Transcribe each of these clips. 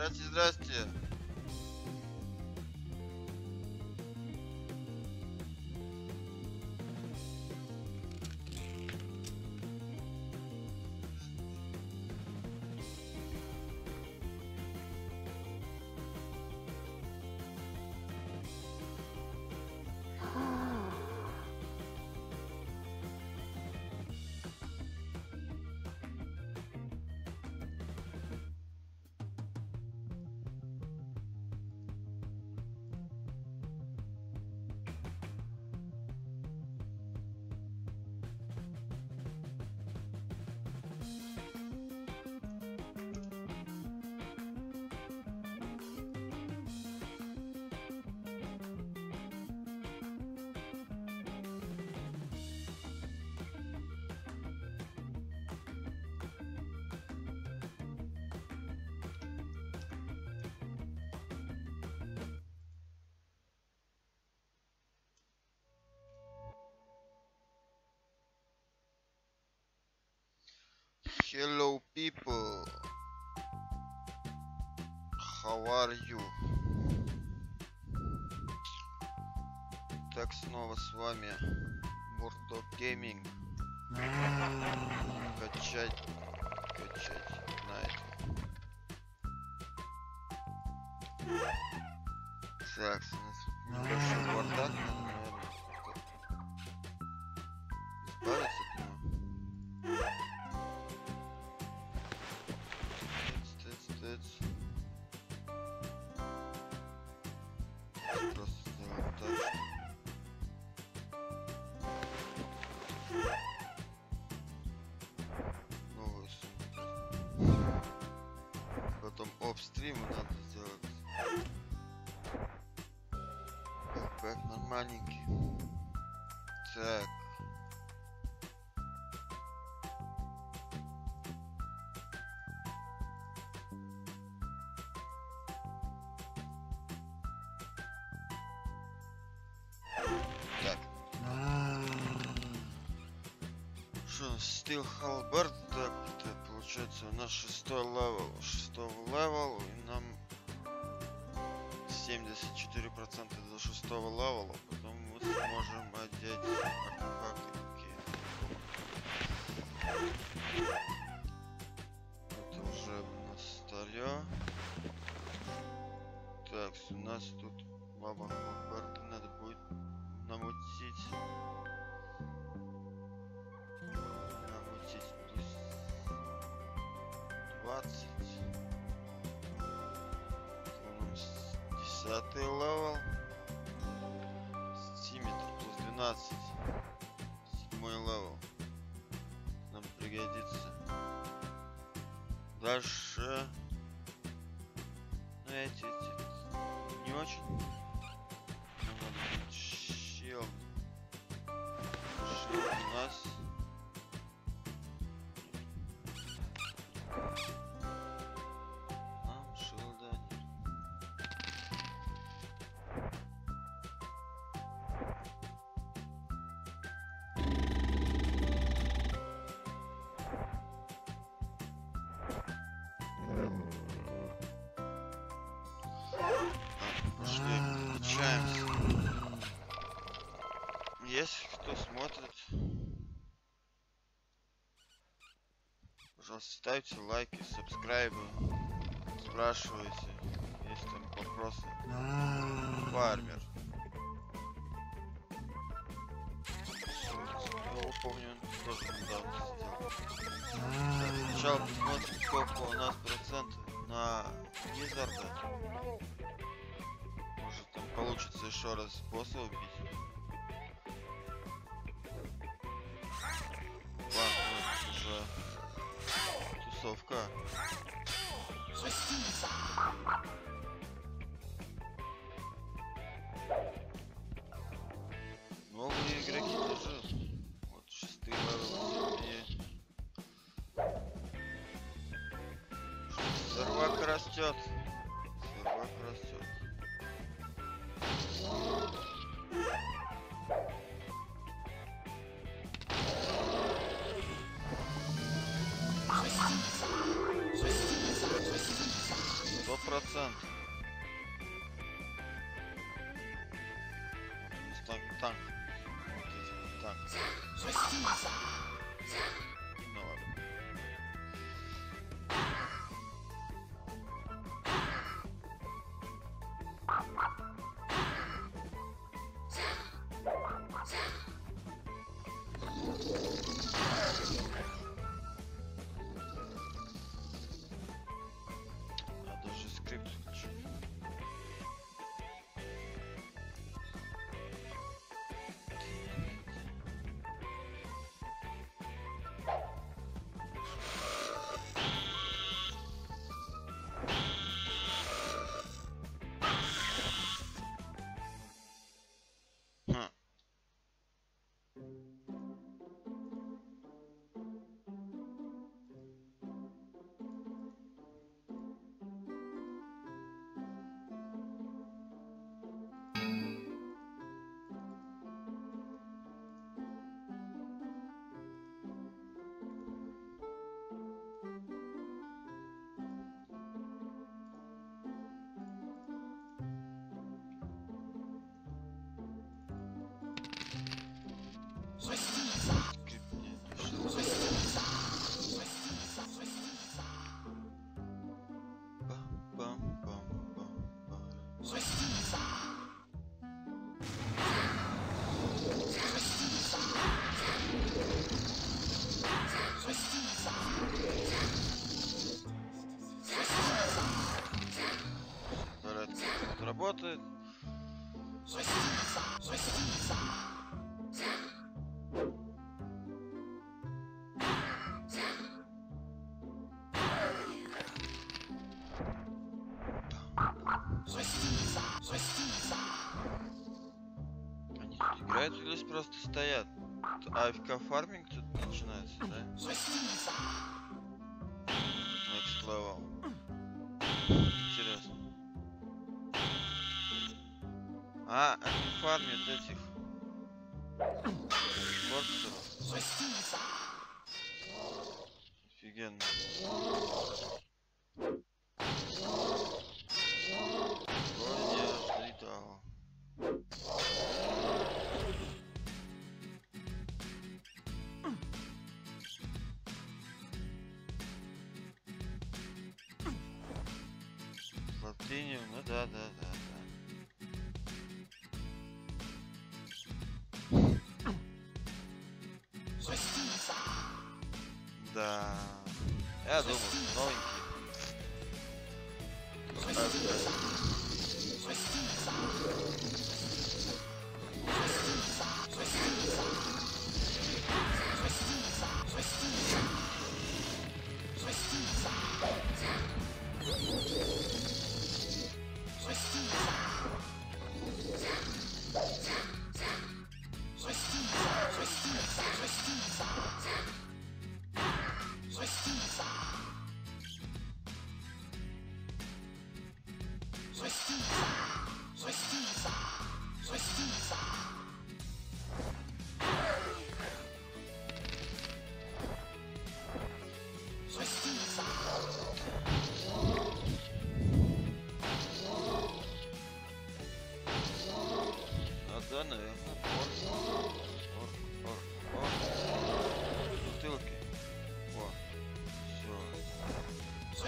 Здрасте, здрасте. Hello people, how are you? Так, снова с вами Murdock Gaming. Качать, знаете. Так, у нас небольшой бардак, наверное, избавиться от него. Просто сделаем так. Новую сумку. Потом оп-стримы надо сделать. Бэкпэк нормальненький. Так. Стил Халберт, так, это получается у нас 6-й левел, 6-го левел, и нам 74% до 6-го левела, потом мы сможем одеть артефакты такие. Это уже у нас старье. Так, у нас тут баба Халберта надо будет намутить. Плюс 20. У нас 10-й левел. Стиметр плюс 12. 7-й левел. Нам пригодится. Дальше. Ну эти не очень. Нам надо будет щелк. Щелк у нас. Если кто смотрит, пожалуйста, ставьте лайки, сабскрайбы, спрашивайте, есть там вопросы. Фармер. Я помню, он тоже недавно сделал. Так, сначала посмотрим, сколько у нас процентов на Визарда. Может там получится еще раз босса убить. Ладно, уже тусовка. Новые игроки тоже. Вот 6-й левел сильнее. Сервак растет. Сервак растет. 1%. Танк. Так. Ну ладно. Я даже скрипт хочу. Работает. Они тут играют или просто стоят? АФК фарминг тут начинается, да? Next level. Интересно. А, они фармят этих спортсеров. Офигенно. Вроде не ожидал. Латвию, ну да. Да. Я думал, новенький. Да, наверное. Бутылки. О, все.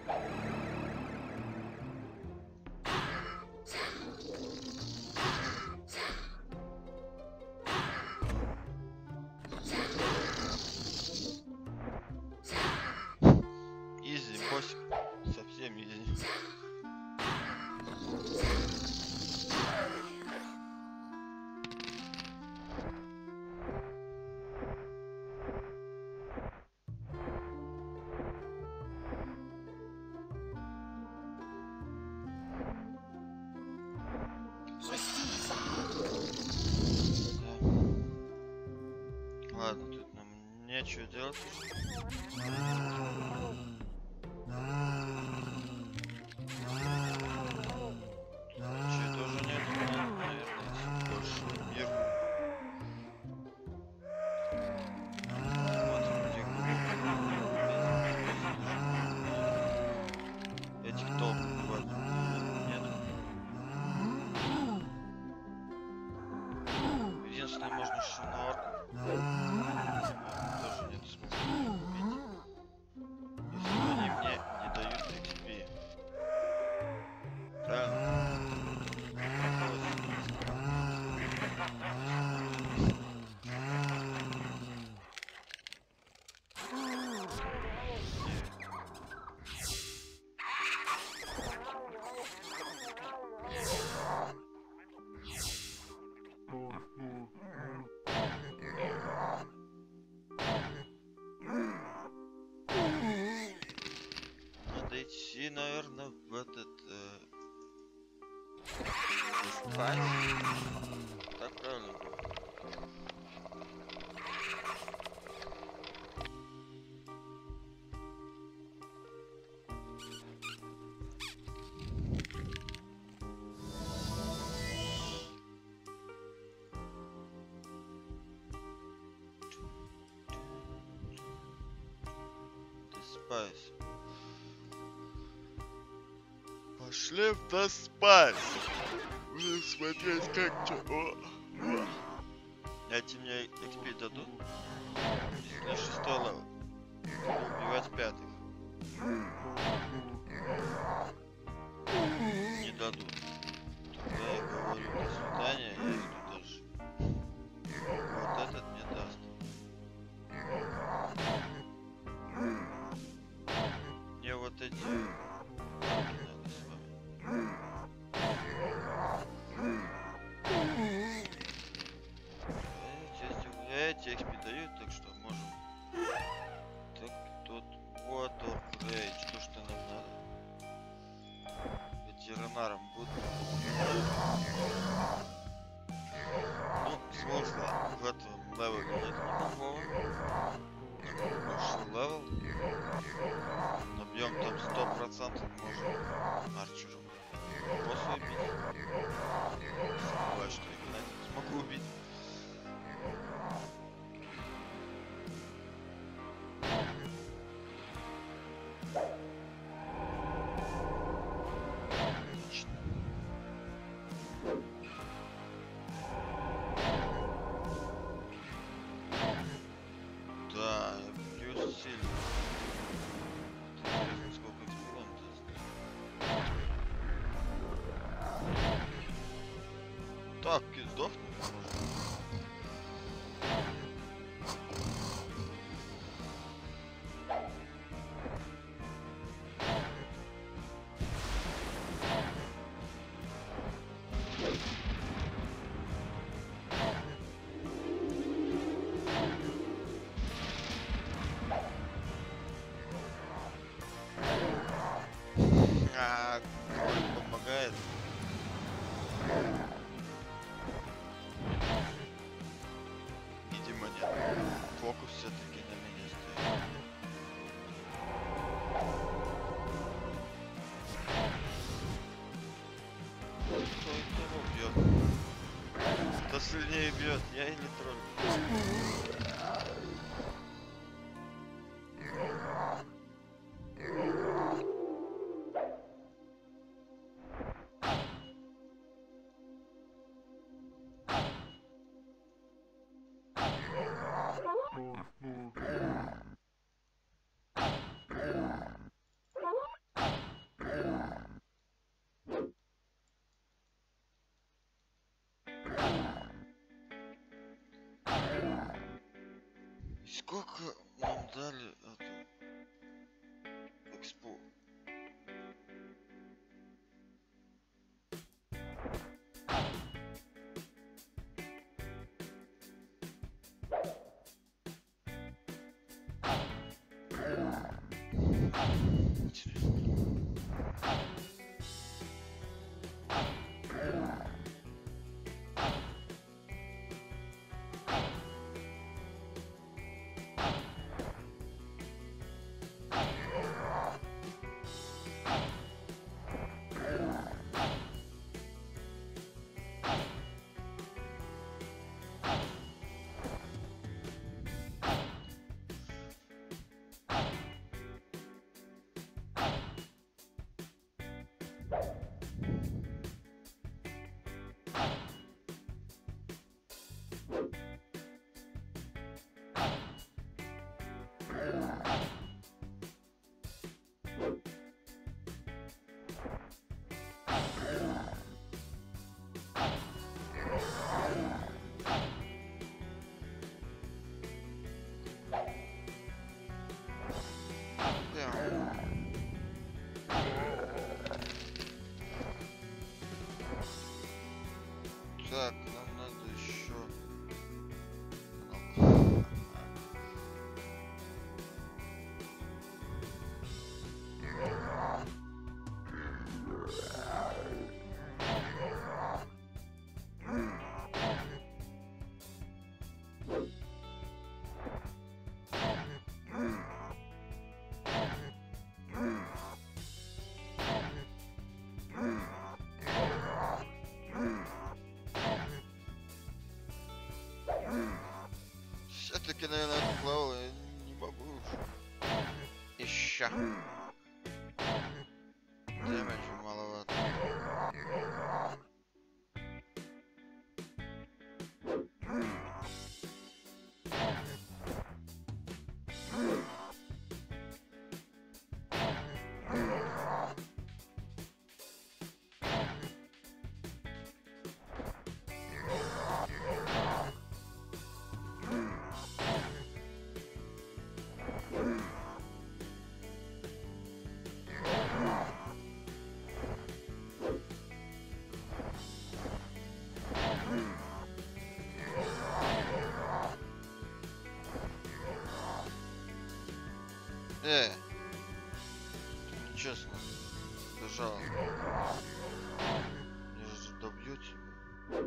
Изи, боссик. Совсем изи. Ладно, тут нам нечего делать. Че тоже нет, наверное, больше мир. Вот где этих толков хватит. Нет. Единственное, можно шинорку. Тоже нет смысла убить. Если они мне не дают XP. Правильно? Надо идти, наверное, в этот спать. Так правильно было. Спайс. Пошли в The Spice. Будем смотреть, как что. Эти мне XP дадут. Если 6 левел. Убивать 5. Не дадут. Тогда я говорю до свидания, я иду дальше. Вот этот мне даст. Мне вот эти надо с вами. Эти XP дают, так что можем. Так, тут Water Rage, то что нам надо. Ветеринаром буду. Ну, смысла в этом левеле нет никакого. Больше левел. Набьем там 100%, можем арчером босса убить. Бывает, что я смогу убить. Да, я бью сильно. Интересно, сколько экспи он даст. Так, сдохнет. Помогает. Видимо, нет. Фокус все-таки на меня стоит. Кто его бьет? Кто сильнее бьет? Я или тролль? Сколько нам дали эту экспо? Так, нам надо еще. Все-таки, наверное, отплавал, я не могу уж. Еще. Дэмэджа маловато. Нечестно. Бежал. Мне же добью тебя.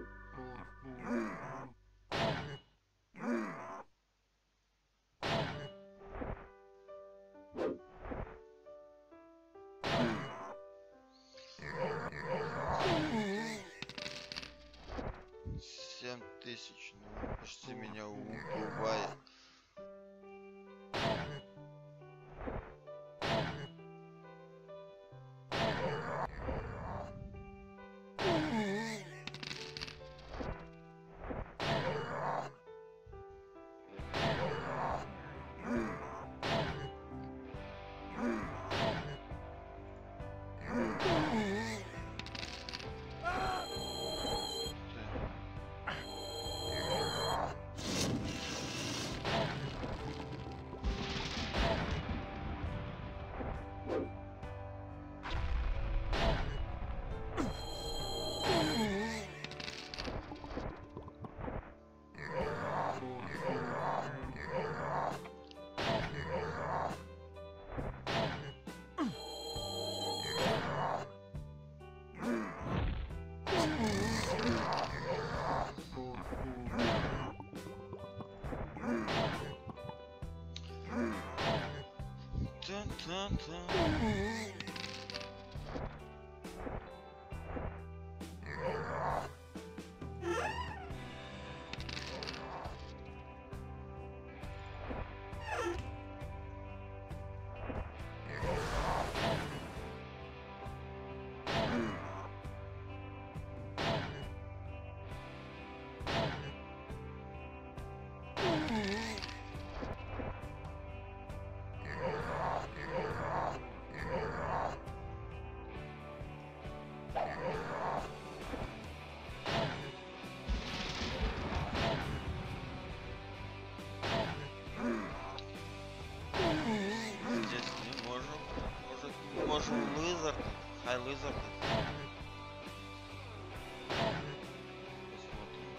Семь тысяч, ну почти меня убивает. можем лизард. Хай лизард. Посмотрим.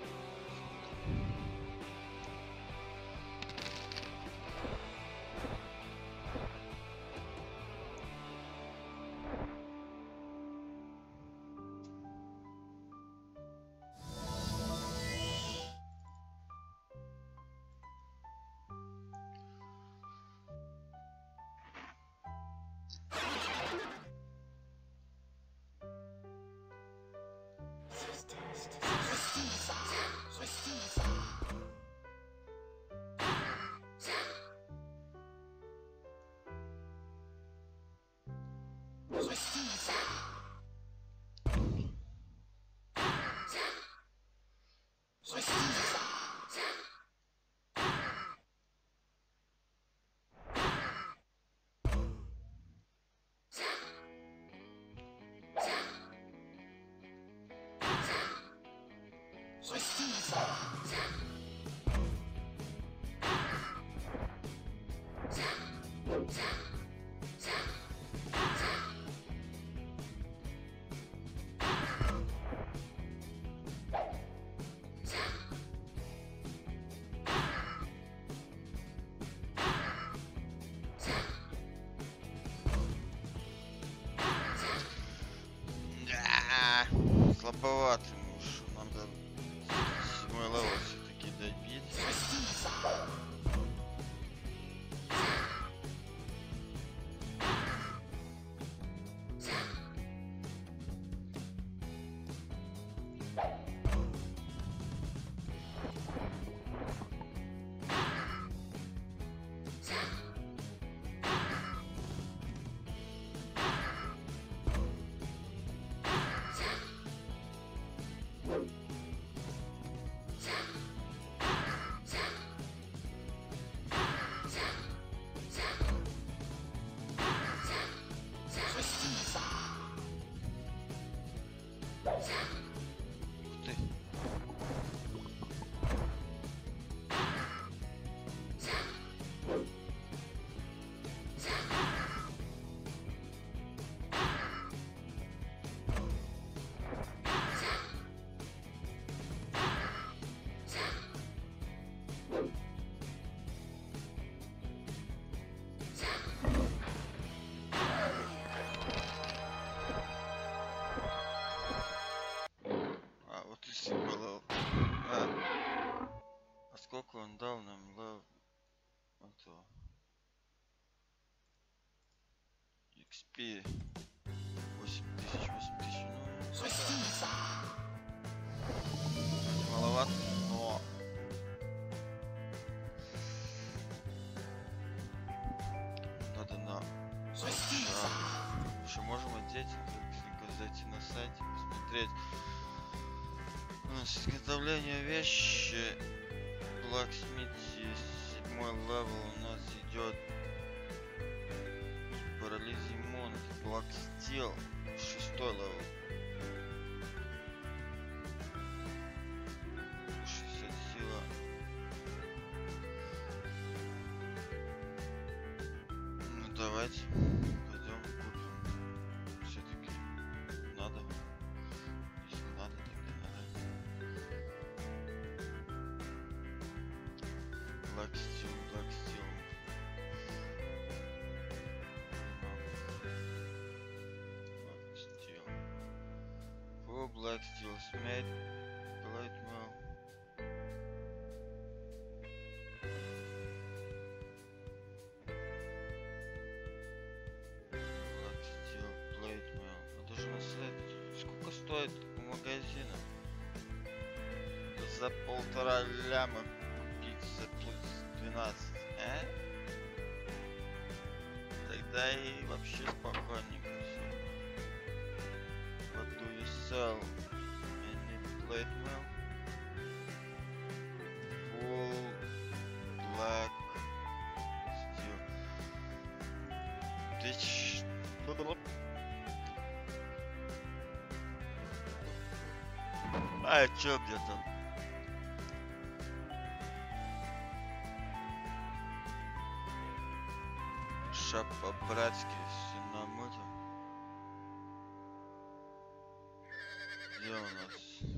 Слабоватый муж. Надо 7-й левел все-таки добить. Сколько он дал нам XP 8000, ну маловато, но надо на еще можем одеть, зайти на сайт, посмотреть изготовление вещи. Blacksmith 7-й левел у нас идет. Парализимон, Black Steel 6-й левел. 60 сила. Ну давайте пойдем купим. Все-таки надо. Если надо, тогда надо. Black Steel, Black Steel. Black Steel. For Black Steel Smith, Plate Mill. Black Steel Plate Mill. Это же на сайте. Сколько стоит у магазина? За 1,5 ляма купить за плюс 12, Тогда и вообще спокойненько все. What do you sell? Any plate mill? Full black steel. Тысяч... А, чё где-то? По-братски все намыть. Где у нас?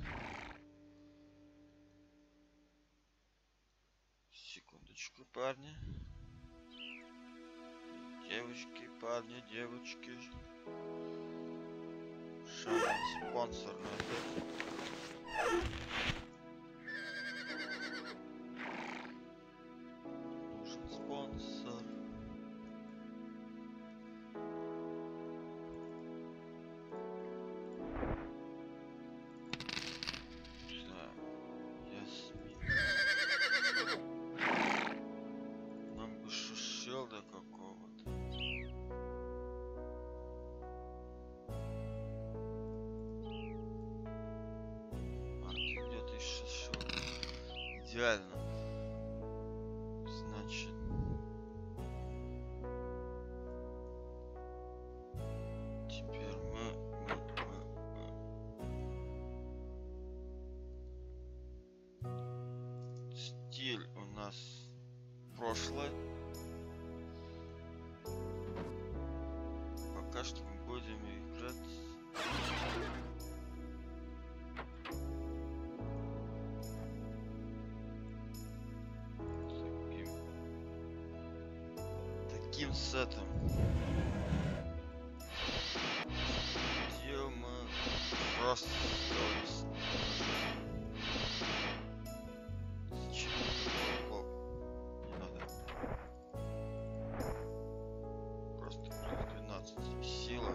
Секундочку, парни. Девочки, парни, девочки. Шанс спонсор найдет. Нужен спонсор. Так, Ясмин. Нам бы шелда какого-то. Где-то еще шелда. Идеально. Значит, теперь мы. Стиль у нас прошлое. Пока что мы будем играть. Таким сетом. Где мы просто зачем не надо. Просто плюс 12 сила.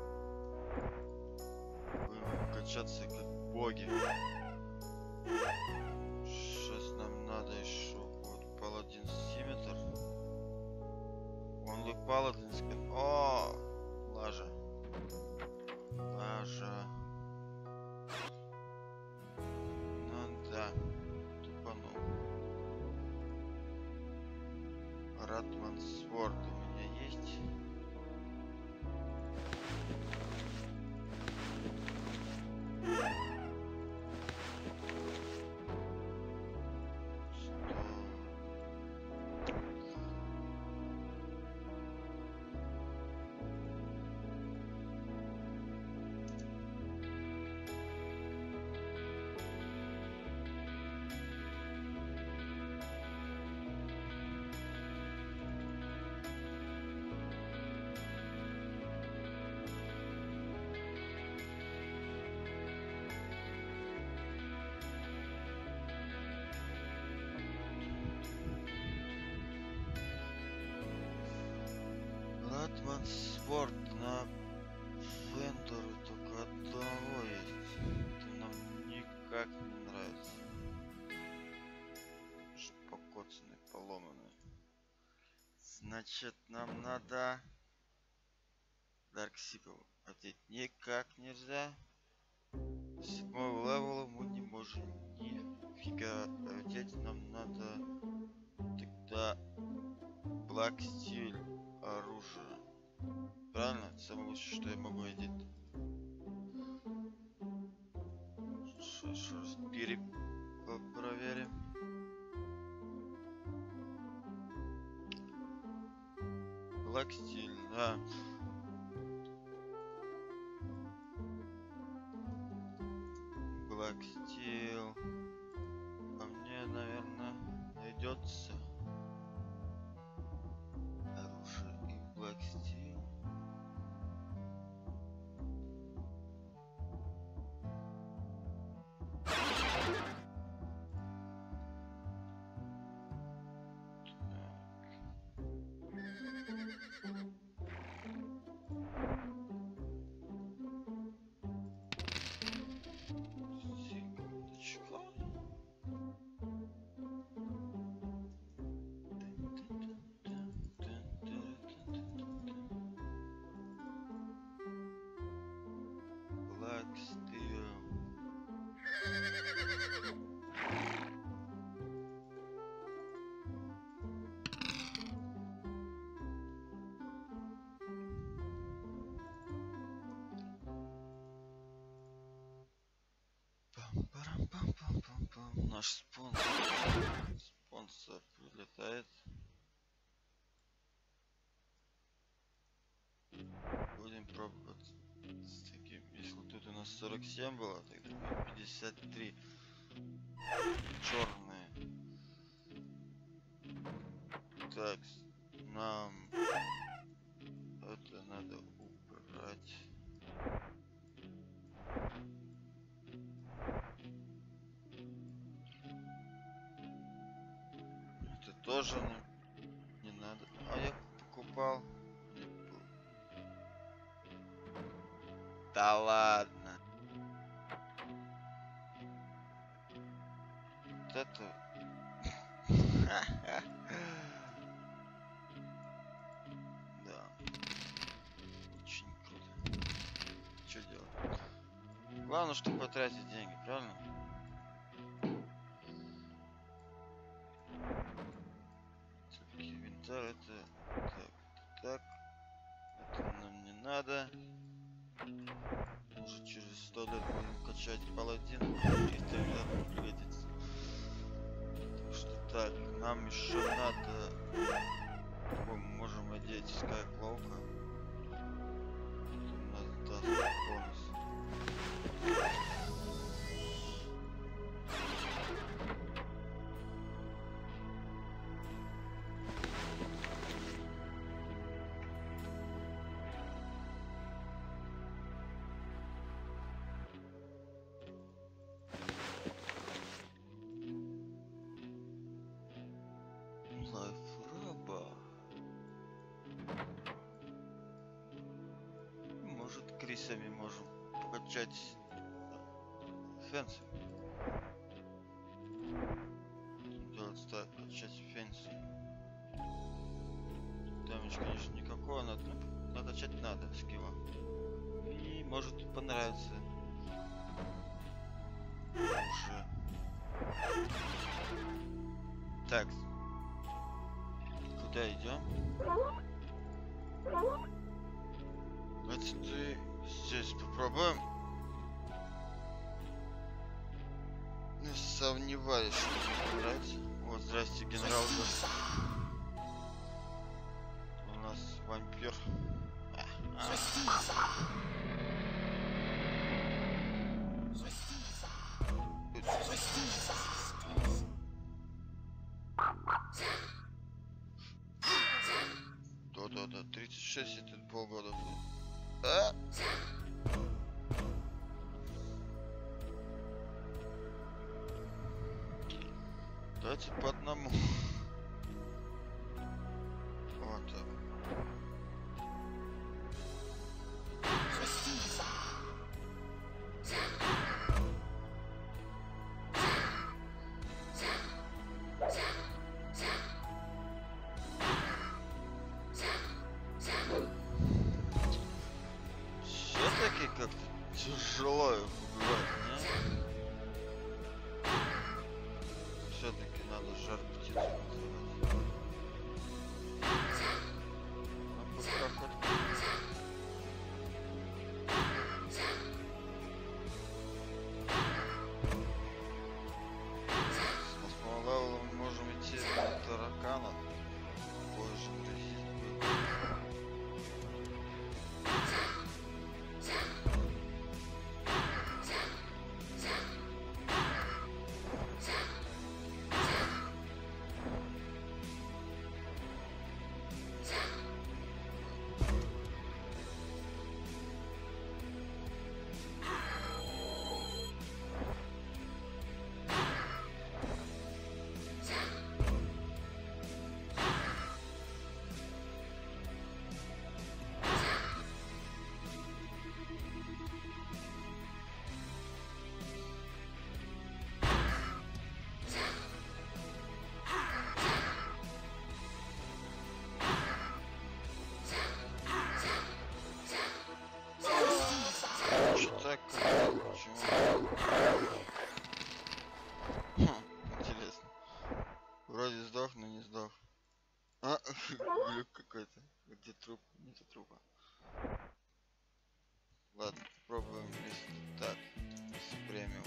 Будем качаться как боги. Сейчас нам надо еще вот паладин симметр. Он паладин скин. О, лажа. Лажа. Ну да. Тупанул. Ратман Сворд у меня есть. Ратман Сворд на Вендоры только одного есть. Это нам никак не нравится. Покоцанный, поломанный. Значит, нам надо Дарк Сикл одеть никак нельзя. 7-го левела мы не можем нифига одеть. Нам надо тогда Black Steel оружие. Правильно? Это самое лучшее, что я могу одеть. Еще раз проверим. Black Steel, да. Black Steel. А мне, наверное, найдется оружие и Black Steel. Наш спонсор прилетает. Будем пробовать. С таким, если тут у нас 47 было, тогда 53. Черные. Так, нам это надо убрать. Это тоже не надо. А я покупал. Да ладно. Вот это. Да. Очень круто. Что делать? Главное, что потратить деньги, правильно? Все-таки инвентарь это так. Это нам не надо. Может через 100 лет будем качать паладин, и тогда пригодится. Так что так, нам еще надо. Мы можем одеть скайклоука. У нас даст бонус. Может, крисами можем покачать фенсы. Делать так, качать фенсы. Дамage, конечно, никакого, надо накачать надо скилла. И может понравится. Уже. Так. Куда идем? Давайте ты здесь попробуем. Не сомневаюсь, что тебе понравится. Вот, здрасте, генерал. У нас вампир. Да, 36 и тут полгода будет. Давайте по одному. Вот так. Все-таки как-то тяжело их убивать, не? Все-таки надо жар птицу называть. А пока хоть... С 8 левела мы можем идти на тараканов. Позже грозить будет. Так, почему? Интересно. Вроде сдох, но не сдох. Глюк какой-то. Где труп? Нету трупа. Ладно, попробуем если так. С премиум.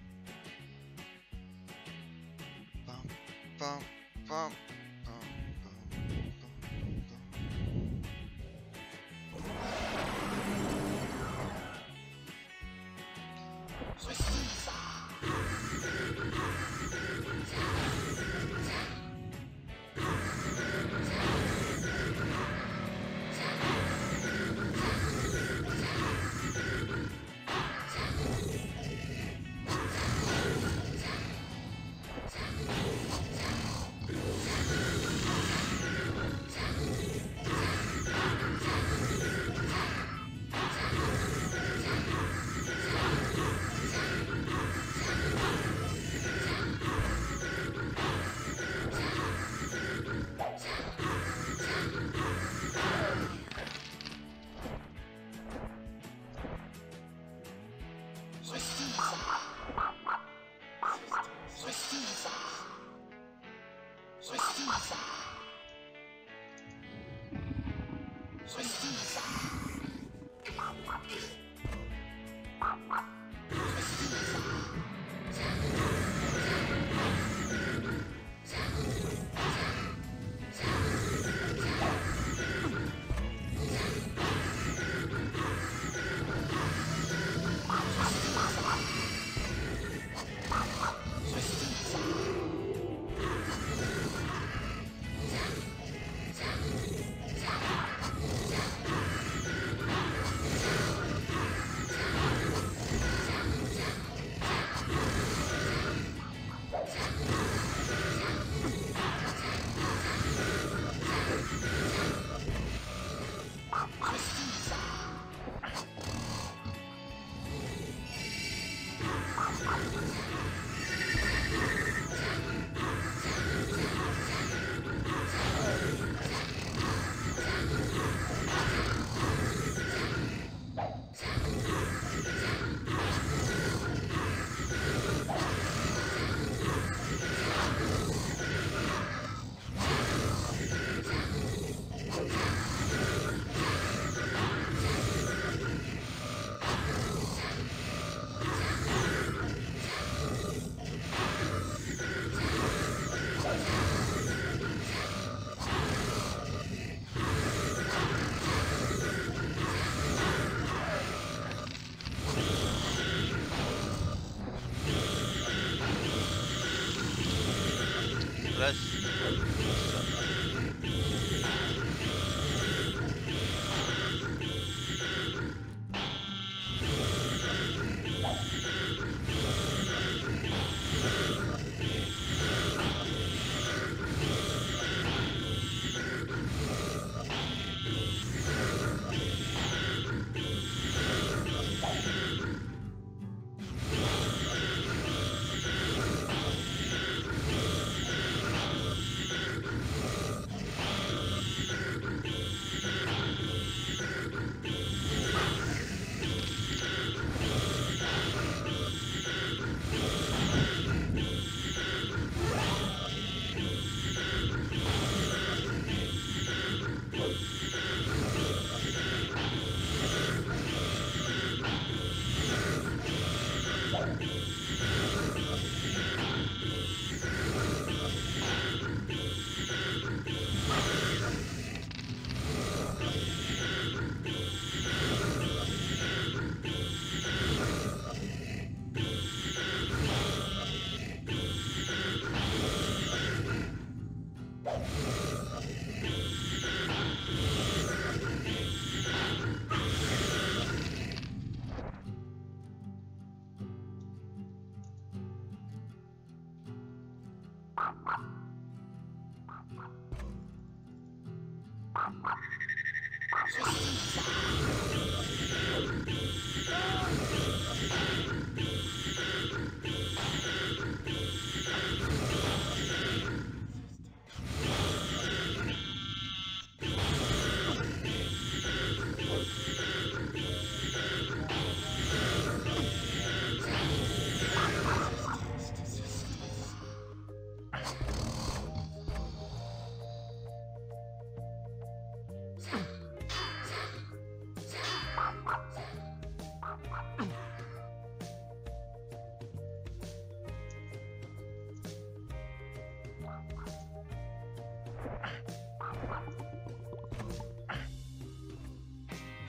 Пам-пам-пам.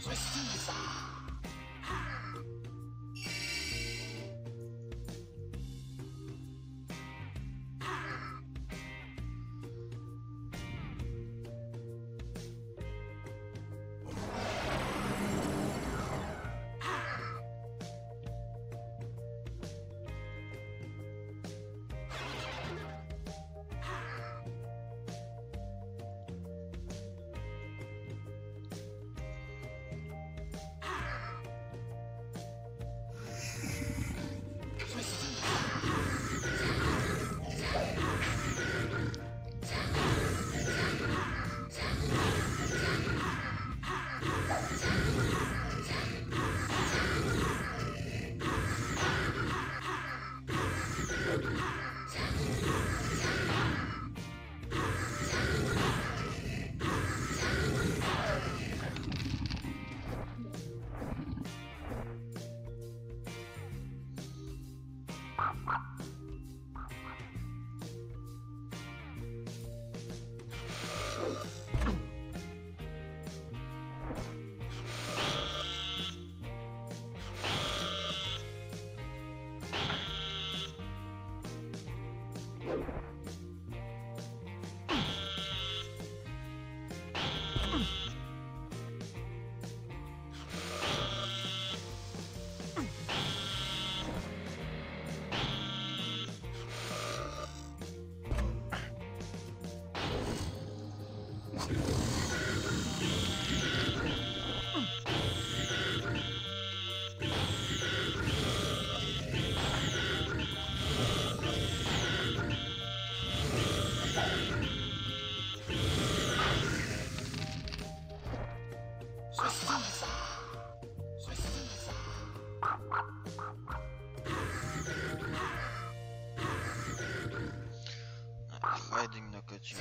Хайдинг накачал.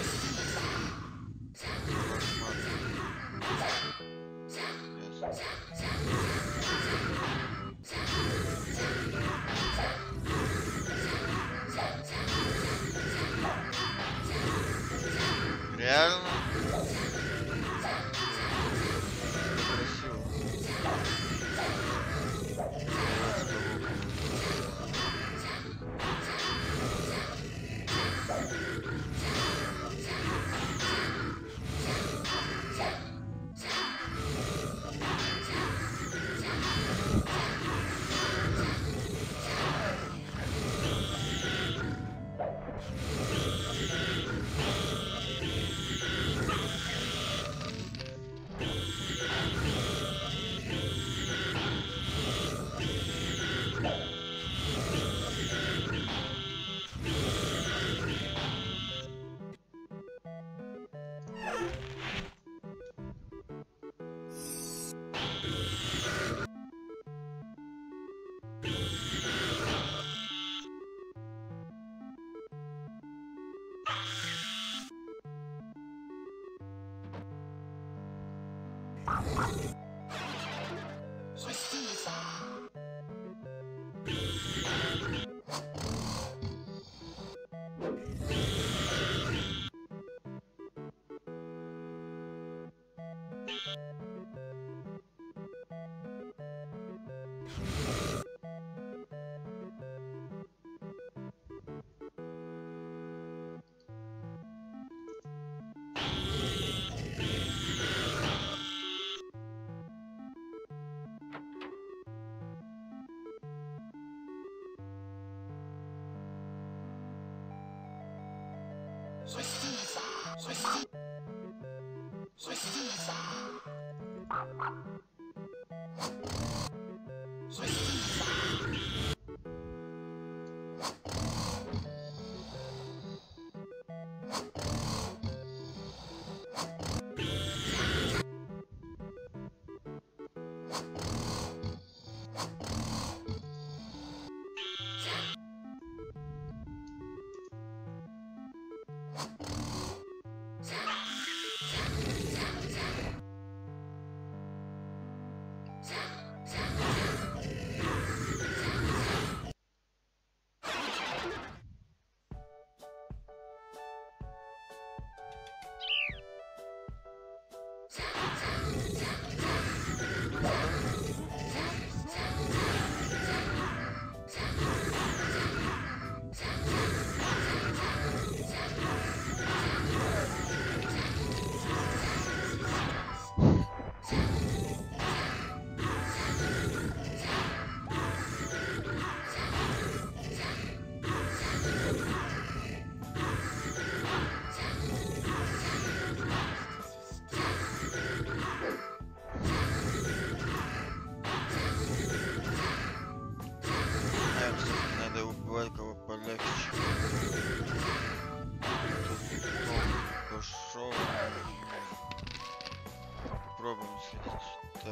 Реально? Красиво.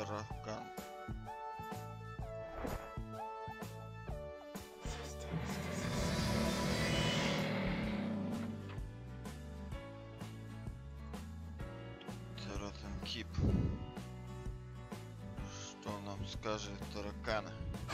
таракан. Кип. Что нам скажет таракан?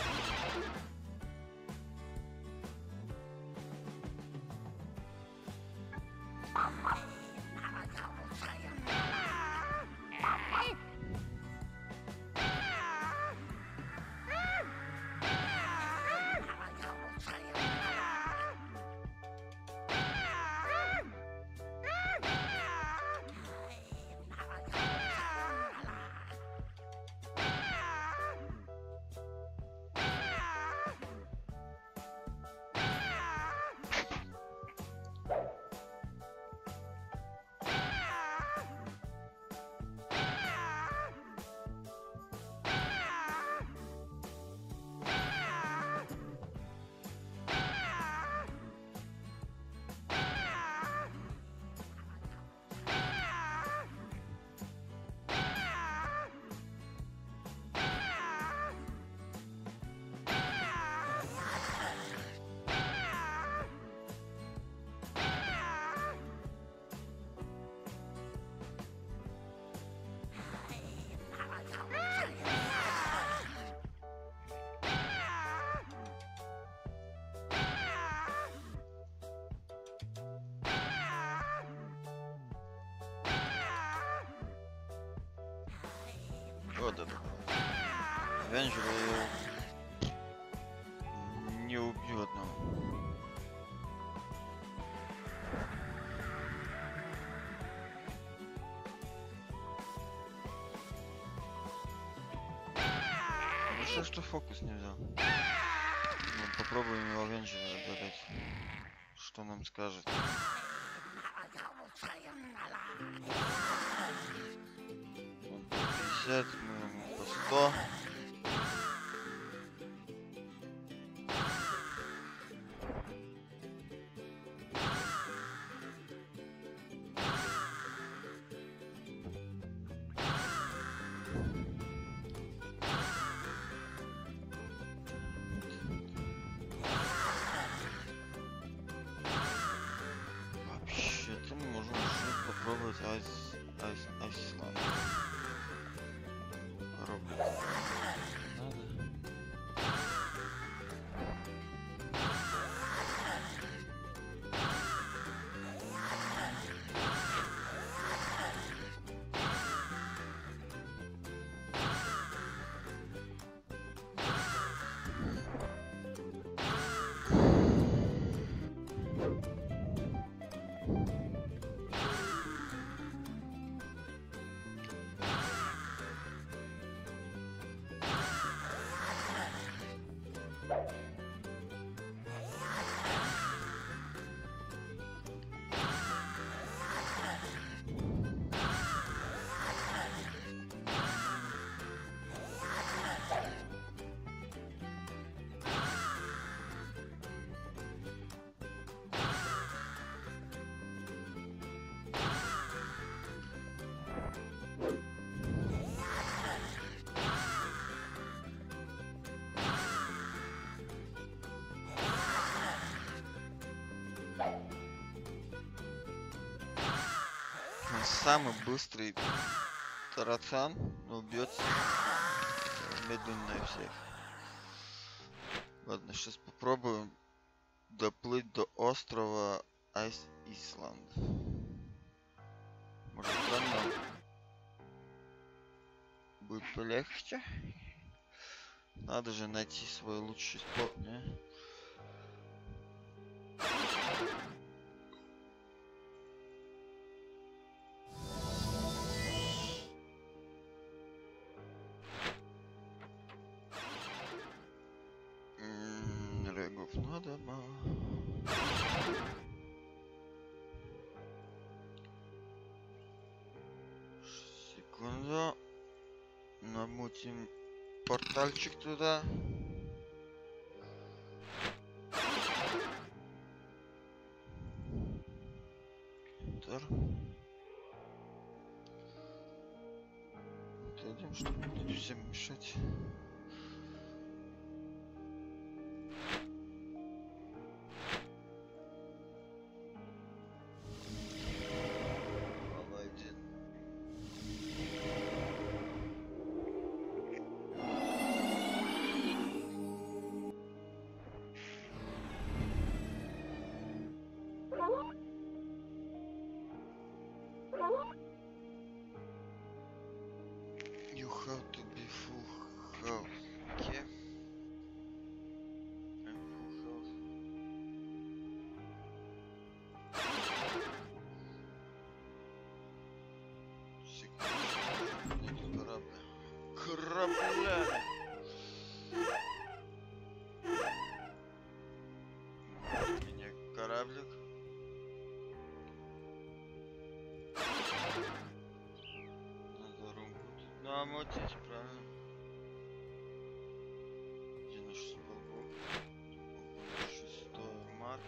Вот это. Венджер не убьет нам. Хорошо, что фокус не взял. Ну, попробуем его Венджера отдать. Что нам скажет? 50, мы ему по 100. Вообще-то мы можем попробовать Айсланд. Самый быстрый таракан убьет медленнее всех. Ладно, сейчас попробуем доплыть до острова Айсланд. Может, там нам будет полегче? Надо же найти свой лучший спот, не? Надо секунду, намутим портальчик туда. Видим, что будет всем мешать. You have to be full health. Okay. I'm full health. Секунду. Нету корабля. Корабля! У меня кораблик. Надо румку. Ну а мотить, правильно? Где наш супербок? 6 марта.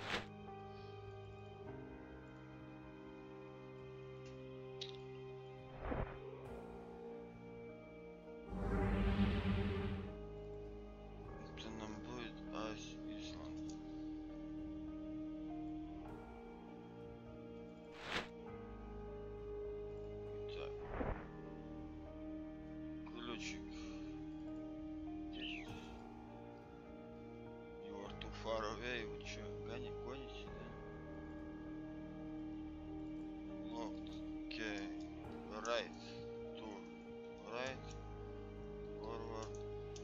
Это нам будет Исланд. Так. Ключик. You are too far away. Вы чё, гоните, да? Locked. Okay. Right. Tour. Right. Forward.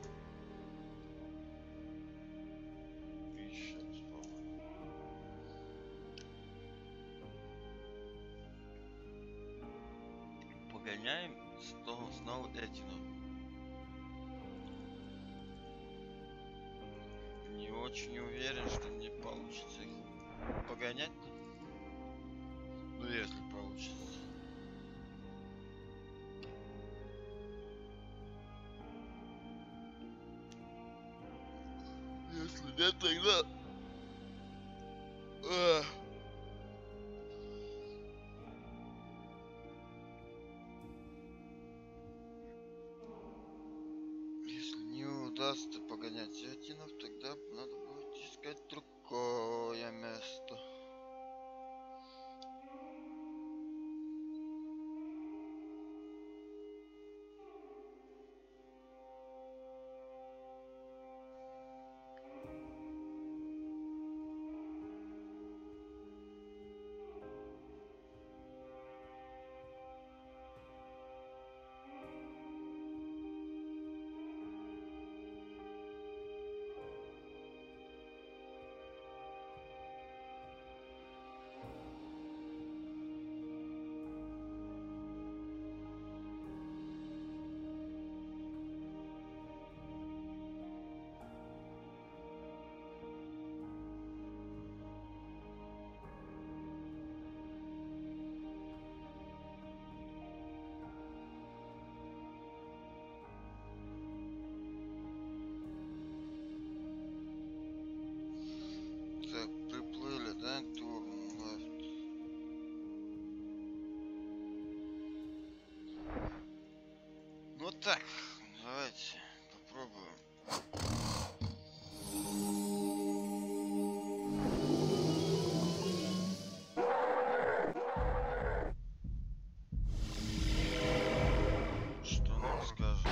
Еще вспомнил. Погоняем снова этим. Не очень уверен, что мне получится их погонять. Ну, если получится. Если нет, тогда... Если не удастся погонять зятинов, тогда надо будет искать другое место. Так, приплыли, да? Тур left. Ну так, давайте попробуем. Что нам скажет?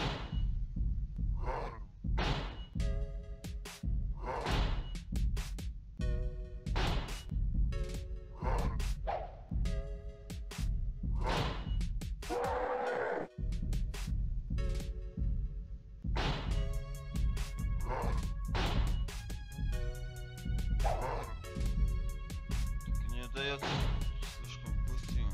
Дается слишком быстрыми.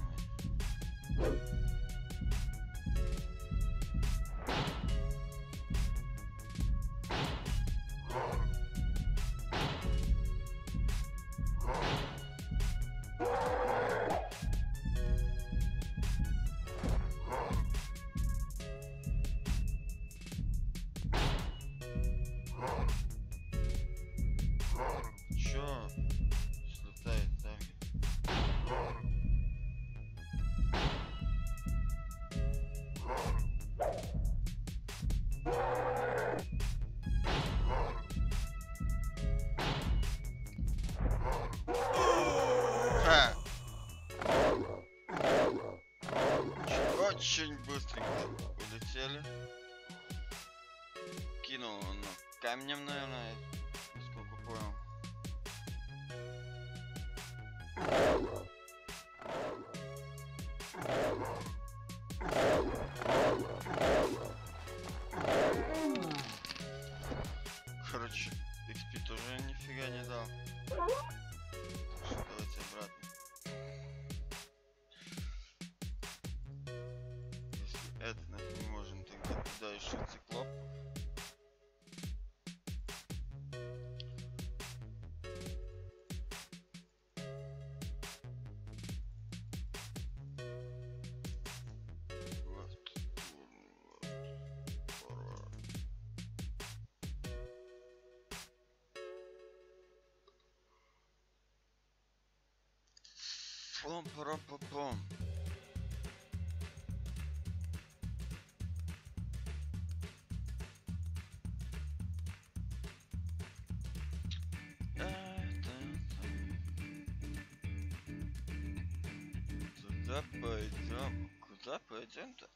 Чё? Слетает, да? Очень быстренько улетели. Кинул он камнем, наверное, насколько понял. Короче, XP тоже нифига не дал. Давайте обратно. Если это не можем, тогда куда еще циклоп? Пом-парам-пам-пам. Туда пойдем. Куда пойдем-то?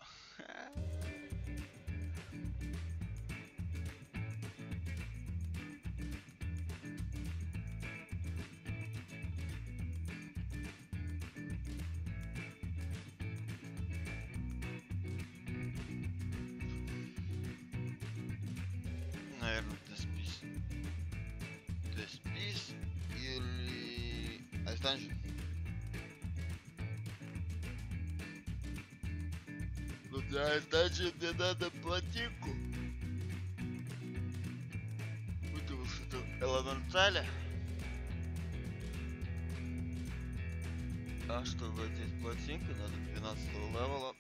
Наверное, Деспис. Деспис или Айстанжи. Ну для Айстанжи мне надо плотинку. Потому что элементали. А чтобы одеть плотинку, надо 12 левела.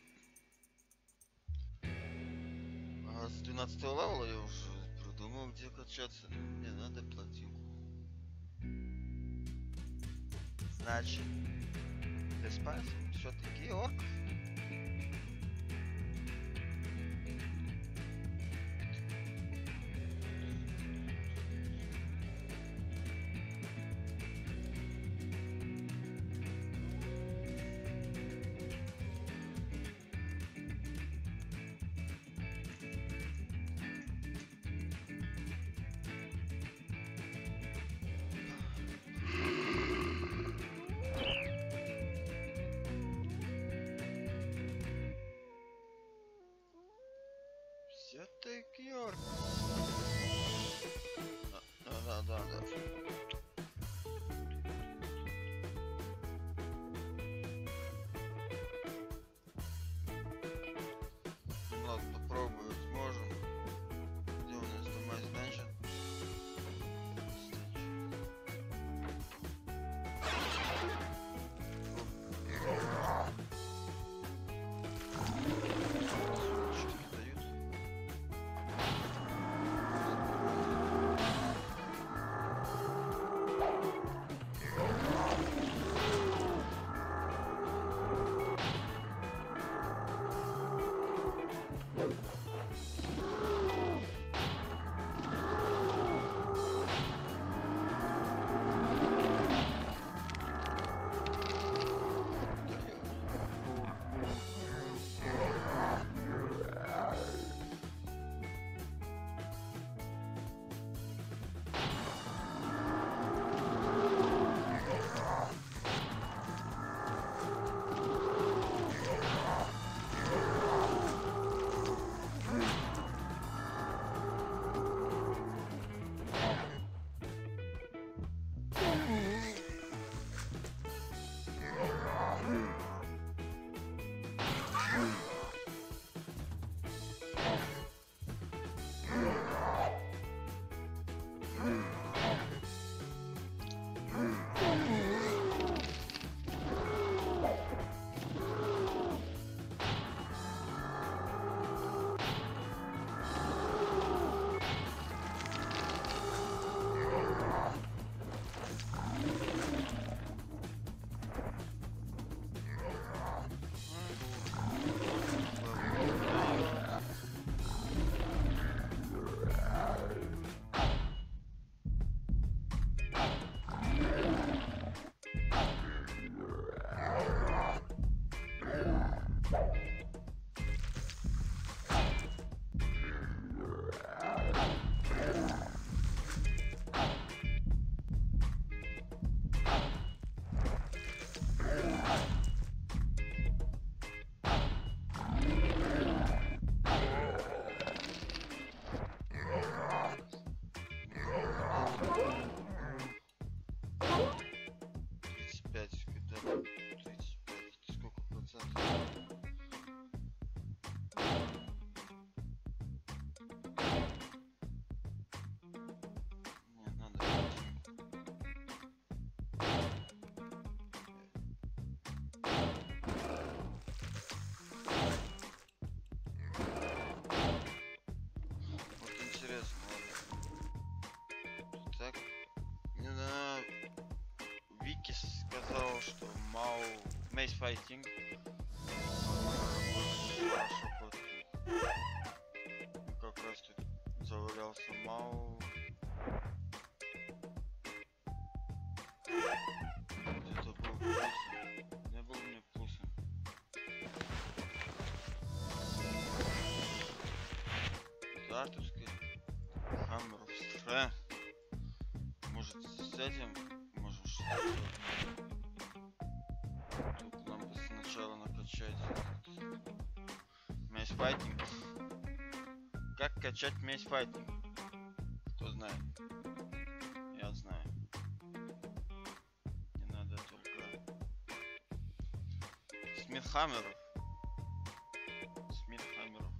А с 12 левела я уже придумал, где качаться. Мне надо плотинку. Значит, Деспас все-таки орк. Все-таки орк. Да. Ладно, попробовать можем. Где у нас там Айстанжи? Мау. Мейс файтинг. Как раз тут завалялся Мау. Это был плюсом. Не был мне плюсом. Артовский. Хаммеров Стрэнг. Может с этим можем что-то. Тут нам бы сначала накачать мейс файтинг. Как качать мейс файтинг? Кто знает? Я знаю. Не надо только Смитхаммеров. Смитхаммеров.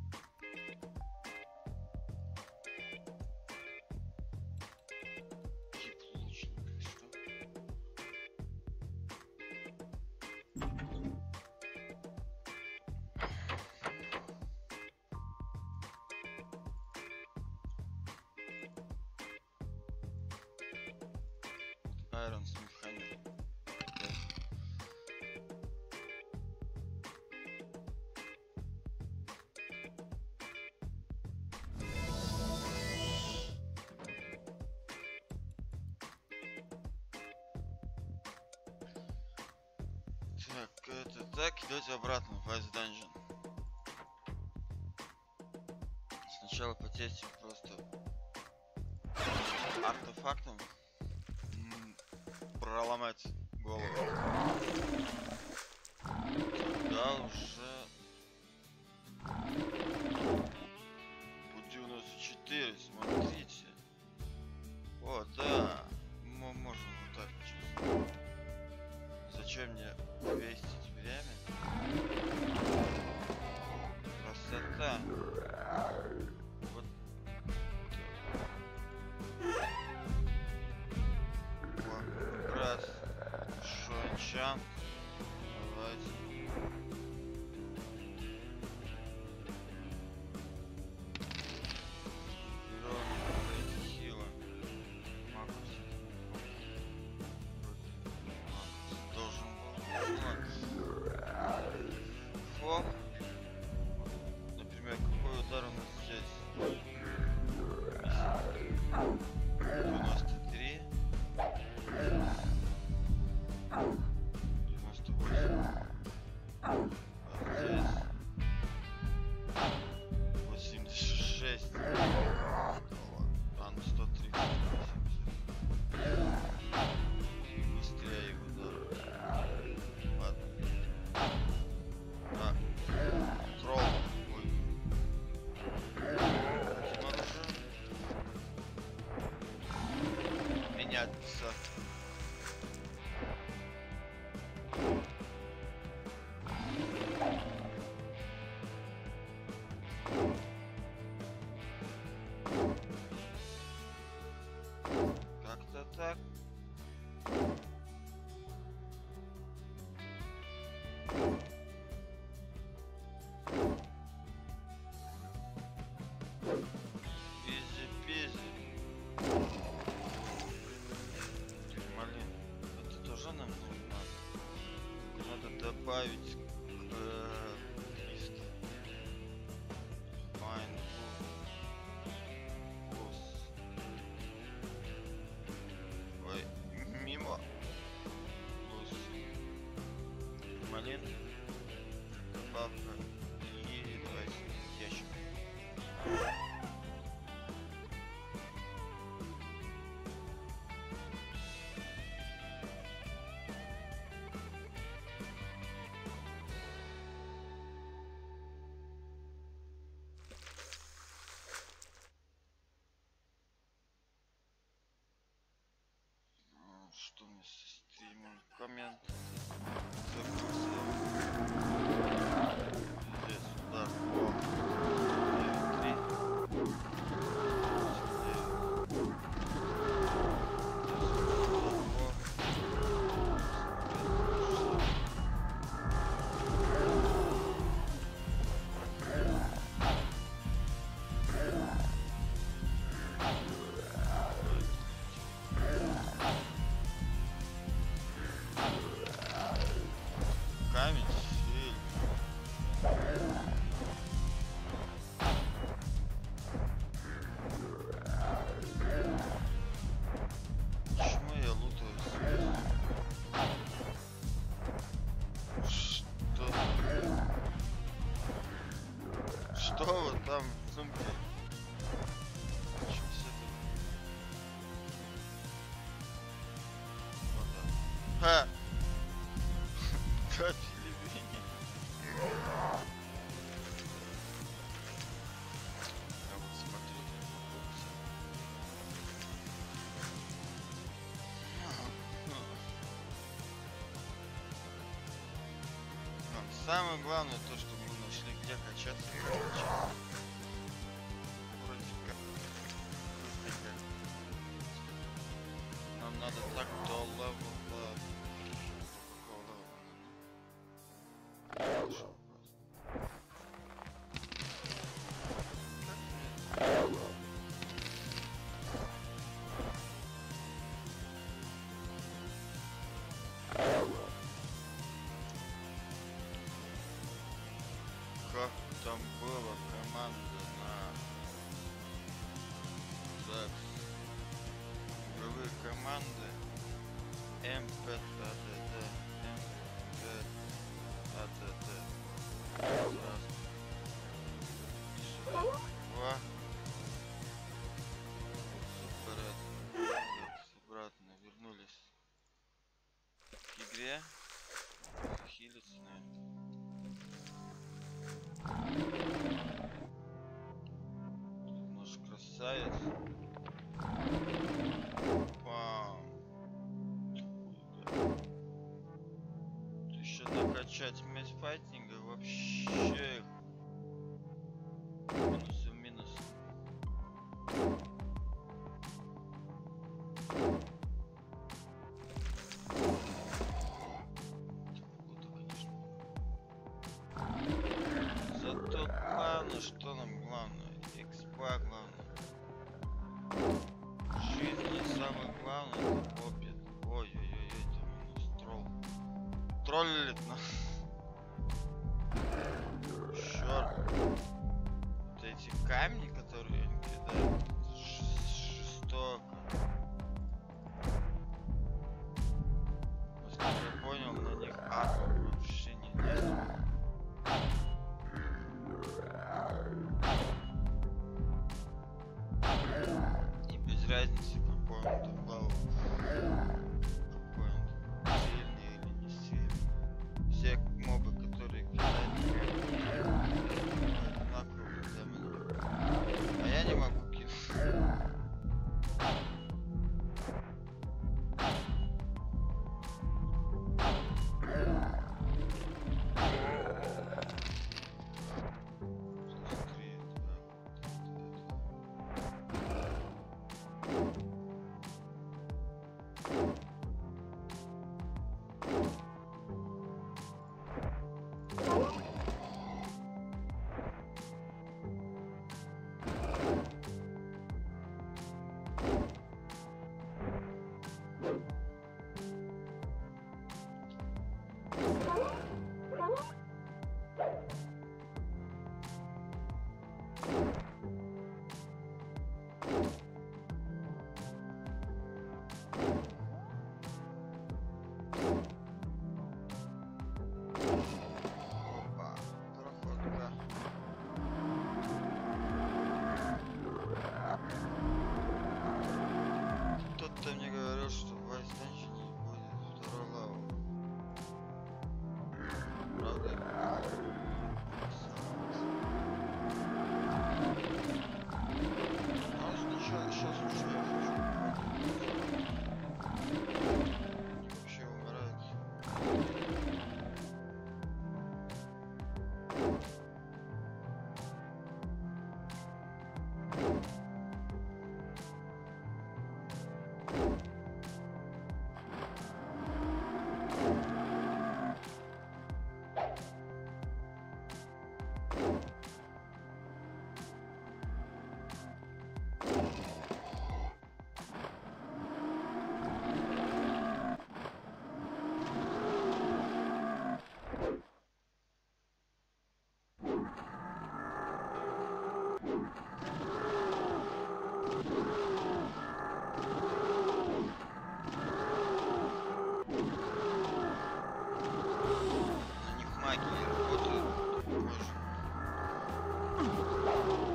Айрон Смитхаммер. Так, это так, идете обратно в Ice Dungeon. Сначала потестим просто артефактом. Проломать голову. Да, уже по 94, смотрите. О, да. Мы можем вот так чувствовать. Зачем мне вестить время? Красота. Вот. Раз. Шоенчан. Давайте. Берем эти хилы. Макус. Макус должен был. Фок. Например, какой удар у нас здесь? 93. 98. А здесь 86. А, ну 130. 80. Быстрее его, да. Ладно. Так. Тролл. Ой. Этим оружием. Меняться. Как-то так. Изи-пизи. Блин, это тоже нам нужно. Надо добавить к 300. Fine. Плюс. Ой, мимо. Плюс. Малин. Добавка. И давайте ящик. Что у меня со стримом? Коммент. Здесь удар. 9. там в сумке. Вот так. Ха! Капели меня. Я вот смотрю. Самое главное то, что мы нашли, где качаться и как качаться. Вроде как. Нам надо так до левела. Какого левела? Как там была команда на так, игровые команды МПТАДД два супер обратно вернулись к игре хилиться, наш красавец. Пам. Еще накачать матчфайтинга вообще минус в минус. Зато главное, что нам главное, экспа главное. Жизни самое главное, это опыт. Ой-ой-ой, это минус тролл. Троллит нас. Черт. Вот эти камни, которые они кидают, жестоко. Насколько я понял, на них армор вообще нет. И без разницы, какой он там лаву. Какой он сильный или не сильный. Все мобы, которые кидают одинаковые для меня. А я не могу кинуть. Кто-то мне говорил, что в Айстенчине будет второй лаву. Правда? Сейчас уже я хочу. Вообще умирает. На них магия работает. Боже.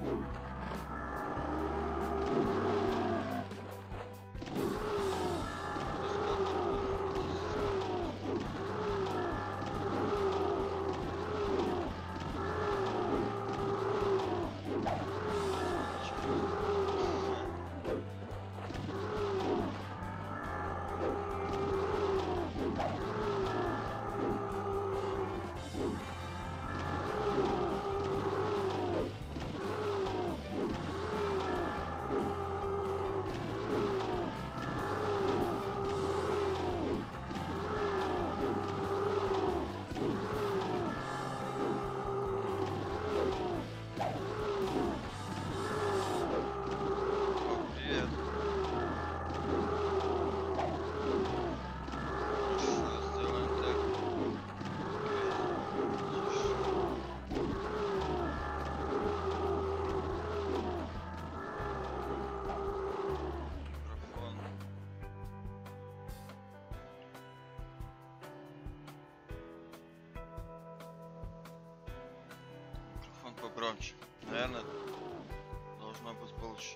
Погромче. Наверное, должно быть получше.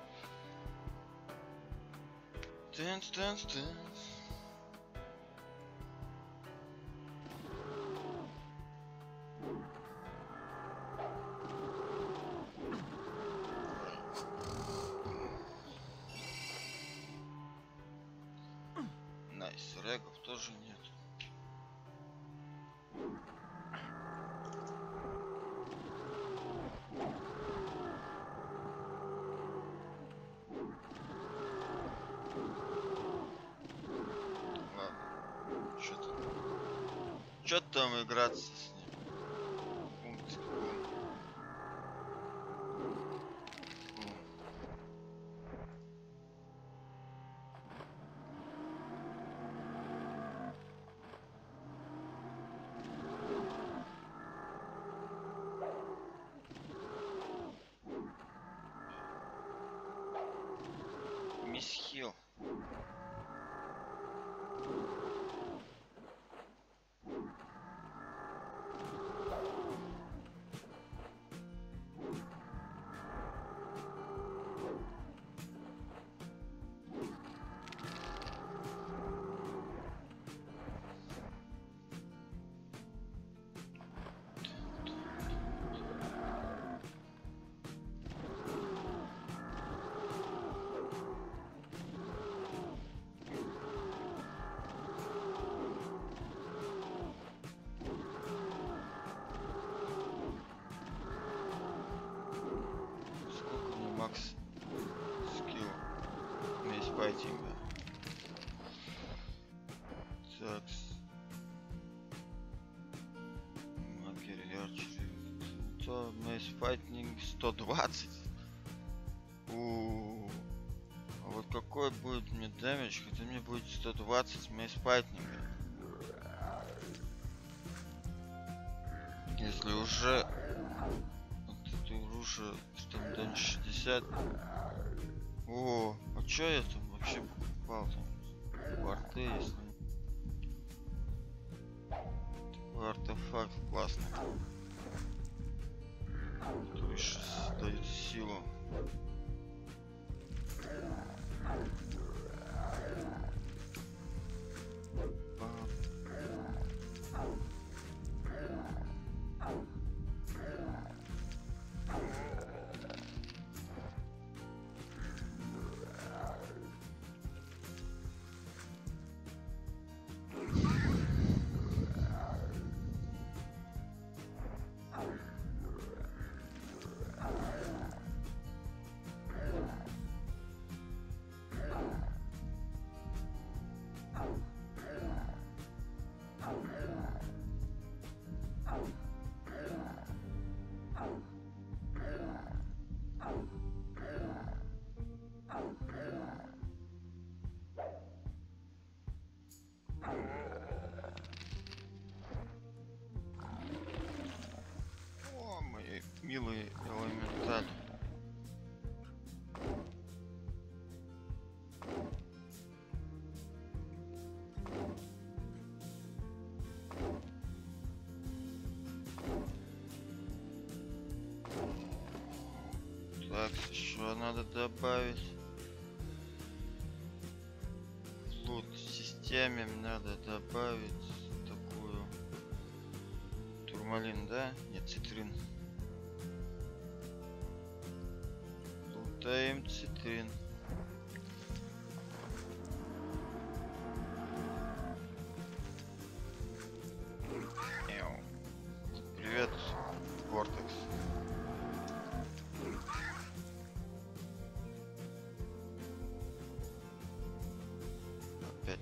Тынц. Найс, регов тоже нет. Что там играться с ним? Пунктик, бум. Мисс Хилл. Макс скилл мейспайтинга. Так. Макер ярче. То мейспайтинг 120. А вот какой будет мне дэмидж, хотя мне будет 120 мейспайтинга. Если уже уже там дэмидж 60. О, а чё я там вообще покупал там? Порты, если артефакт классный. То есть дает силу. Так, еще надо добавить. Лут в системе надо добавить такую. Турмалин, да? Нет, цитрин. Лутаем цитрин. Привет, Кортекс. Опять.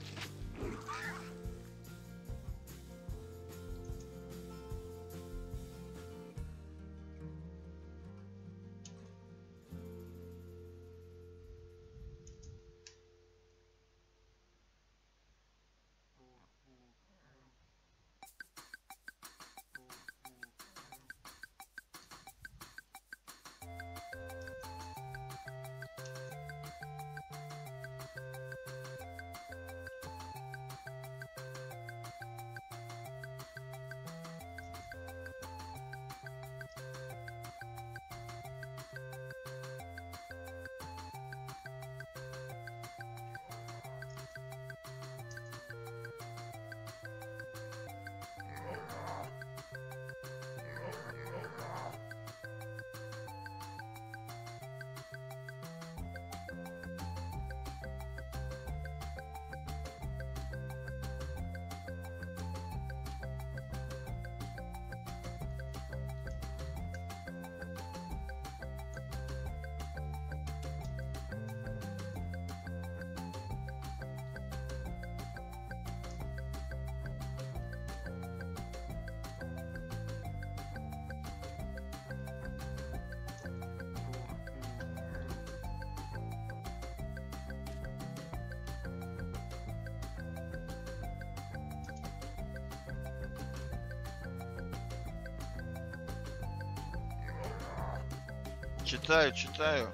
Читаю.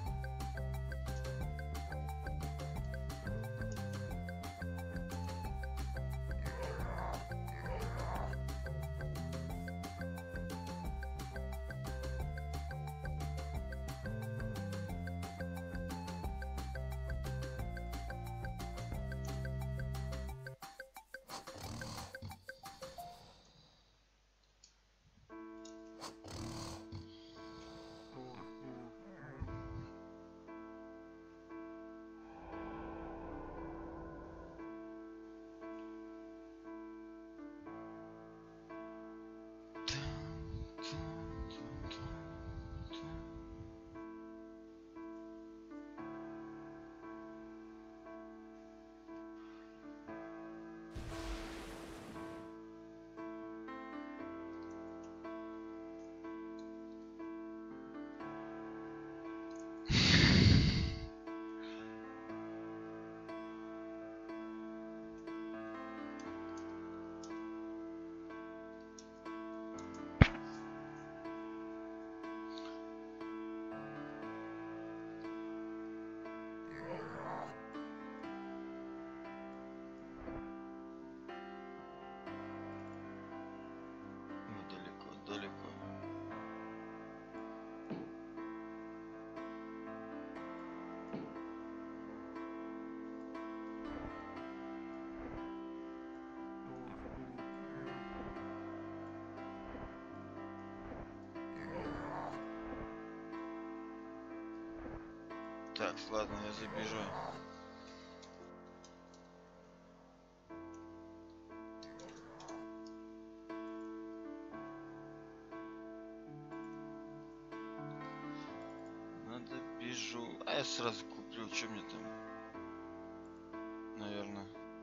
Далеко. Так, ладно, я забежу. Надо бежу. А я сразу куплю, что мне там? Наверное.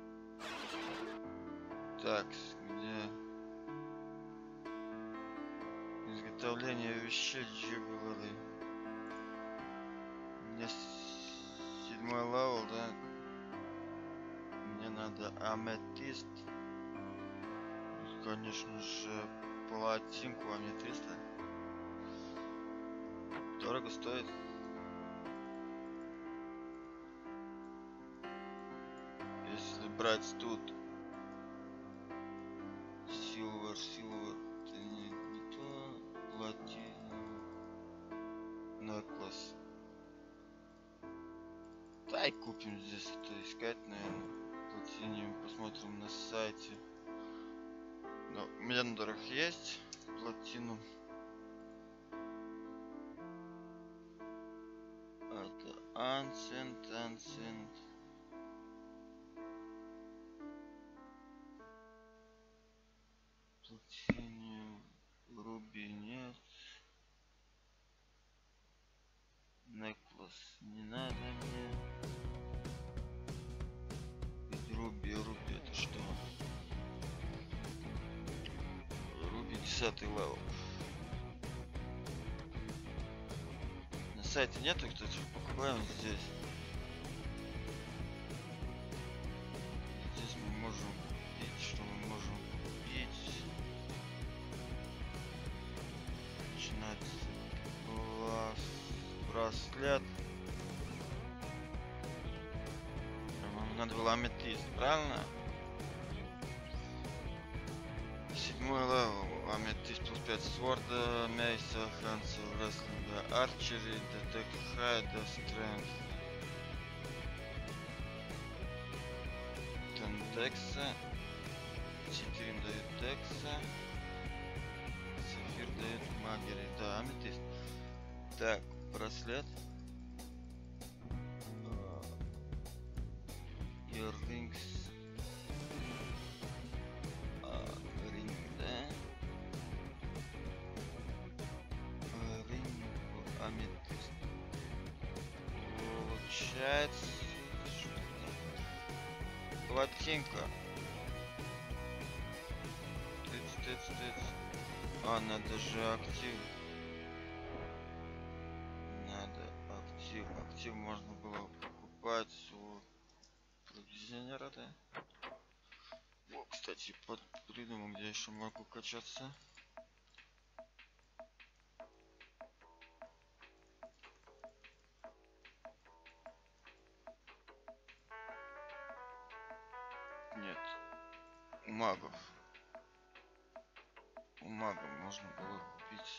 Так, где? Изготовление вещей, где было? У меня 7-й левел, да? Мне надо аметист. Конечно же, платинку аметиста. Дорого стоит. Если брать тут silver, это не то, платина. necklace. Дай купим здесь, это искать, наверное. Платиниум, посмотрим на сайте. Но в Мендорах есть платину. Это Ancient. Платиниум, Руби нет. Necklace не надо мне. Руби это что? Руби 10 левел. На сайте нету, кстати, покупаем здесь. Здесь мы можем купить, что мы можем купить. Начинать браслет. Нам надо было аметист, правильно? 7-й левел, аметист плюс 5 сворда, мейса, ханса, рестлинга, арчери, детект, хайда, стрэнг. Текса. 4 дают текса. Сафир дает магери. Да, аметист. Так, браслет. Earrings. Ринг, да? Ринг, аметист. Получается... Плотинка. Тыц. А, надо же актив. Актив можно было покупать у провизионера, да? О, кстати, придумал, где еще могу качаться. Нет. У магов. У мага можно было купить.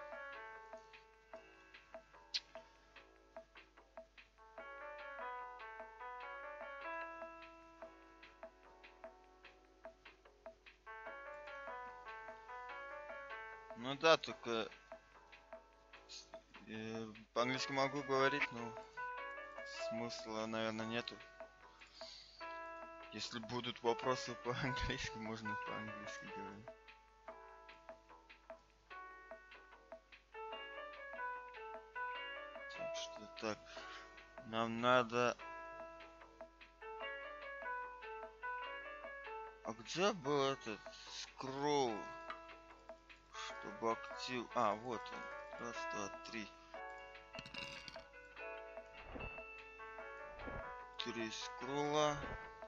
Ну да, только по-английски могу говорить, но смысла, наверное, нету. Если будут вопросы по-английски, можно по-английски говорить. Так что так, нам надо... А где был этот скролл? Чтобы актив... А, вот он. Раз, два, три. 3 скролла.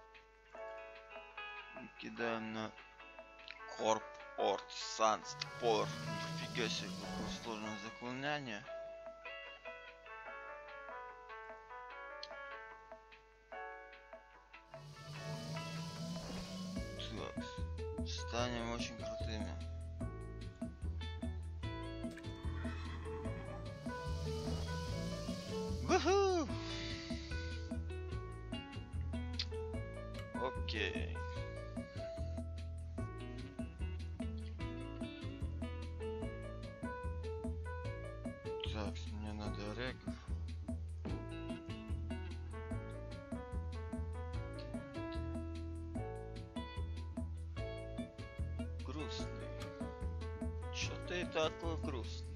Кидаем на Корп Орд Санст Пор. Нифига себе, какое сложное заклинание. Так, станем очень крутыми. Уху! Окей. Так, мне надо регов. Грустный. Чё ты такой грустный?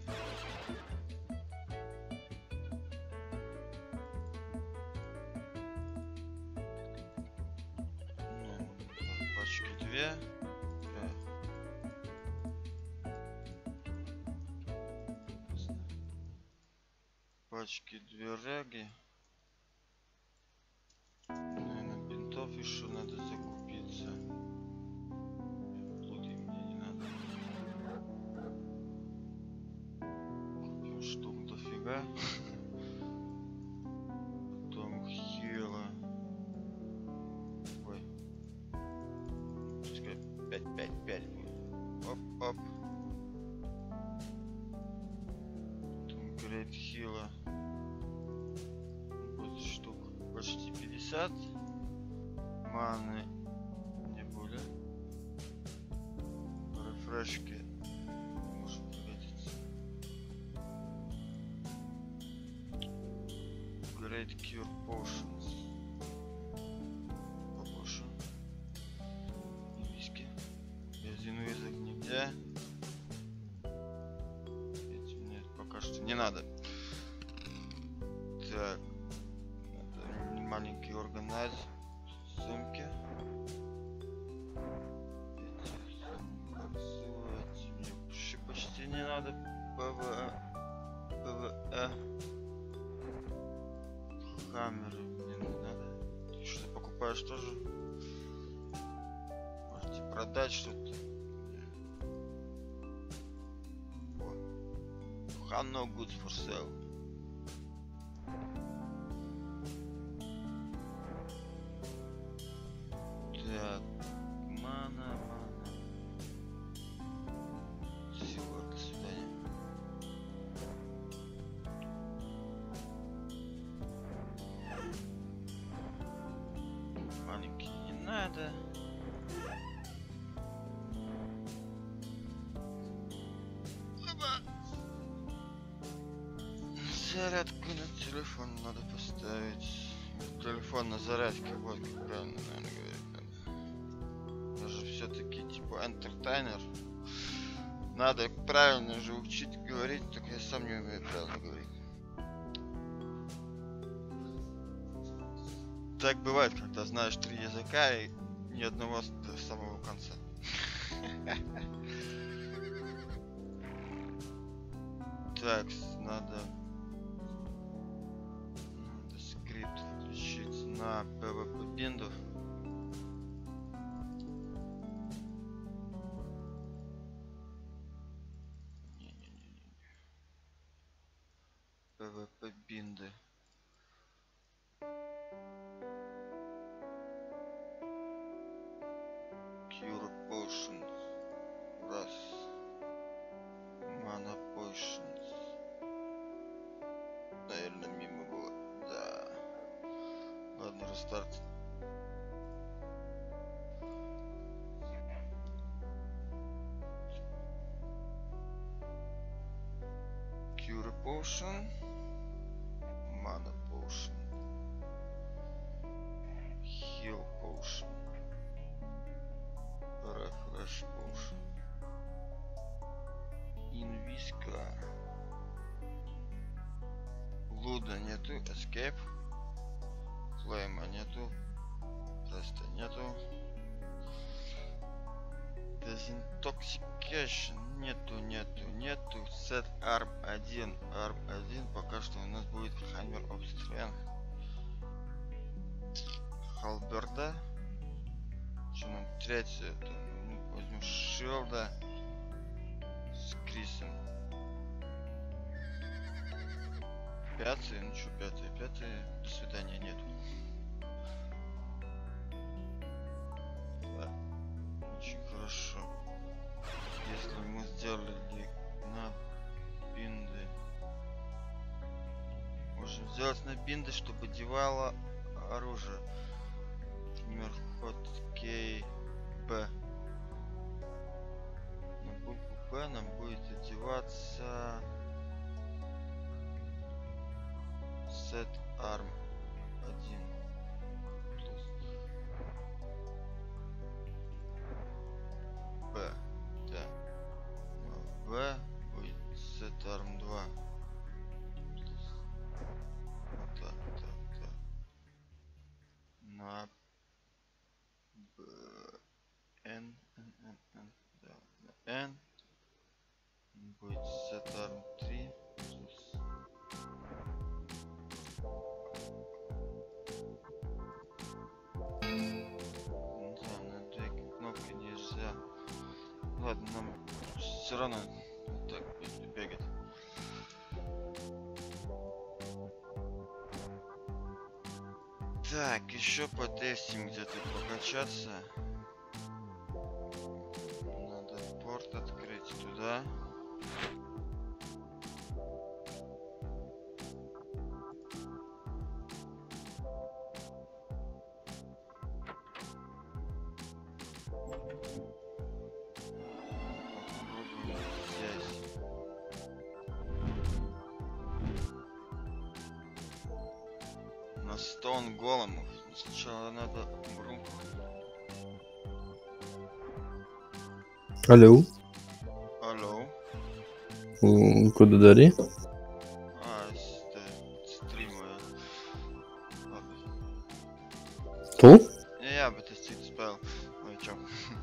Ну, пачки 2. Пачки 2 реги. Наверное, бинтов еще надо закупиться. Плоти мне не надо. Купим штук дофига. Потом хила. Ой. Пускай 5 будет. Оп. Потом Great Hill будет штук почти 50. Маны не более. Рефрешки может пригодиться. Great Cure Potions побольше. И виски. Без инвизок нигде. Эти мне пока что не надо. Так. Это маленький органайз. Сумки. Эти мне вообще почти не надо. ПВЭ. Хаммеры мне не надо. Ты что покупаешь тоже? Можете продать что-то. Have no goods for sale. Так, мана. Всего, до свидания. Маленький не надо. Зарядку на телефон надо поставить. Телефон на зарядке, вот как правильно, наверное, говорить надо. Я же все-таки типа энтертайнер. Надо правильно же учить говорить, только я сам не умею правильно говорить. Так бывает, когда знаешь 3 языка и ни одного до самого конца. Так, надо скрипт включить на PvP биндов. PvP бинды. Cure Potions. Раз. Mana Potions. Наверное, мимо было. Да. Ладно, рестарт. Cure Potion. Mana Potion. Heal Potion. Refresh Potion. Инвиска. Луда нету. Escape. Флейма нету. Теста нету. Desintoxication нету. Set Arm 1. Arm 1 пока что у нас будет Hammer of Strength. Халберда. Что нам третье? Это, возьмем Шилда с Крисом. Пятый, ну что, пятый, до свидания, нету. Да, очень хорошо. Если мы сделали на бинды, можем сделать на бинды, чтобы девало оружие. Например, ход K, P. На букву P нам будет одеваться Set Arm 1 плюс P. Да. На V будет Set Arm 2 плюс так. На B N. Да, на N будет Set Arm 3 плюс на две кнопки нельзя. Ладно, нам все равно так будет бегать. Так, еще по тестим где-то прокачаться. Надо порт открыть туда. Попробуем здесь. На 100 големов. Сначала надо брунку. Alo, Алло. Kudu dari? Streamoju. Labi. Tu? Jā, bet es citu spēli. Vai čau.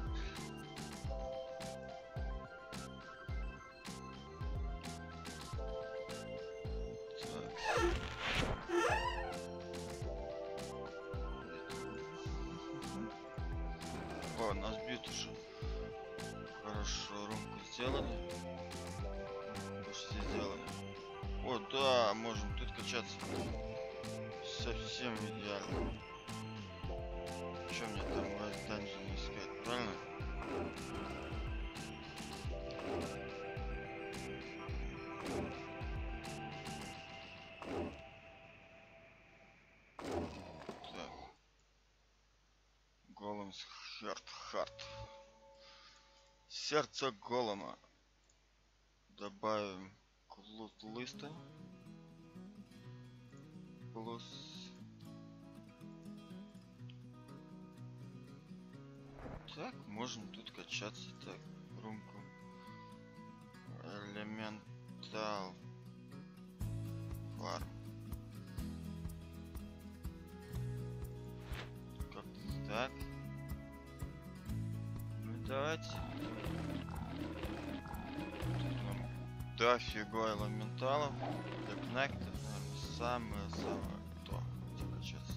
О, нас бьют уже. Хорошо, румку сделали. Почти сделали. О, да, можем тут качаться. Совсем идеально. Что мне там в данжене искать, правильно? Так. Голем харт. Сердце голема. Добавим листа. Плюс. Так, можем тут качаться. Так, румку. Элементал. Фарм. Как-то так. Ну давайте. Дофига элементалов. Декнектор, наверное, самое то, где качаться.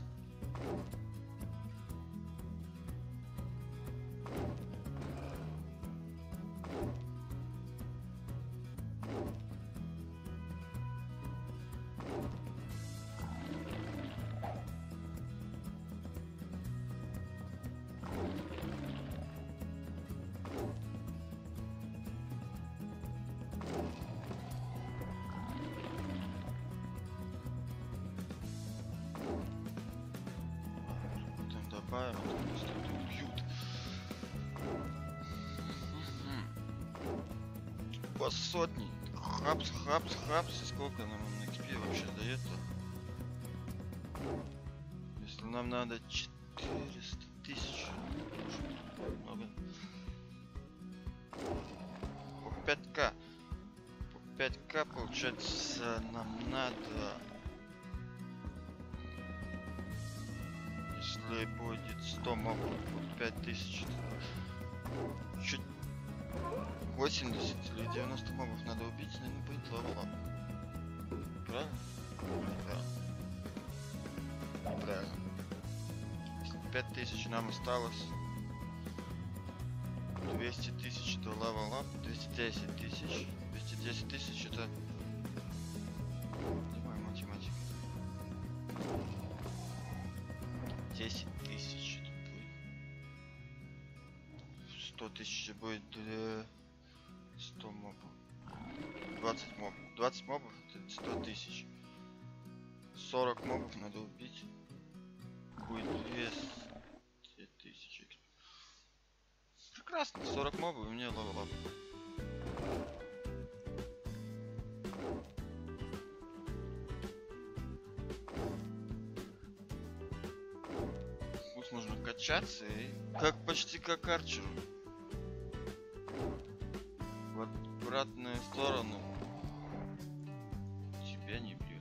Добавим, а то просто убьют. По сотни. Хапс. И сколько нам на XP вообще дает-то? Если нам надо 400 тысяч. Много. По 5к. По 5к получается нам надо... Если будет 100 мобов по 5000, чуть 80 или 90 мобов надо убить, но не будет левела. Правильно? Да. Правильно. 5000 нам осталось. 200 тысяч до левел ап. 210 тысяч. 210 тысяч это... Моя математика. 10 тысяч это будет. 100 тысяч будет 100 мобов. 20 мобов. 20 мобов это 100 тысяч. 40 мобов надо убить. Будет 200 тысяч. Прекрасно. 40 мобов и мне левел. Можно качаться и почти как арчеру. В обратную сторону тебя не бьют.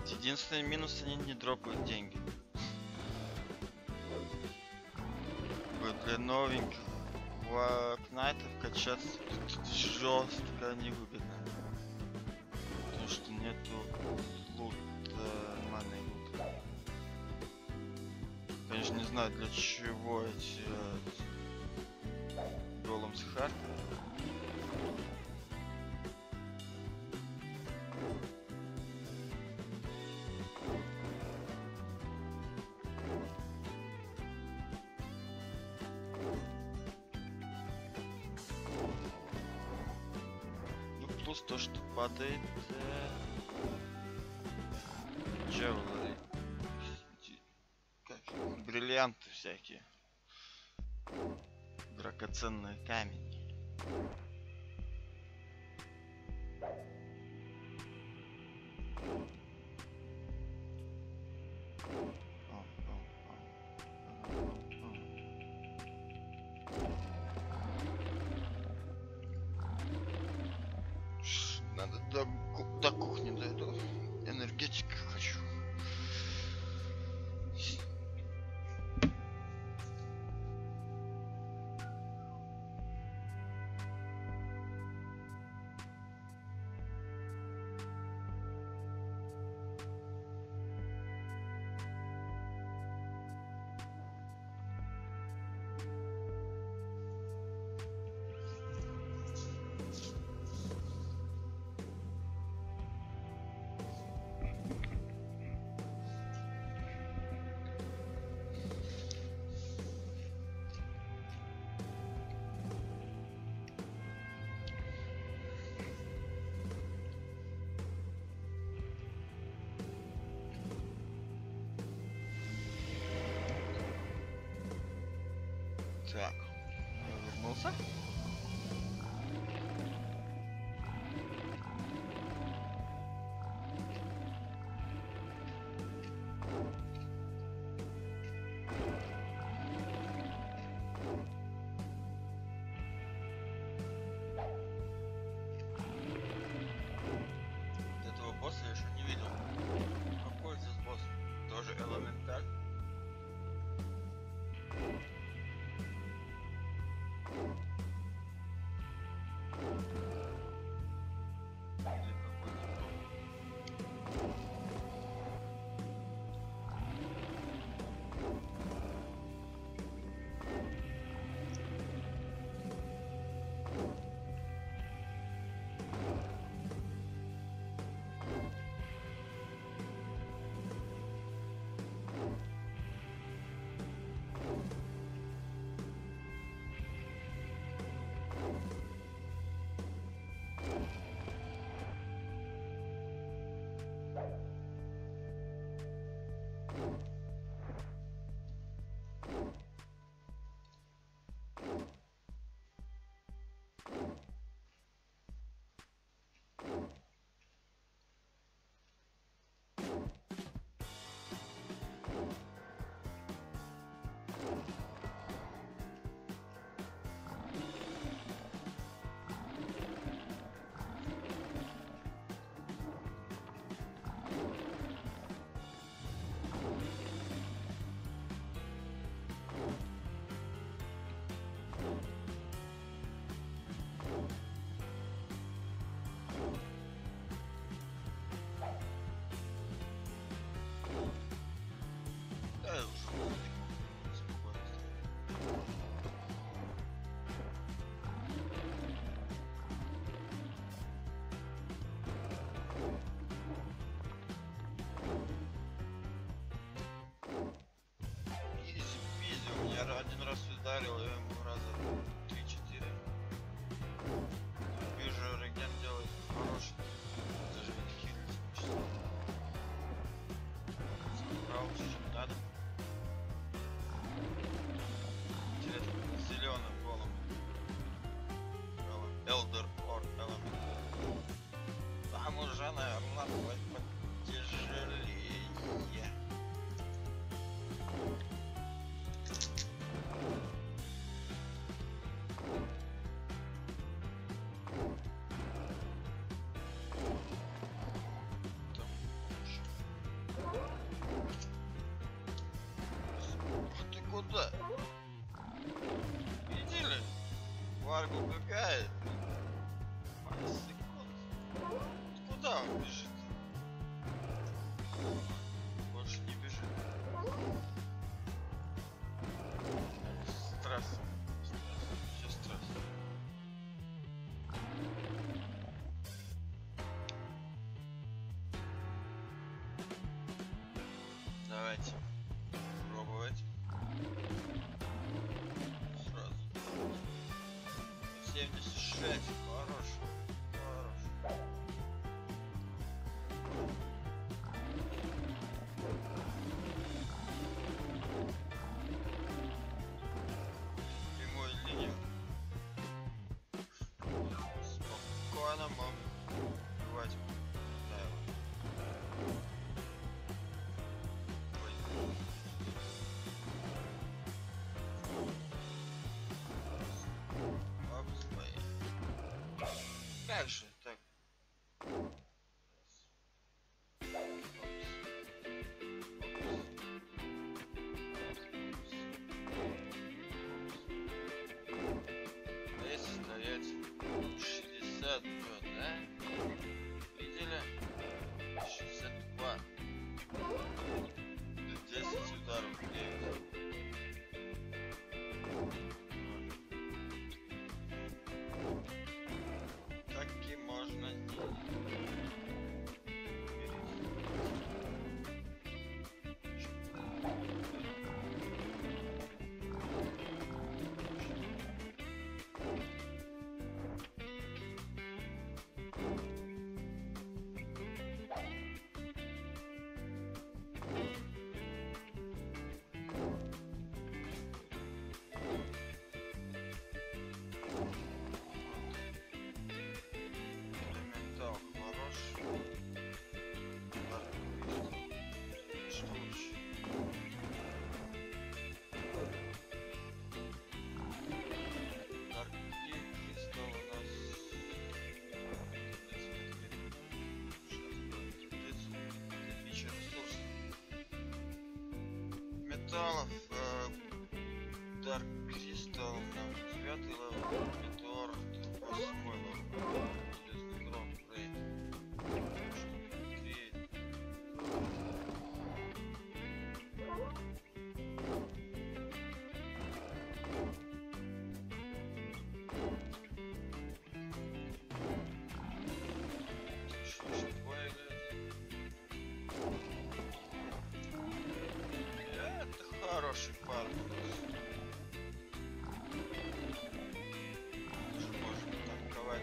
Единственный минус, они не дропают деньги. Вот для новеньких вакнайтов качаться тут жестко невыгодно. Потому что нету лута, нормальный лут. Конечно, не знаю для чего эти голом с хард. Плюс то, что падает джевелry, как бриллианты всякие, драгоценные камни. Надо до кухни дойду. Энергетика хочу. Так, я вернулся. Этого босса я еще не видел. Какой здесь босс? Тоже элементарь. Один раз ударил, я ему раза 3-4. Вижу, реген делает хороший. Даже не хилит. Справа чуть-чуть надо. Интересно, зеленым голом. Elder or Element. Там уже, наверное, потяжелее. Давайте пробовать. Сразу. 76. Хорош. Хорош. Прямую линию. Спокойно могу убивать. Как же так? Здесь стоять 62, да? Видели? 62. 10 ударов в 9. Так и можно не... Элементал хорош. Что лучше? Кристалл у нас... Тысяча ресурсов. Металлов. Дарк Кристалл нам 9 левел. Метеор 8 левел. Железный гром. Рейд. 3. Это хороший парк. Уже можно танковать.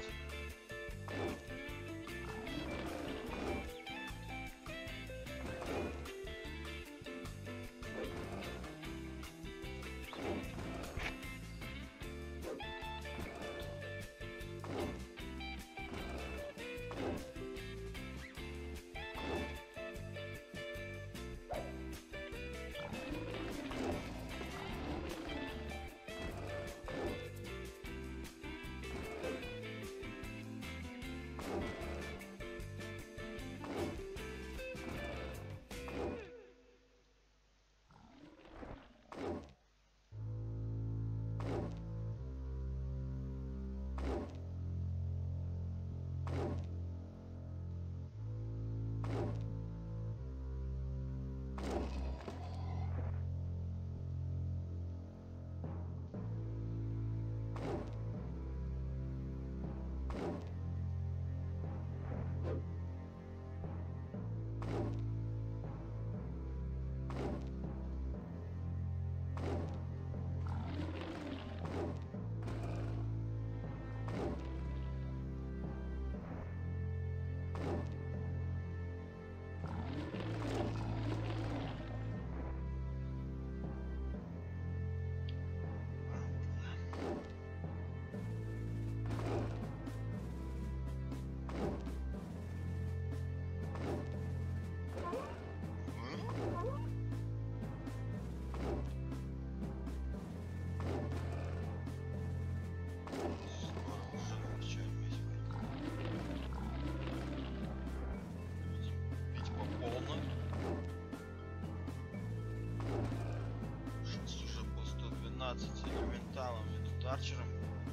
Элементалом и тут арчером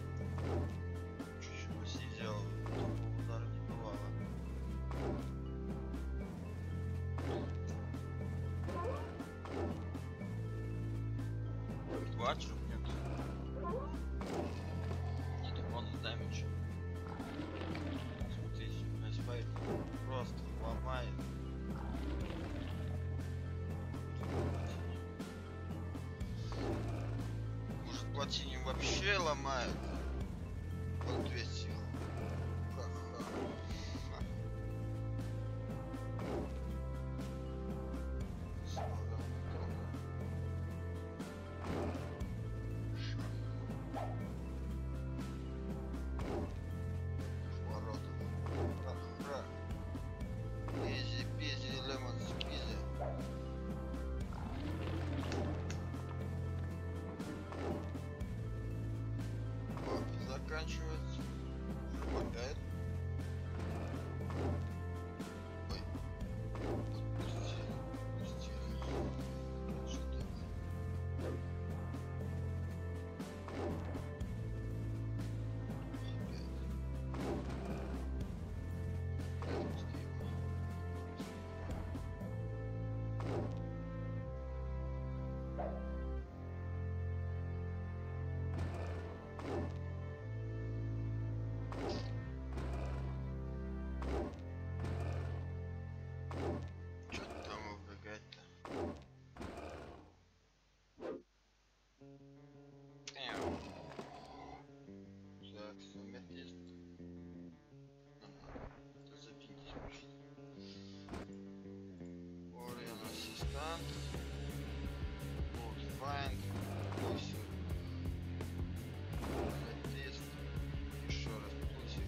чуть-чуть посидел, такого удара не бывало. У арчеров нет бонус дэмэдж. Смотрите, Спайк просто ломает. вообще ломает. Вот 200. Ха-ха. Ха. Изи-пизи, лемон сквизи. Заканчивается. Помогает. Ой. Пусти. Что такое? Что там убегать-то? Так, аметист. Запиньтесь, Орион ассистант. Find. Аметист. Еще раз плутик.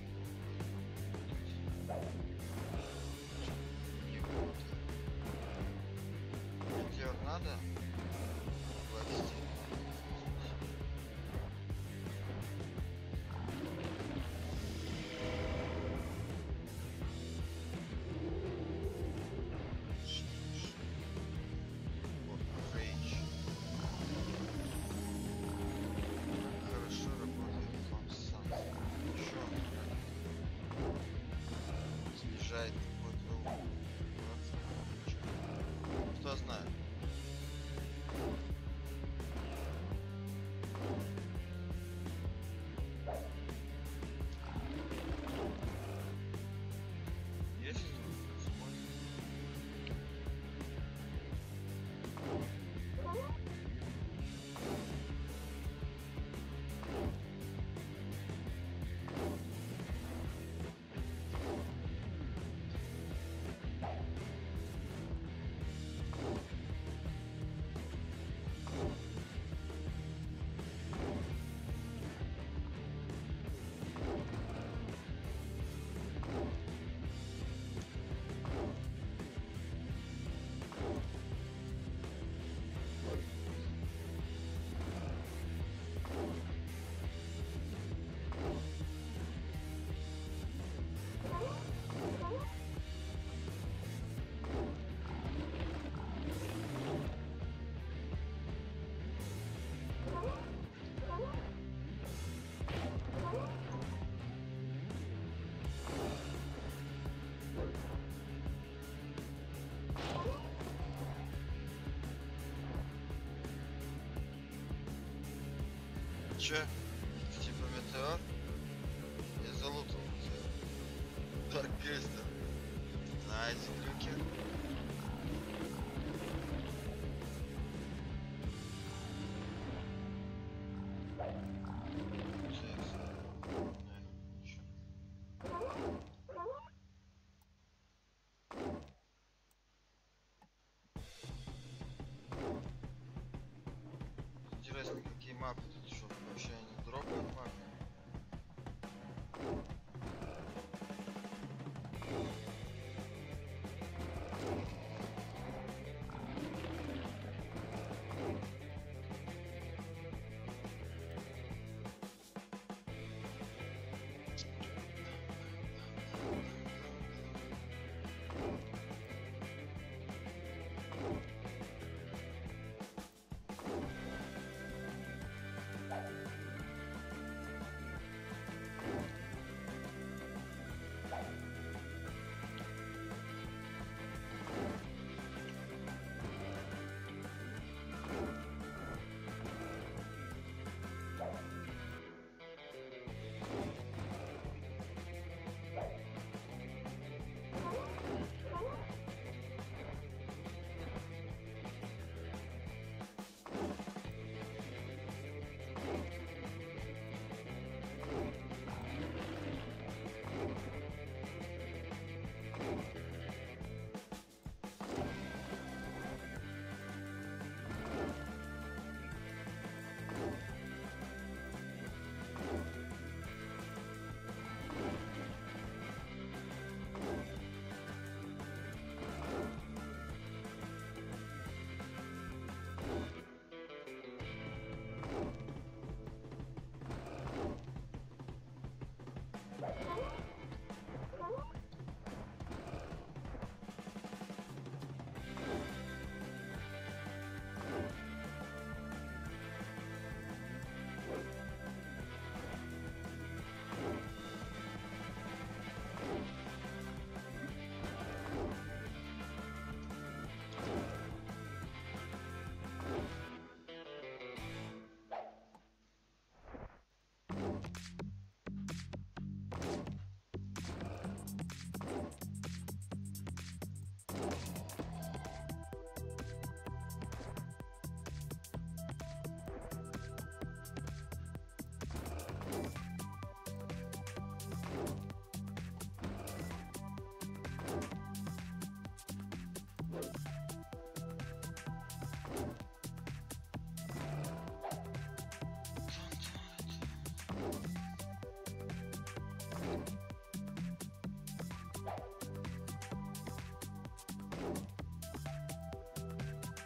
Метеор надо? Платите. Хорошо работает фамсан. Еще снижает какой-то. Кто знает? Есть кто-то смотрит? Че? Типа метеор? Я залутал метеор. Дарк Кристал. Найс, глюки. Интересно, какие мапы тут еще вообще не дропают мапы?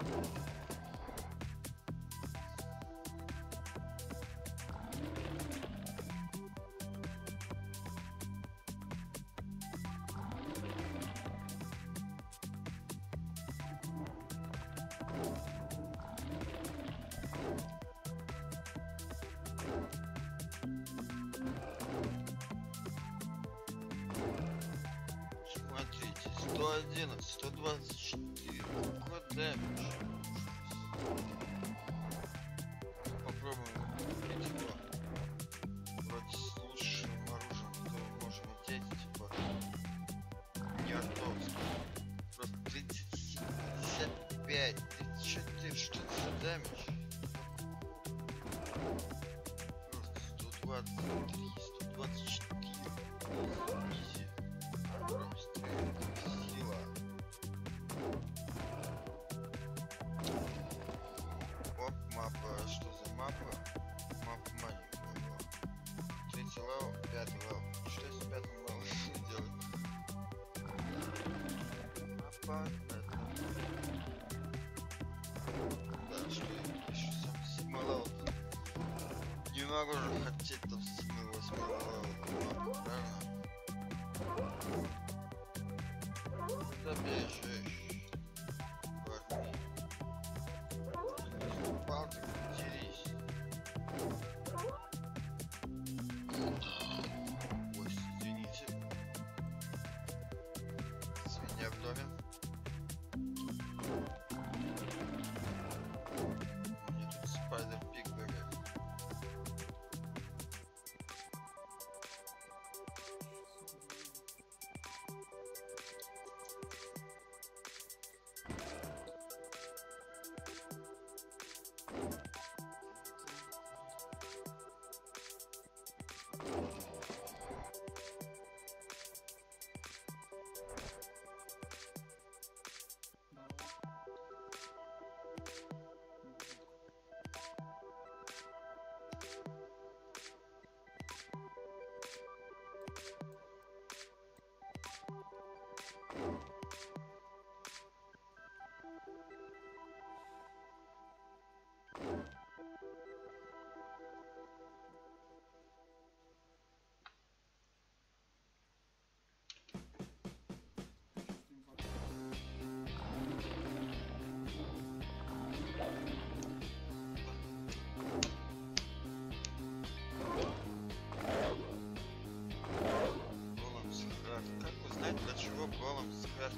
Смотрите, 111, 124. Какой дэмидж? Попробуем убить его. Вроде с лучшим оружием, которое можем одеть, типа не артовский. Просто 37, 55, 34, что это за дэмидж? Просто 123, 124. Изи. Просто сила. Оп, мапа. Что за мапа? Мапа маленькая. 3 левел, 5 левел. Что с 5 левелом делать? Мапа. Это... Да, что я пишу? Сам 7 левел. Не могу же хотеть там 7-8 левел. Правильно? Куда бежишь? Парни. Палки, дерись. Ой, извините. Свинья в доме. Мне тут спайдер-пик бегает. Для чего голом сверху?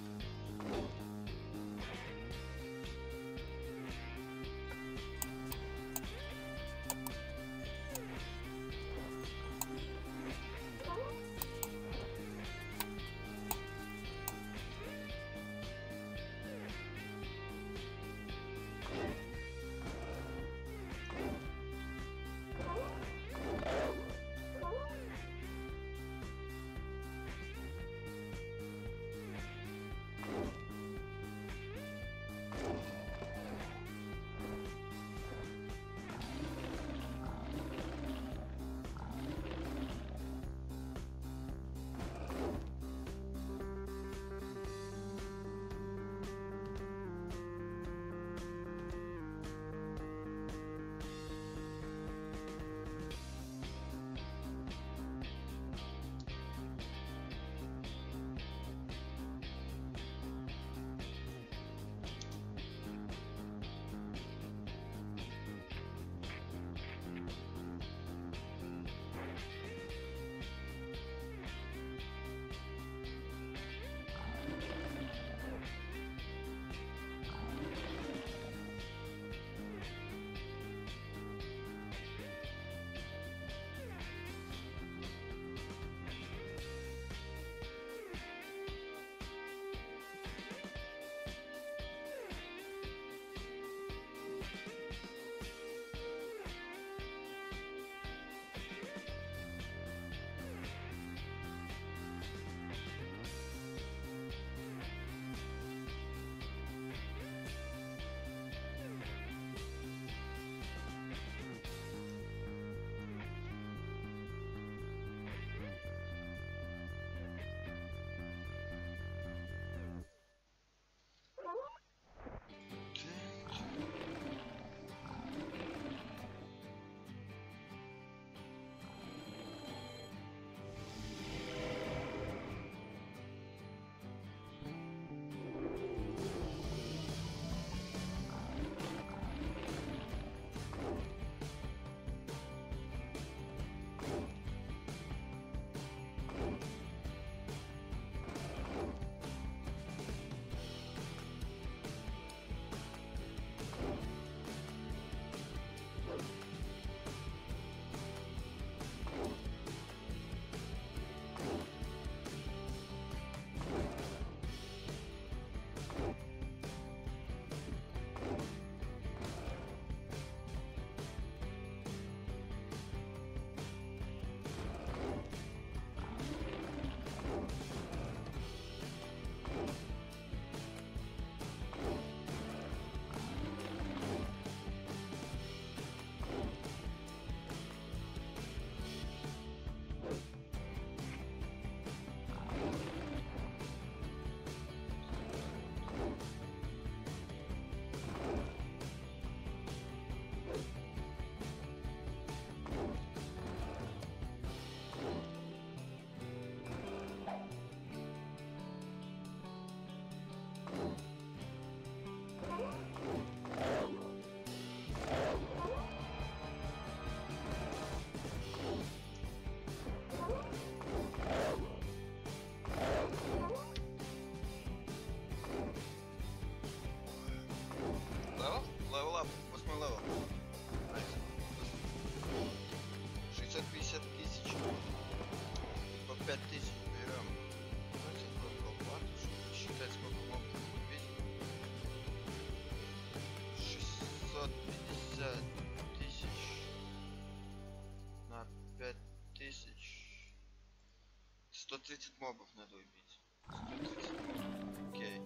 130 мобов надо убить. 130 мобов. Окей.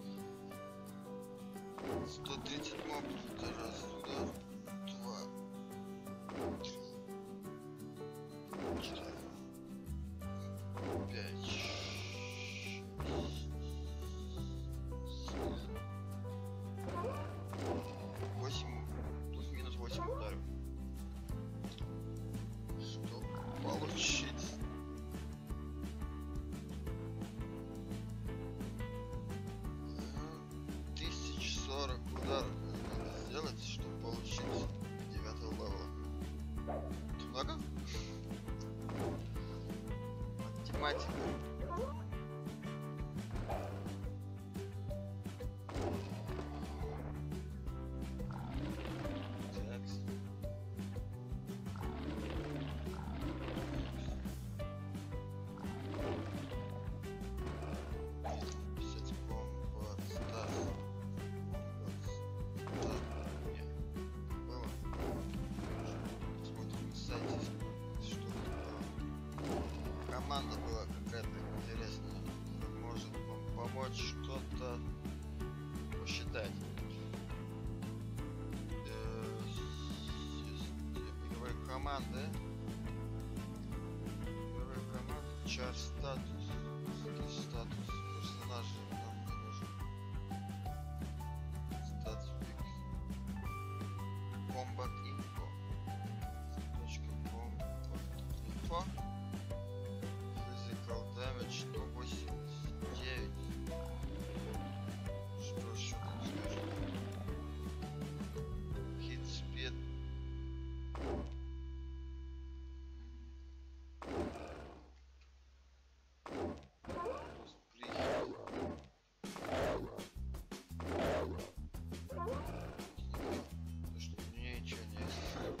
130 мобов. Это раз, удар. 2. 4. 5. 8. Плюс-минус 8 ударов. Что получить? 1040 ударов надо сделать, чтобы получить 9 левела. Это много? Математика. Команда была какая-то интересная. Может помочь что-то посчитать. Игровые команды. Игровые команды. Чар статус. Статус персонажа нам не нужен. Статус Combat Info. .com.info. Damage 189. Что еще там скажем? Hit speed. То, что мне ничего не есть.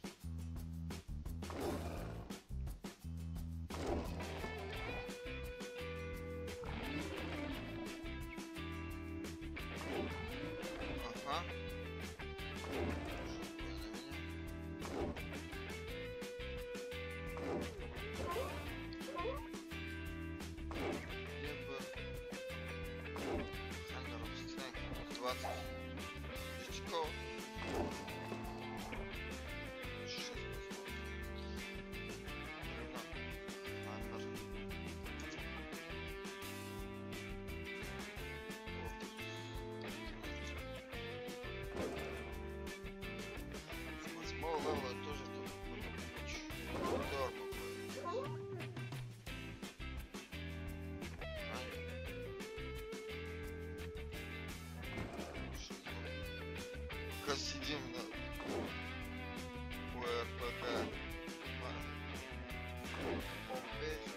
Ага. Либо Thunder of Strength 20 очков. 6 восьмого левела тоже тут удар попадет. Пока сидим на УРПК homepage.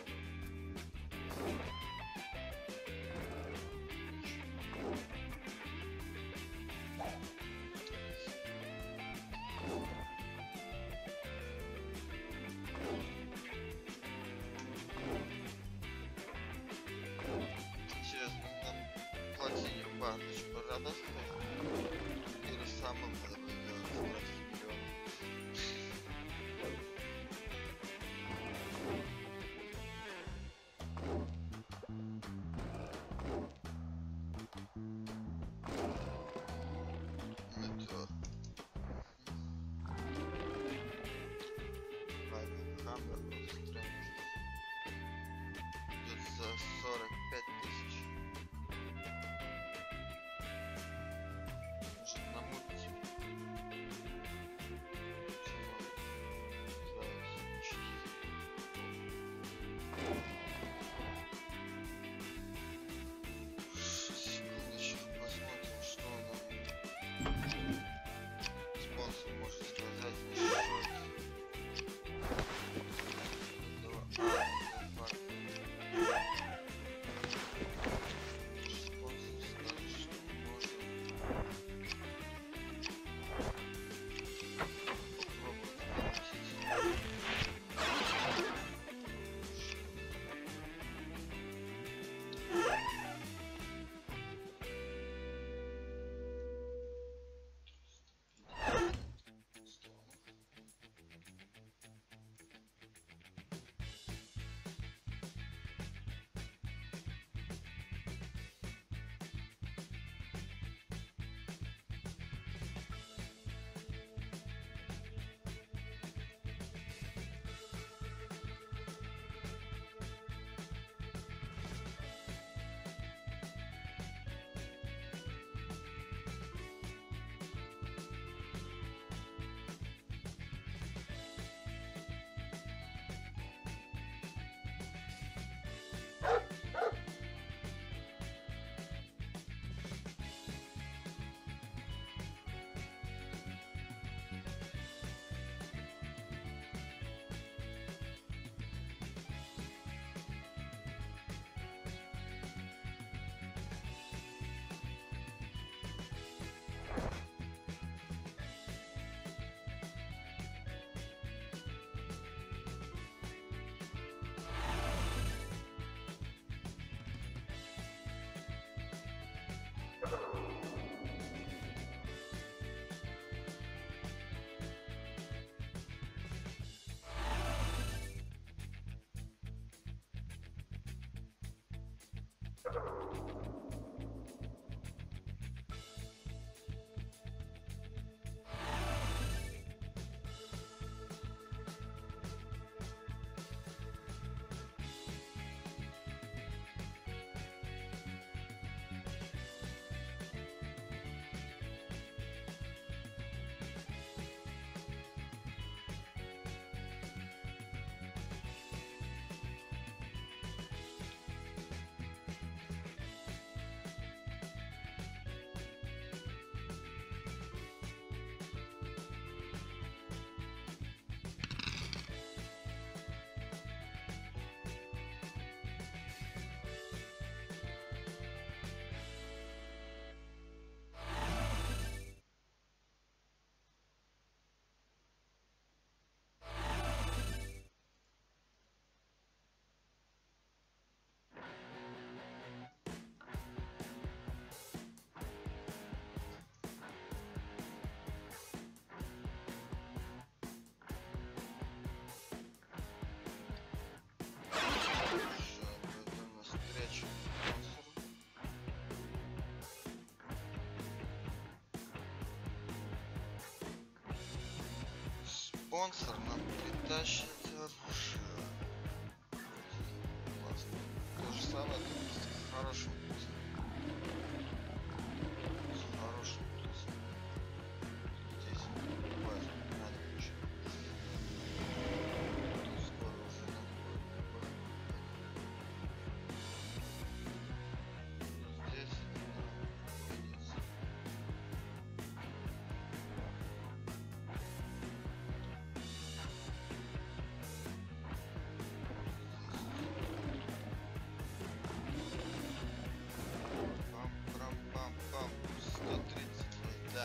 Интересно, нам платили бардыч продастся? Или самым надо будет делать миллион? Метеор. Ладно, Thunder of Strength. Идет за 45 тысяч. Может намутить. Секундочку, посмотрим, что нам Спонсор нам притащит оружие. Классно. То же самое только с хорошим плюсом. С хорошим плюсом. Здесь базу не надо ничего. Тут скоро уже нам будет любой. Здесь это находится. Пам-пам-пам-пам. 130 да.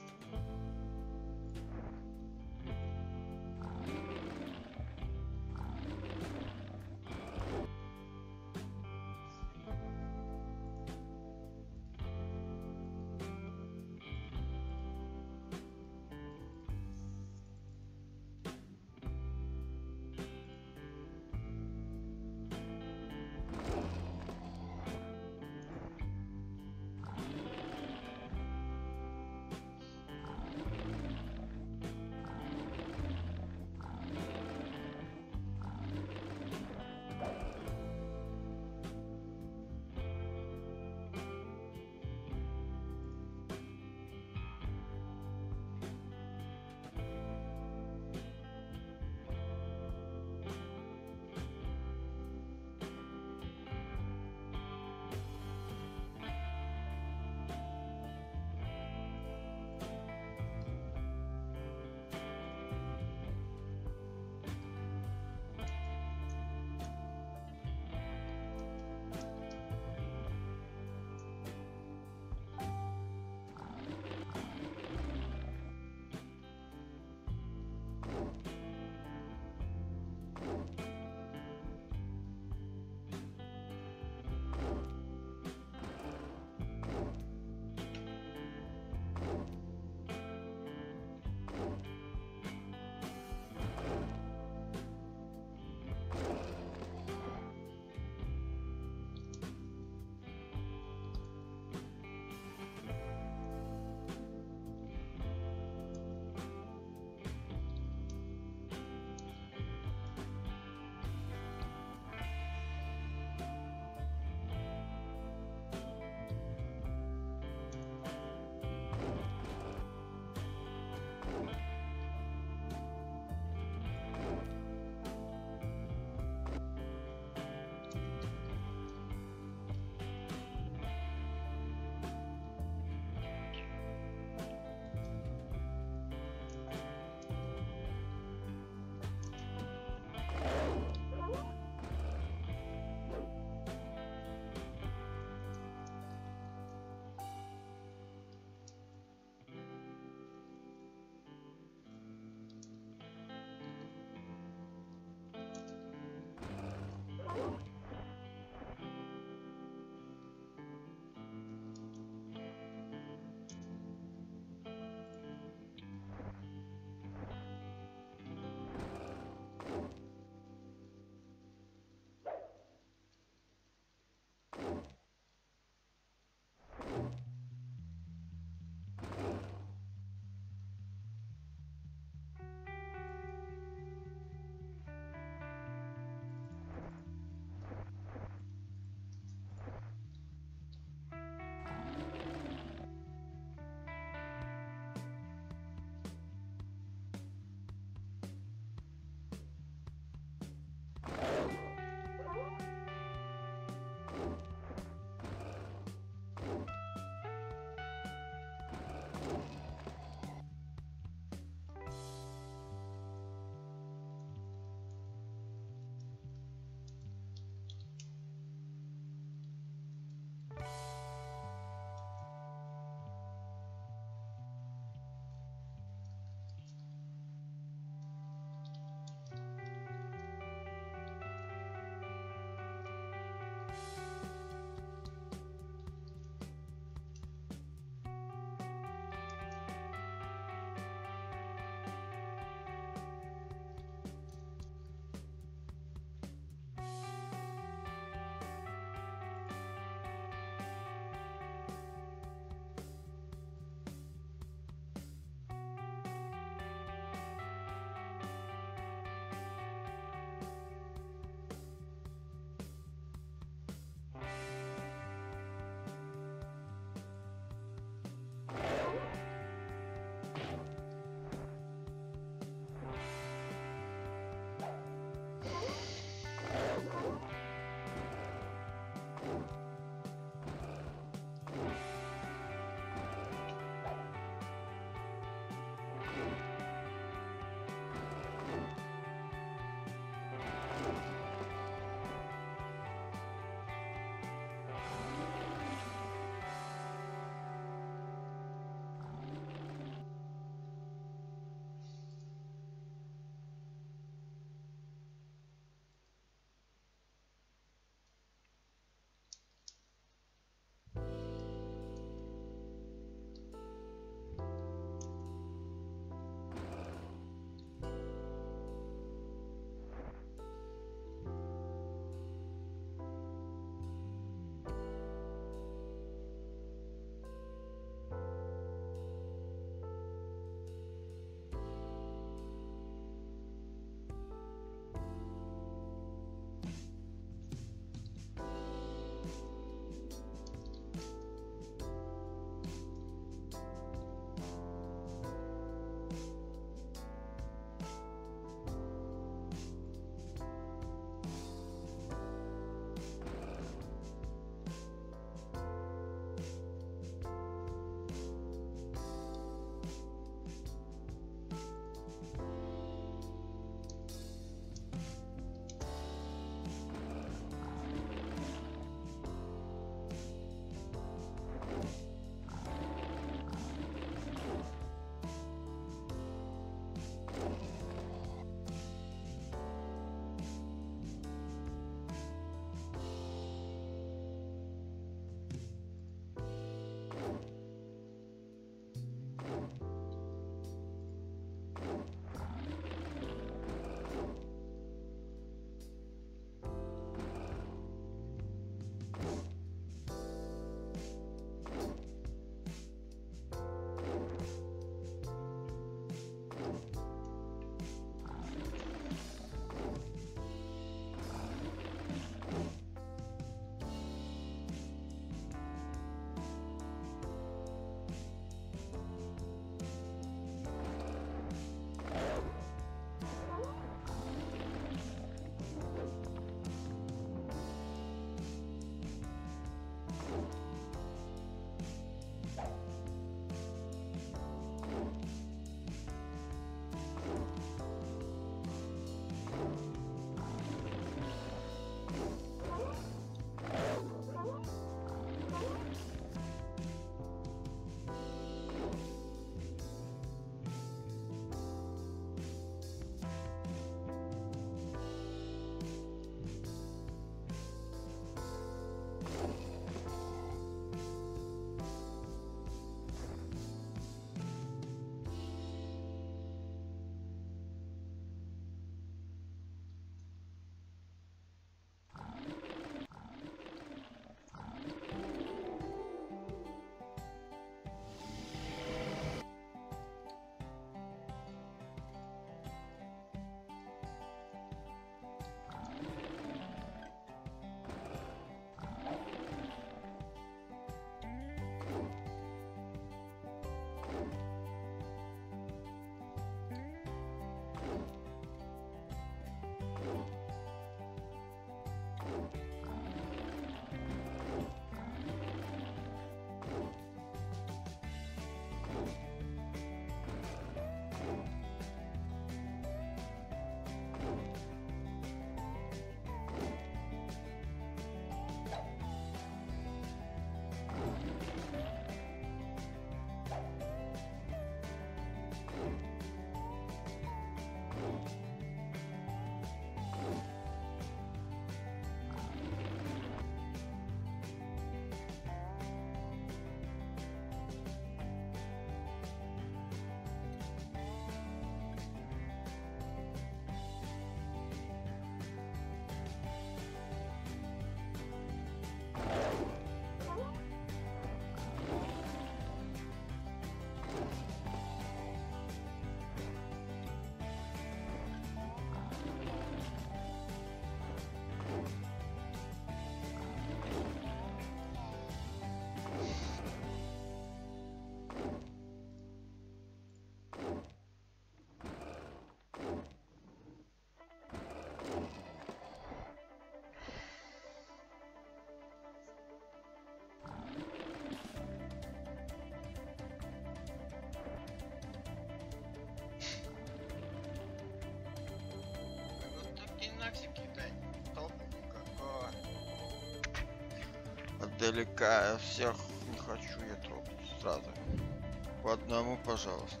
издалека. Я всех не хочу я трогать сразу. По одному, пожалуйста.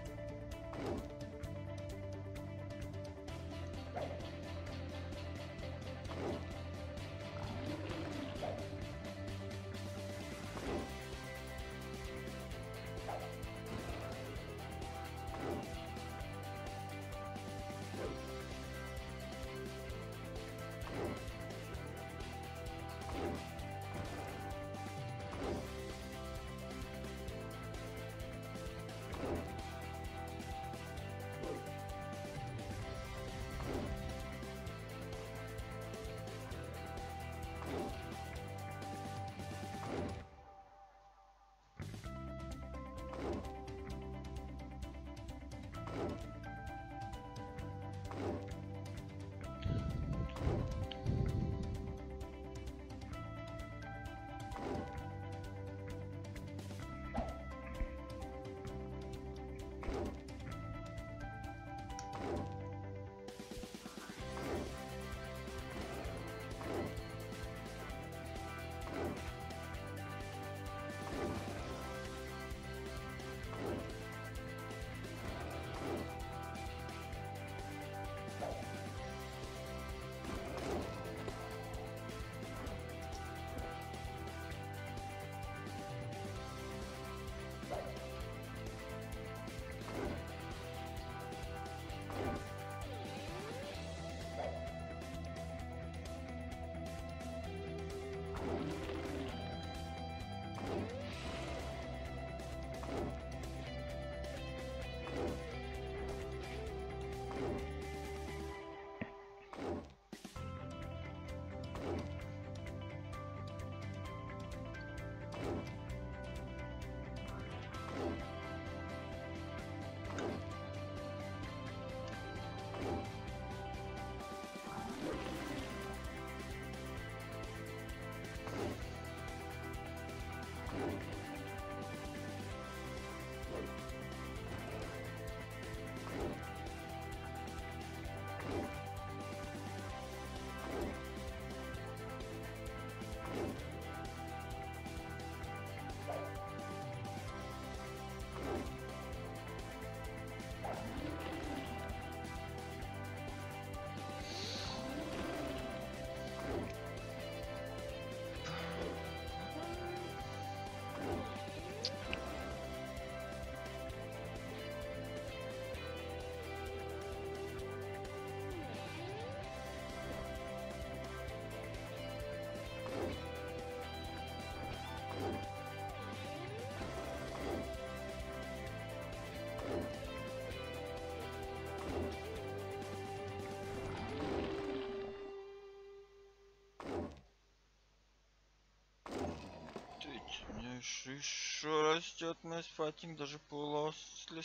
Еще растет мой файтинг даже после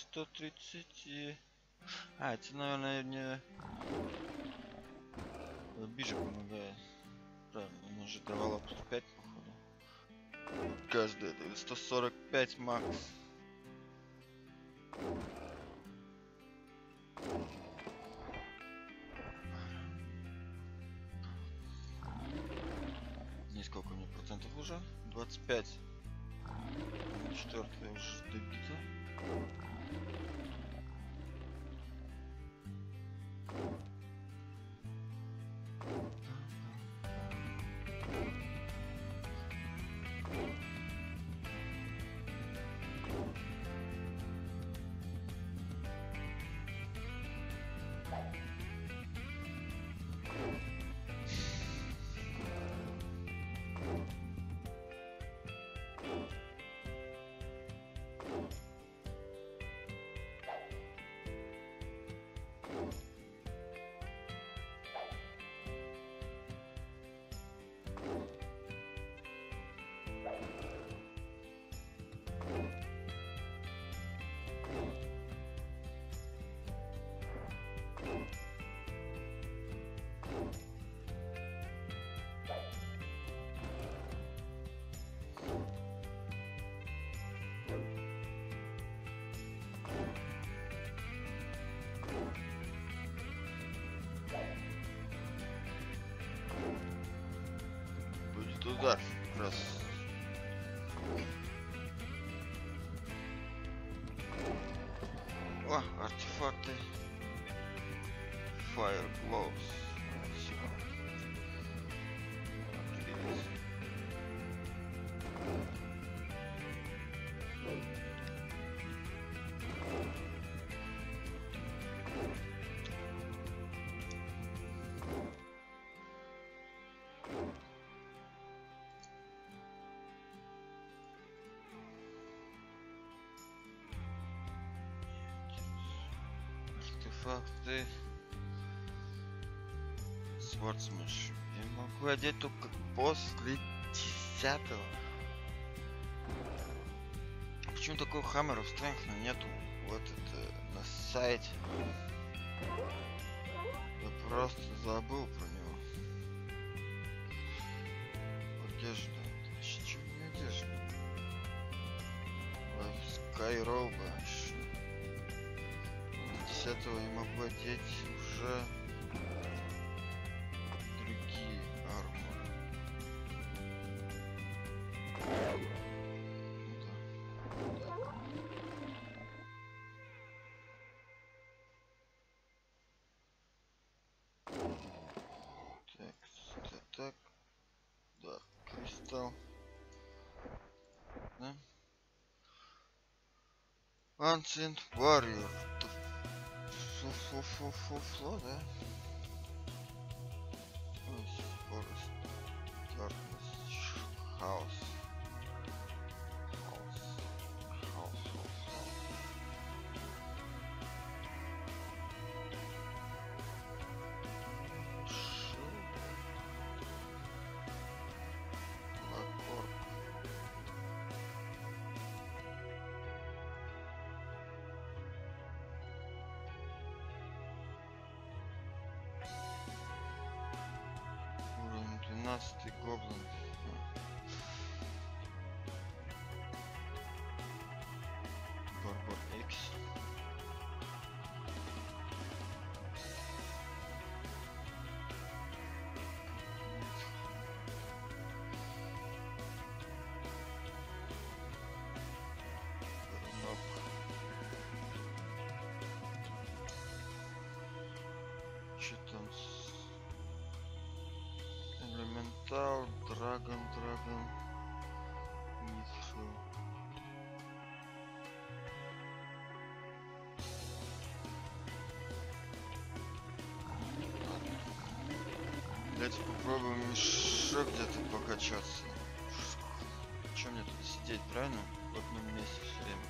130. А, это, наверное, мне ближе помогает. Правильно, он уже давала плюс 5, походу. Каждый дает 145 макс. И сколько у меня процентов уже? 25. Четвертая уже добита. Будет удар. Раз. артефакты. Свордсманшип. Я могу одеть только после 10-го. Почему такого Hammer of Strength нету вот это на сайте? Я просто забыл про него. Одежда. Чего не одежда? Скайроба. 10-го я могу одеть уже другие арморы. Так, да, кристалл, да, Ancient Warrior, фу, да, Forest, Darkness, House. Уровень 12 гоблин. Барбар X. Что там? Элементал, Драгон, Мифрил. Давайте попробуем еще где-то покачаться. Чем мне тут сидеть, правильно? В одном месте все время.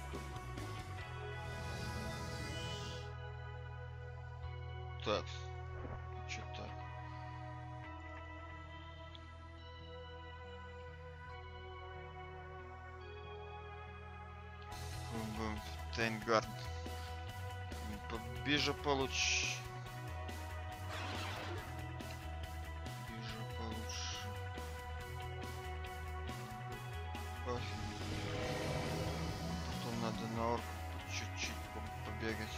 Так. Что так? Попробуем Тайнгард. Бижа получше. Потом надо на орку чуть-чуть побегать.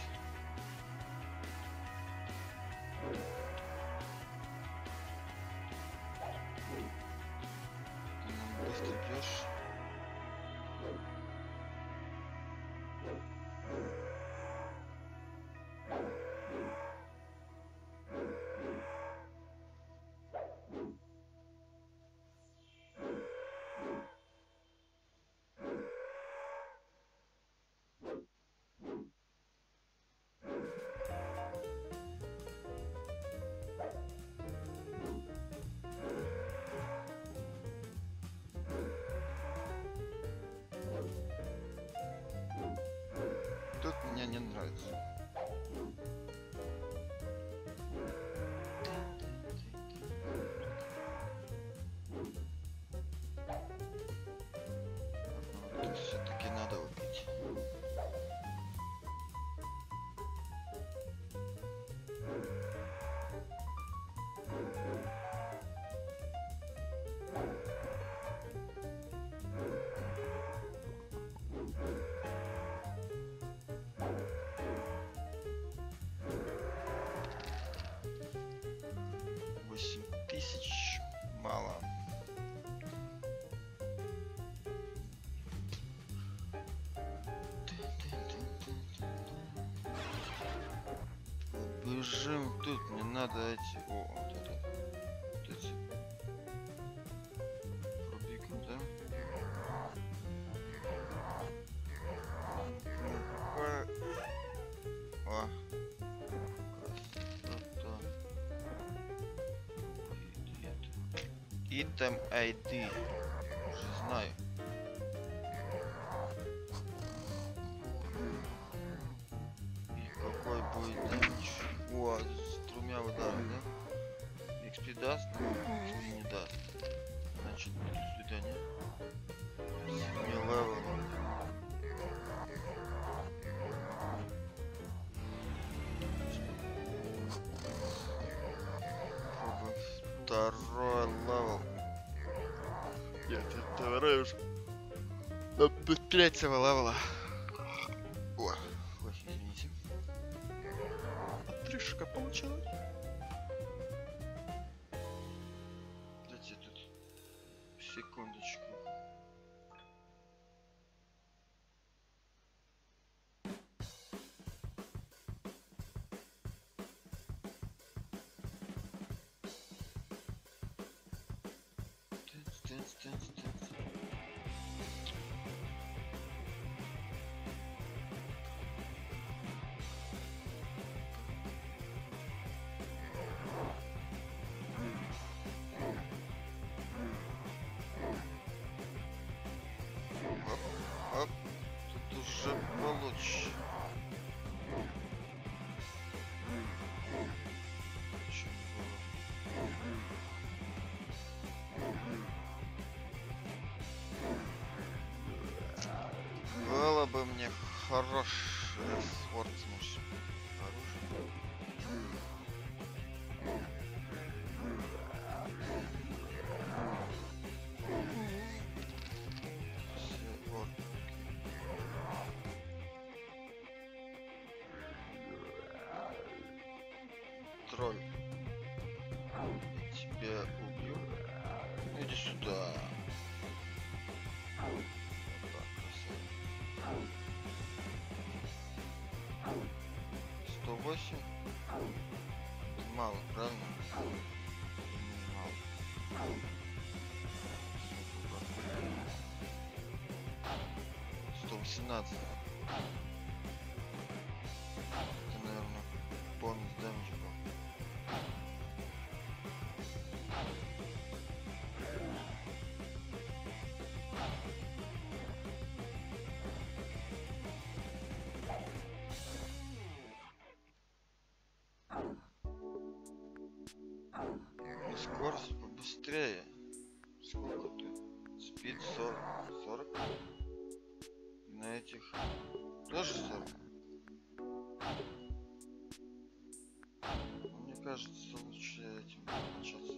Ты быстро идешь. Тут мне не нравится. Тут все-таки надо убить. Мало. Бежим тут, мне надо эти. О, вот это. Вот эти. Пробегем, да? О. Item ID. Уже знаю. И какой будет damage? даст. Если не даст, значит, до свидания. 7 левелов. Пробуем второй левел. Нет, это второй уже. До третьего левела. О, ой, извините. Отрыжка получилась. Дайте тут секундочку. Оп, тут уже получше. Было бы мне хороший сворцмуш. Оружие. Вот. Тролль. Я тебя убью. Иди сюда. 108. Это мало, правильно? Мало. 118. Это, наверное, бонус дэмэдж был. Скорость побыстрее. Сколько ты? Спид 40. На этих тоже 40. Мне кажется, лучше этим начаться.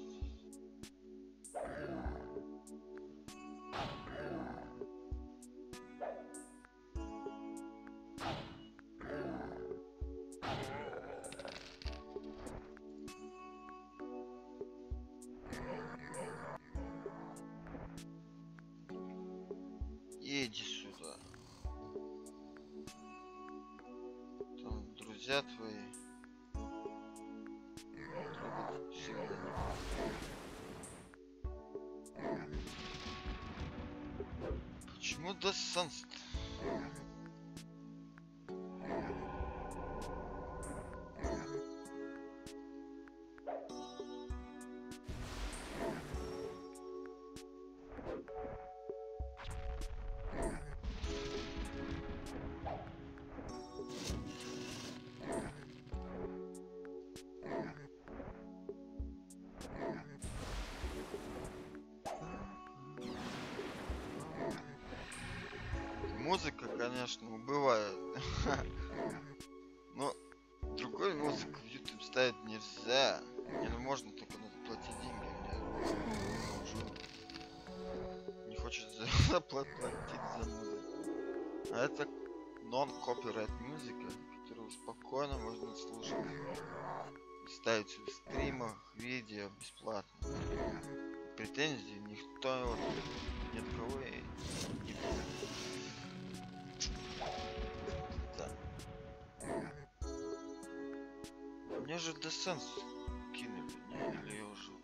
Иди сюда. Там друзья твои трогать сильно не. Почему десанс? Музыка, конечно, убывает. Но другой музыку в YouTube ставить нельзя. Не, ну можно, только надо платить деньги. Мне уже не хочет платить за музыку. А это non-copyright музыка, которую спокойно можно слушать. И ставить в стримах, видео бесплатно. Претензий никто вот, ни от кого и не будет. Мне же десенс кинули, не? Или я уже...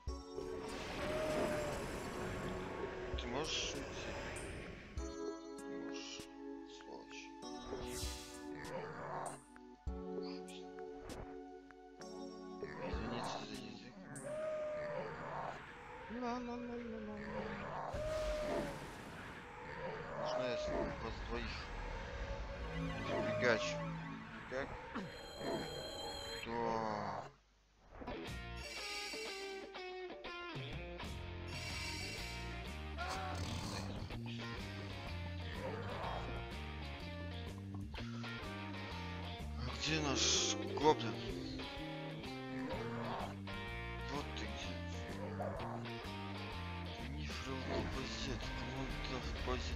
Ты можешь уйти? Ты можешь, сволочь. Извините за язык. Можно я вас двоих пригачу? Как? То... Где наш гоблин? Вот ты где. Мифрил депозит. Кому это депозит?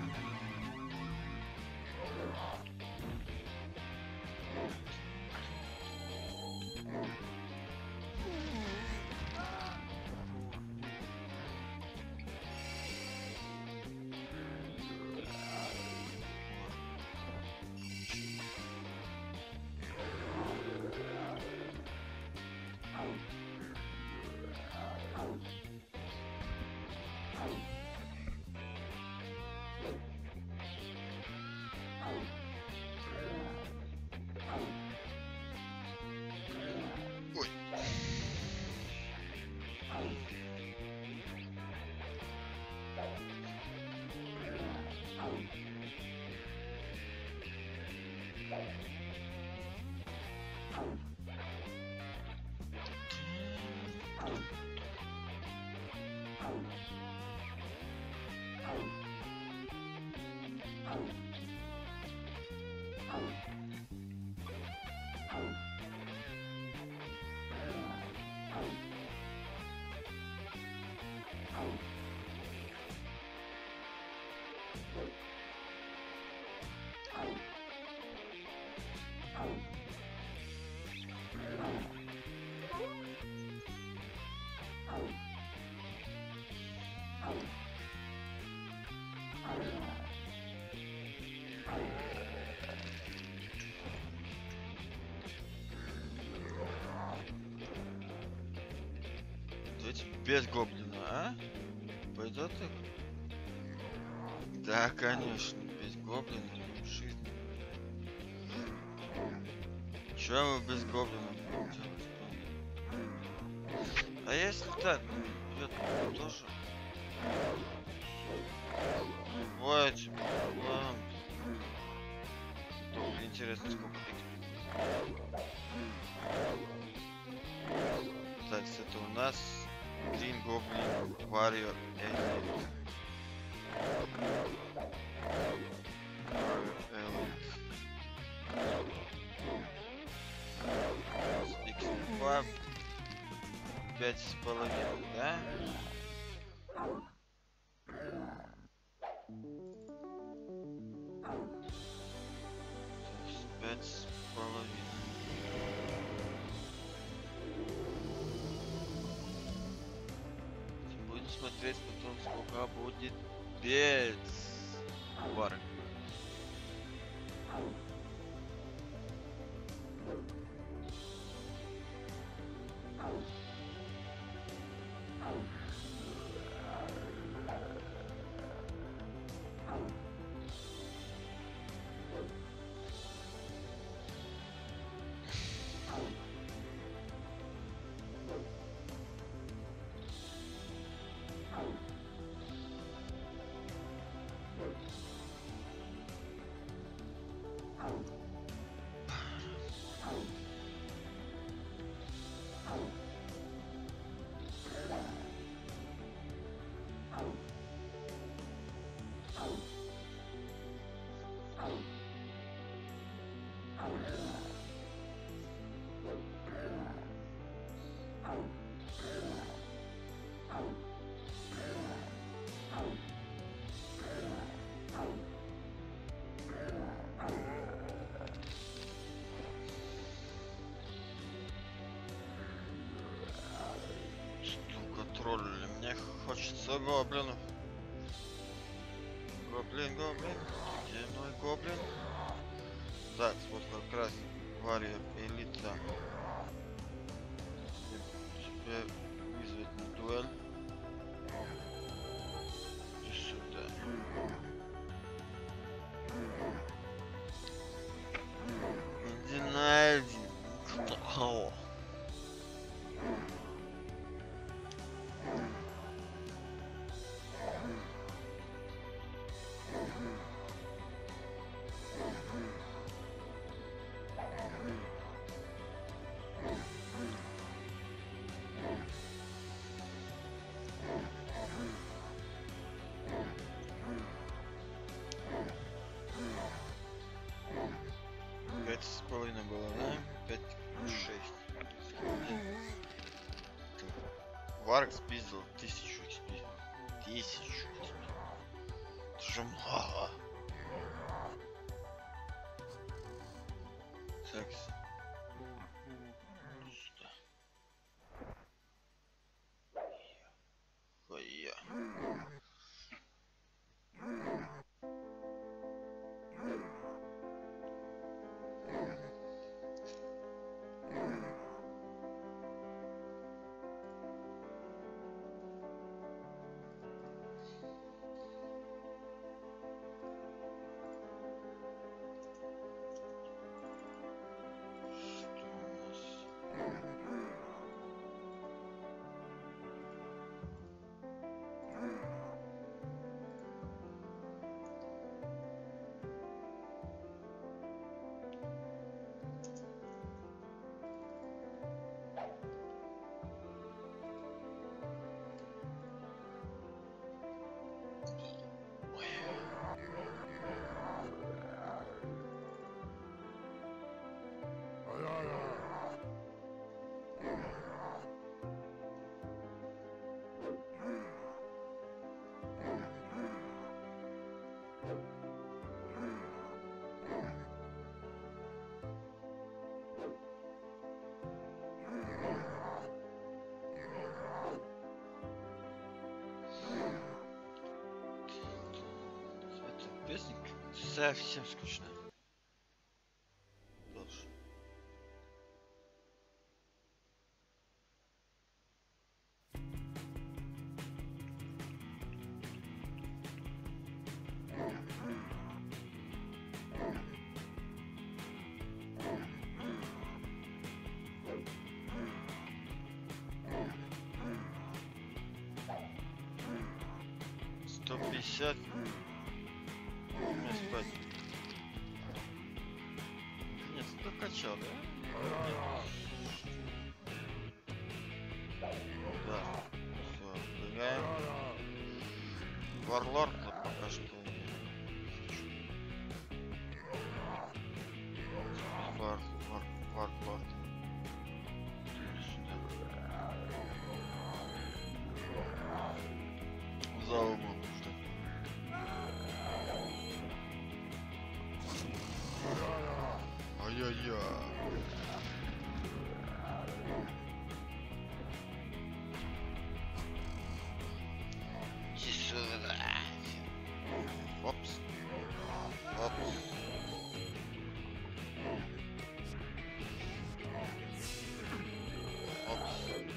Ой. Давайте без гоблина, а? Пойдет так? Да, конечно, без гоблина жизнь. Чё вы без гоблина будете делать? А если так, ребят, тоже. Давайте, ладно. Только интересно, сколько XP. Так, это у нас Green Goblin Warrior Elite. XP 5,5, да? 5,5. Будем смотреть потом, сколько будет без варок. Тролли. Мне хочется гоблинов. Гоблин. Где мой гоблин? Так, вот как раз Warrior Элита. Тебе вызвать на дуэль. И сюда. Иди на один. Кто? Варк спиздил 1000 XP. 1000 XP. Это же мало. Секс. Сюда. Хуя. Что у нас? 5 совсем скучно. Дальше. Сто 50. Мне спать. Нет, докачал, да? Да. Все, бегаем. Варлорд пока что не хочу. Варлорд. За угол. Ай-яй-яй. Иди сюда. Опс. Опс. Опс.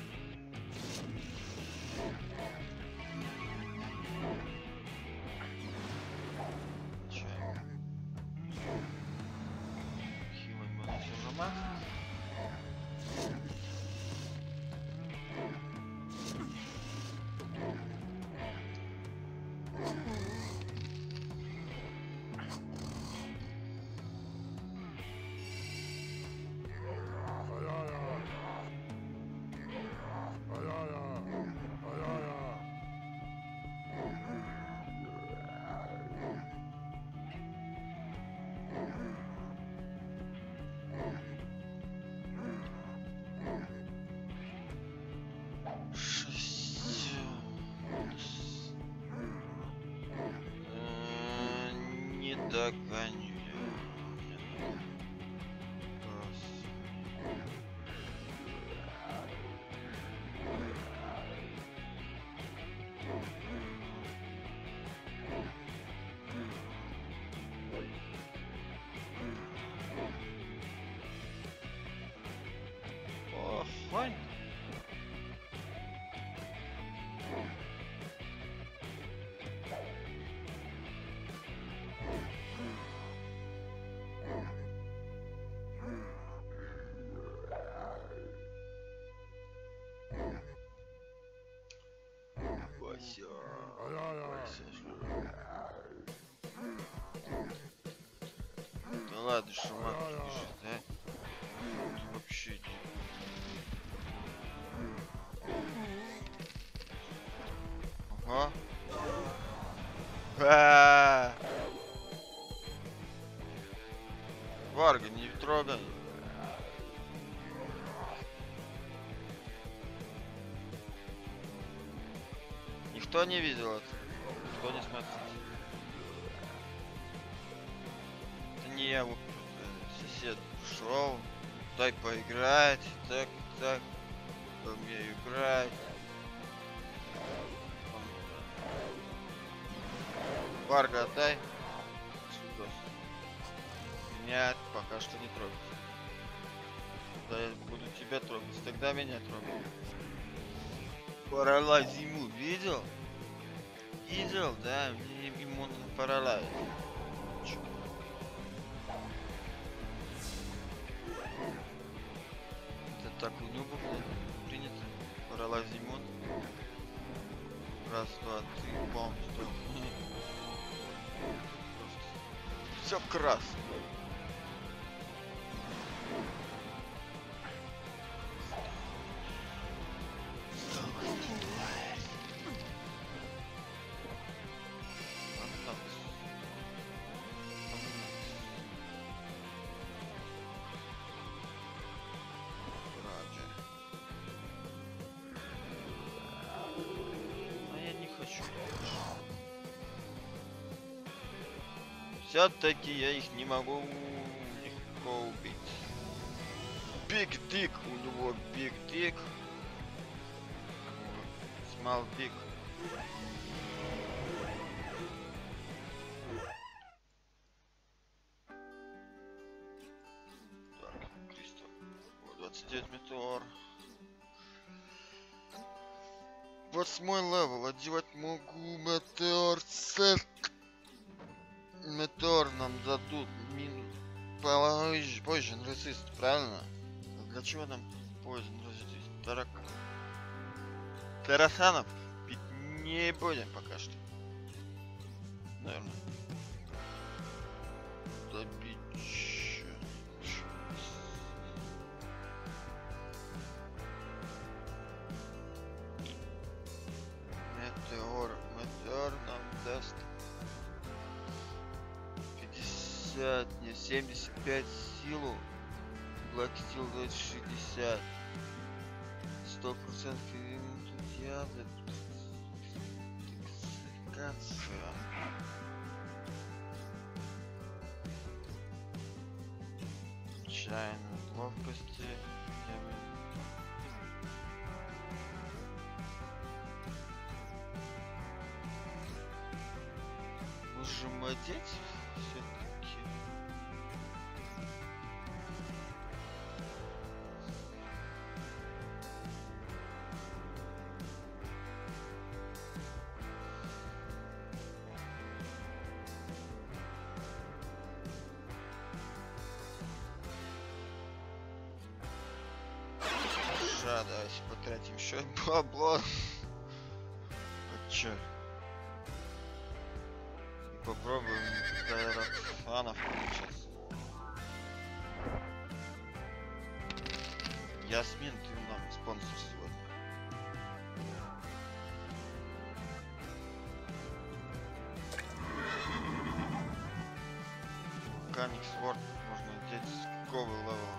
Не догоню. Файн. Да ладно, шумак бежит, да? Тут вообще ага. Варга, не трогай. Кто не видел это? Кто не смотрит? Это не я, вот сосед пришел, дай поиграть, так, умею играть. Варга отдай. Сюда. Меня пока что не трогать. Да я буду тебя трогать, тогда меня трогай. Паралайз ему видел? Видел, да? Мне ему паралайз. Это так у него было принято. Паралайз ему. Раз, два, три, полностью. Все красно. Все-таки я их не могу легко убить. Биг Дик, у него Биг Дик. Смал Биг. Так, Кристо. 29 метеор. 8-й левел. Одевать могу метеор сет. Метеор нам дадут минус. Poison resist, правильно? Для чего нам Poison resist? Тарасанов бить не будем пока что. Наверное. Добить. Метеор нам даст 50, не 75 силу. Black Steel дает 60. 100% иммунитет. Токсикация. Чайно ловкости. Можем одеть все-таки. Давайте потратим еще бабло. А чё? И попробуем фанов сейчас. Ясмин, ты нам спонсор сегодня. Вулканик Сворд можно одеть с какого левела?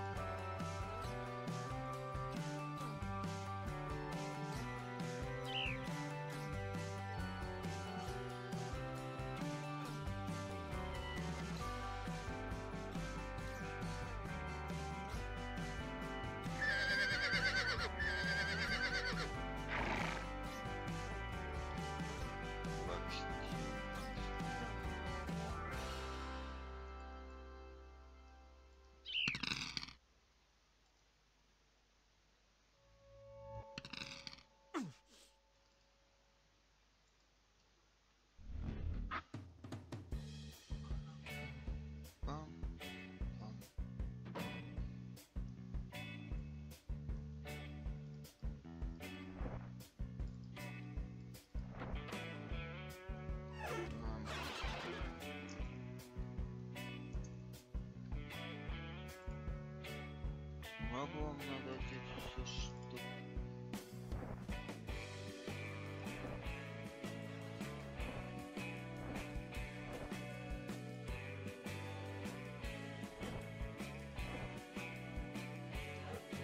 Могу вам надо одеть все, что...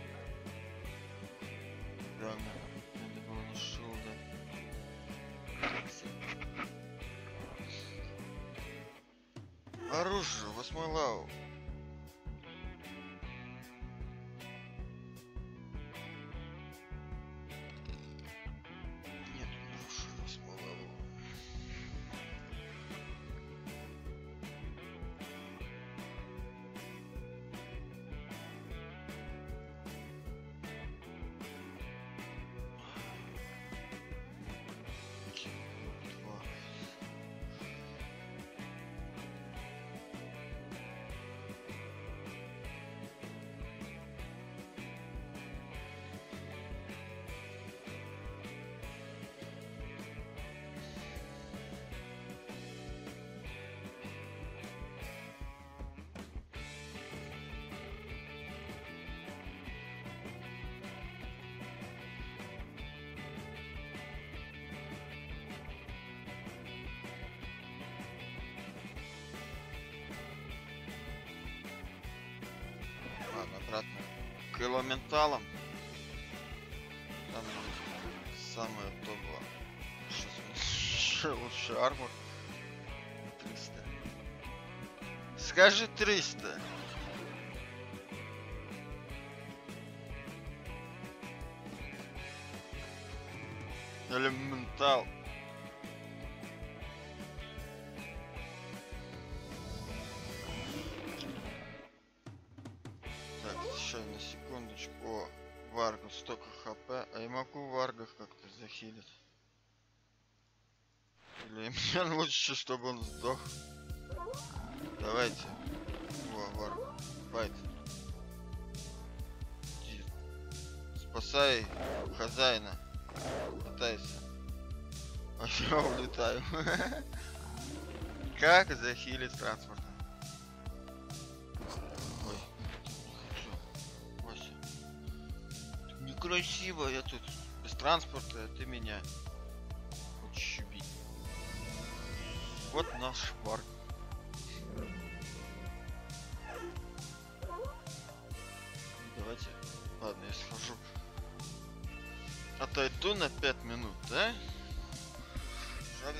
Да, надо было на шилда. Оружие, 8 лаву. Нет, оружие, 8 лаву. Ладно, обратно к элементалам. Там самое то было. Сейчас лучше армор. 300. Скажи 300. Элементал. Так, еще на секундочку. О, Варгу столько хп. А я могу в Варгах как-то захилить? Или мне лучше, чтобы он сдох? Давайте. О, Варгу. Файт. Иди. Спасай хозяина. Пытайся. А я улетаю. Как захилить транспортом? Ой. Вася. Некрасиво, я тут без транспорта, а ты меня хочешь убить. Вот наш парк. Давайте. Ладно, я схожу. Отойду на 5 минут, да? Жаль.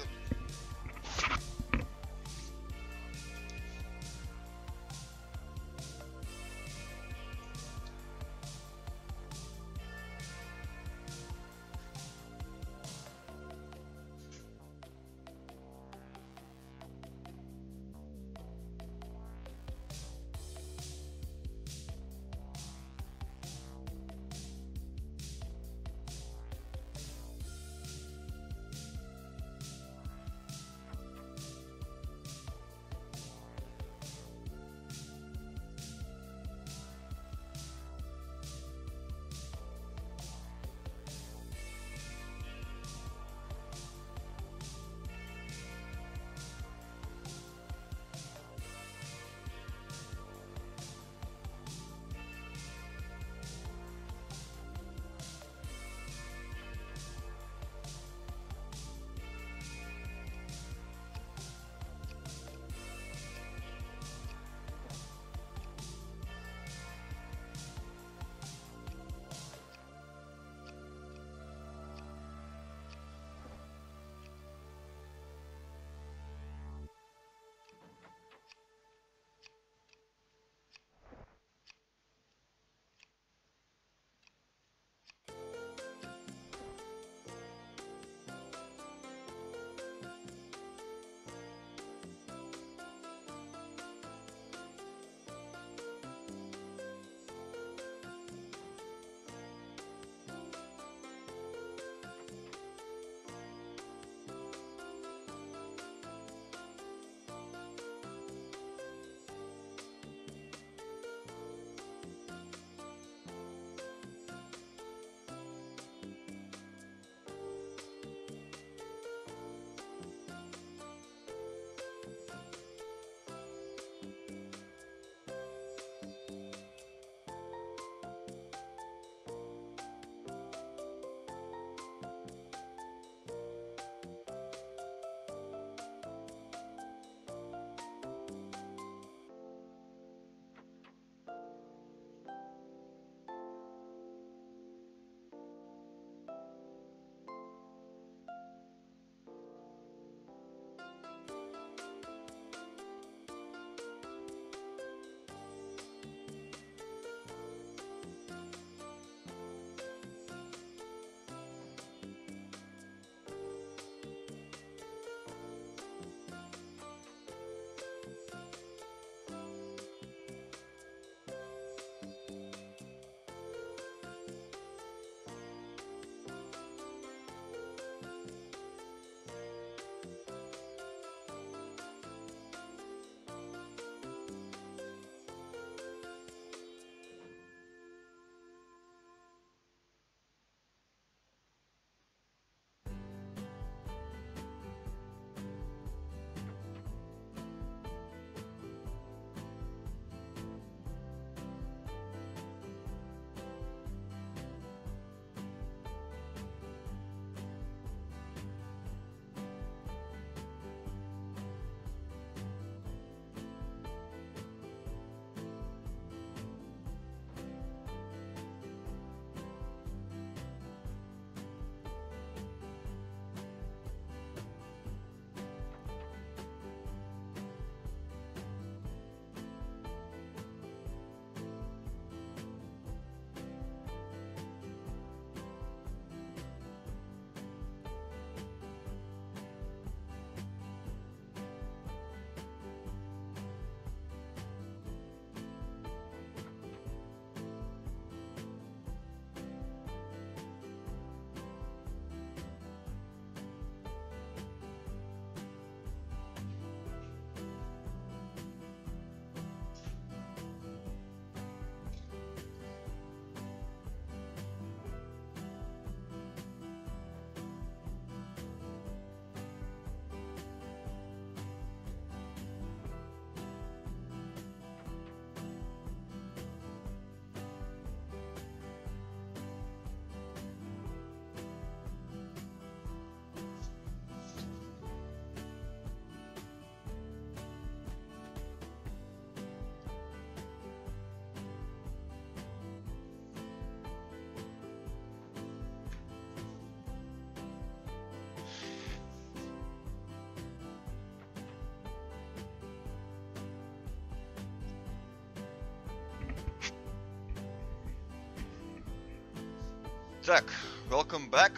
Так, welcome back.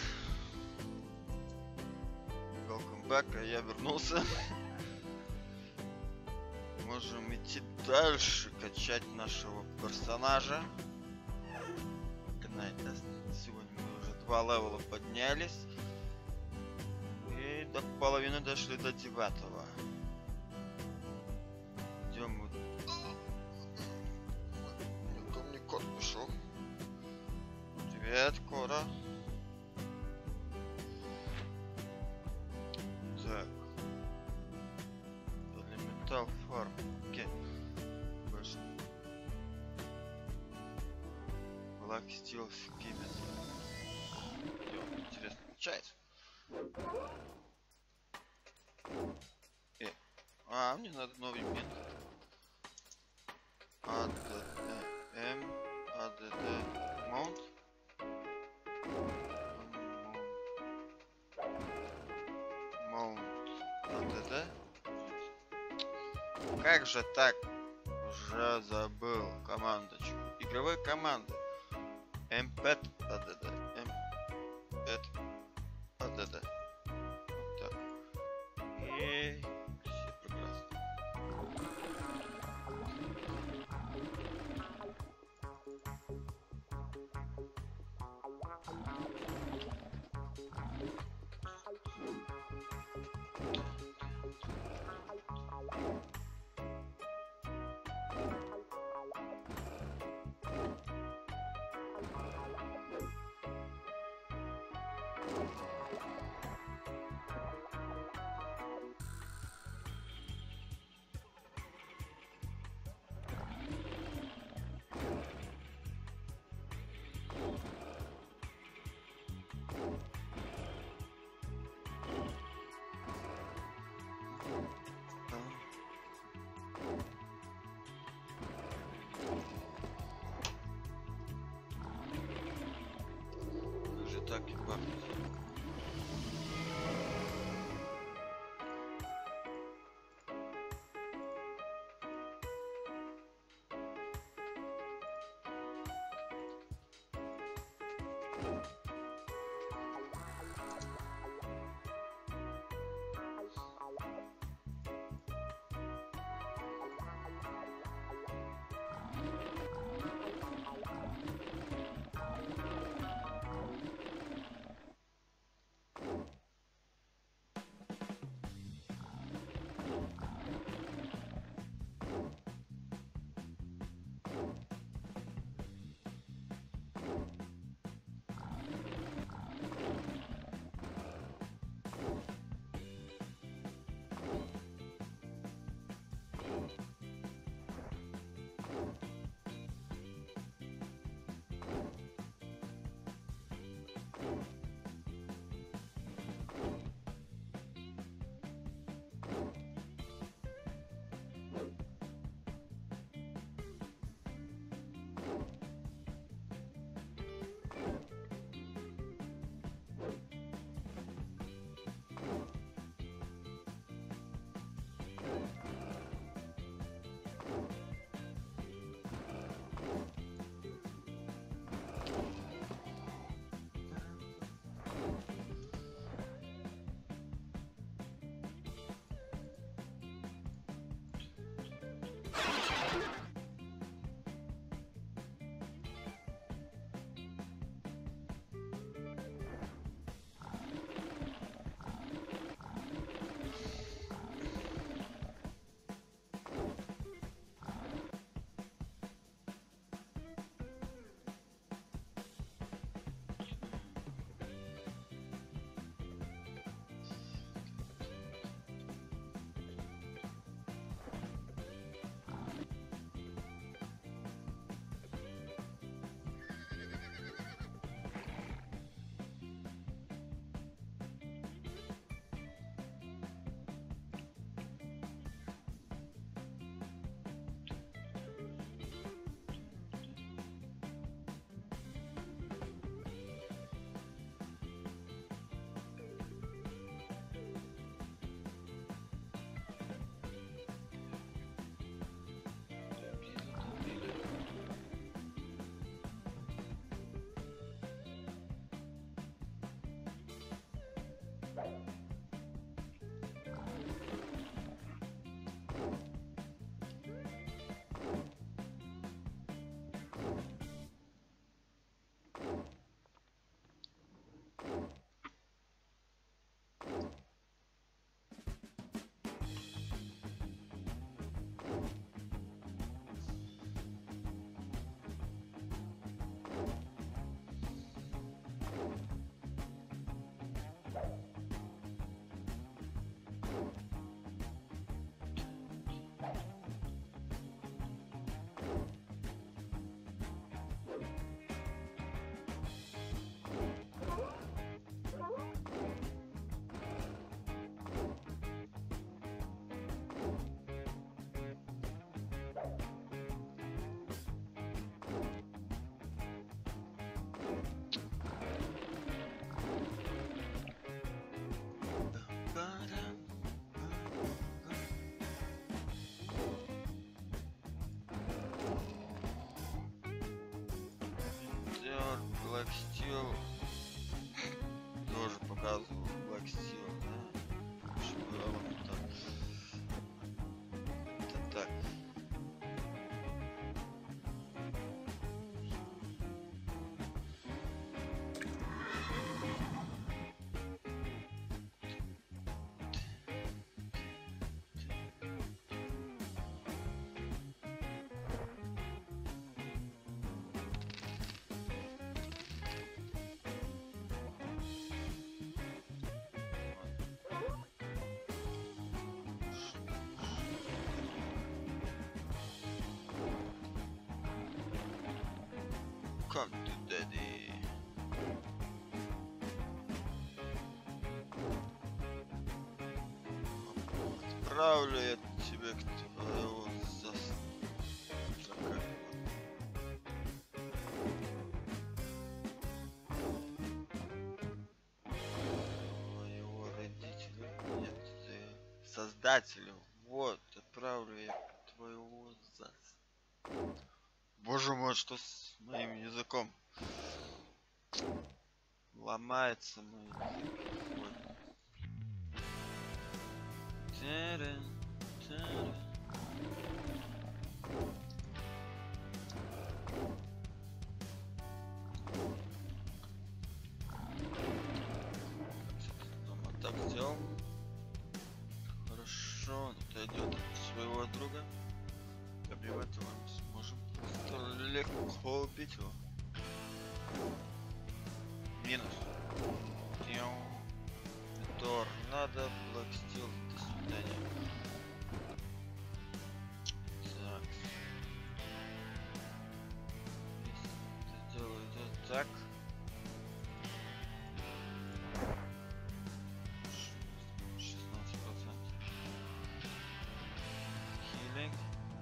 Welcome back, а я вернулся. Можем идти дальше, качать нашего персонажа. Сегодня мы уже 2 левела поднялись. И до половины дошли до 9-го. Идем вот. Ко мне кот пришел. Привет, Кора. Так. Элементал фарм. Окей. Больше. Black Steel Schemist. Интересно, получается. Мне надо новый мент. ADD Mount. ADD. Как же так? Уже забыл командочку. Игровой команды. Mpet ADD. Mpet ADD. Вот так. И все прекрасно. Так и пахнет. показывал Black Steel, да? Чтобы он так. Это так. Come to daddy. Отправлю я тебе к твоего твоего родителя. Нет, создателю. Вот, отправлю я к твоего Боже мой, что с моим языком? Ломается мой язык. Так сделал. Хорошо, он отойдет от своего друга. Добивать его мы сможем. Легко убить его. Минус. Торнадо, Black Steel, до свидания. Так. Это дело идет так. Хилинг.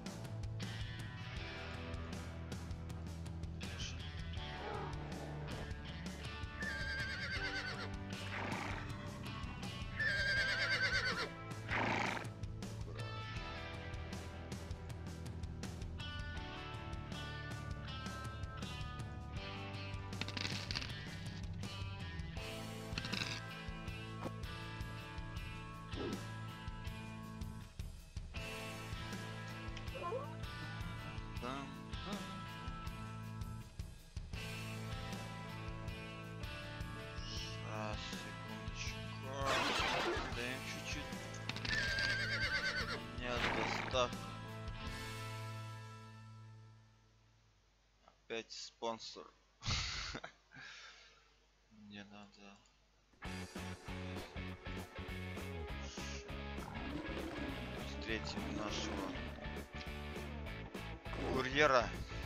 Сейчас, секундочку. Даем чуть-чуть. Нет, доставка. Опять спонсор. Мне надо. Встретим нашего курьера.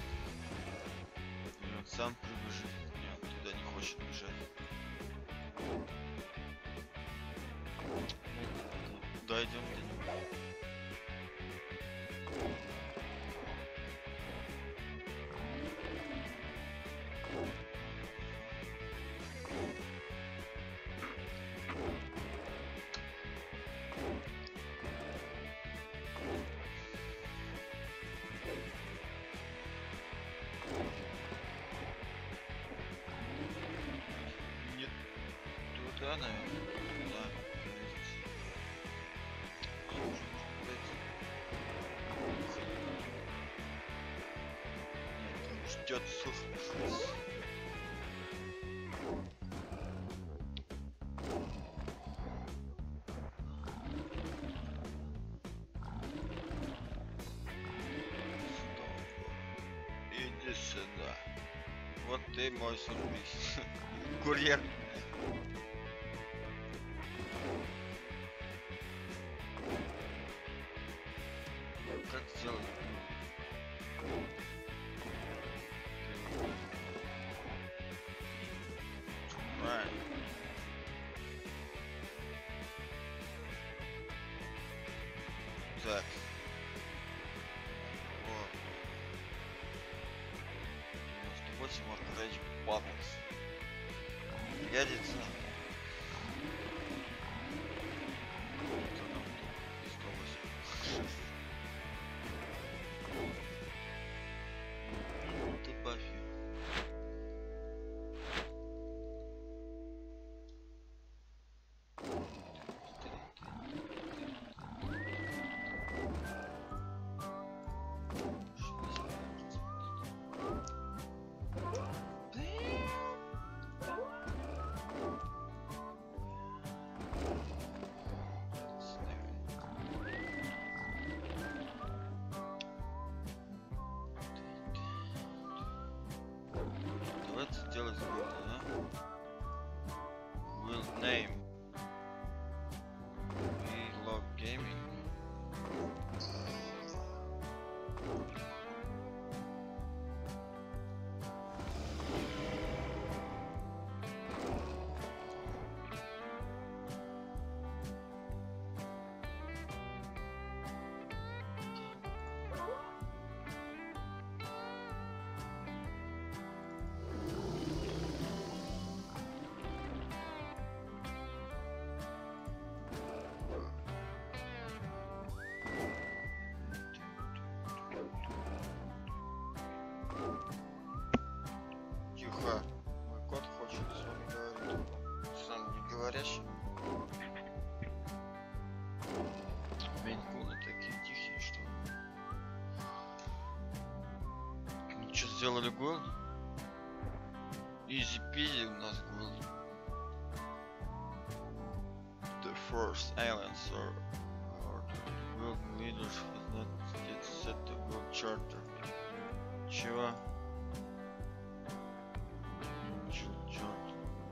И он сам прибежит. Нет, он туда не хочет бежать. Дойдем до него. Нет, туда, наверное. Да. Нет, он ждет сухость. Иди сюда. Вот ты мой сюрприз. Курьер. Как сделать? Правильно. Так. Вот. 98 Arcade Battles. Ядется. Это нам тут 108. Это Баффи. сделали гол. Изи пизи у нас гол. The first islands or the world leaders has not yet set the world charter. Чего? Charter.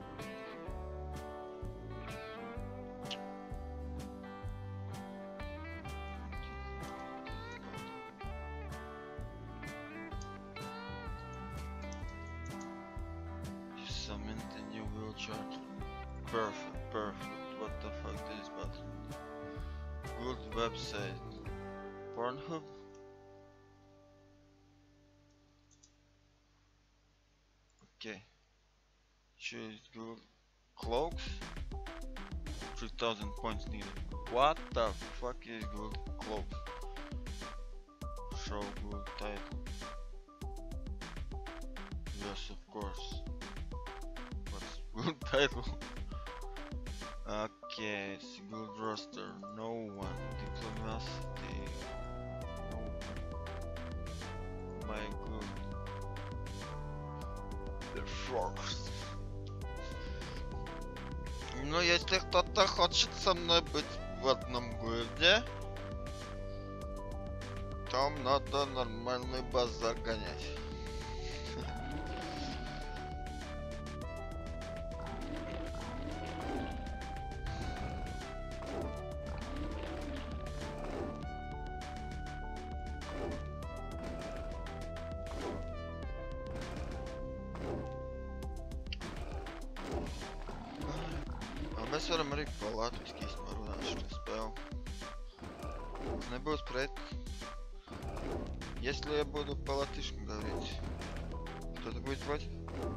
You summoned the new world charter. Perfect, perfect. What the fuck this button? Good website. Pornhub? Okay. Choose good cloaks. 3000 points needed. What the fuck is good cloaks? Show good title. Yes, of course. What's good title? Okay, it's good roster. No one. Diplomacy. No one. My good. The first. Ну, если кто-то хочет со мной быть в одном гильде, там надо нормальный базар гонять. Mēs varam arī pa latviski īstenībā runāt šo spēli. Nebūs pret. Если я буду по латышски говорить, кто-то будет против?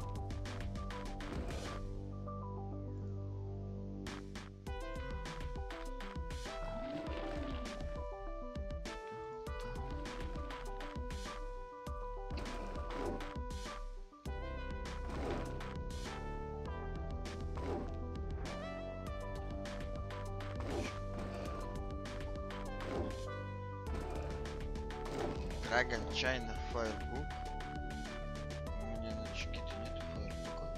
Dragon China Firebook. У меня на чеките нету Firebook.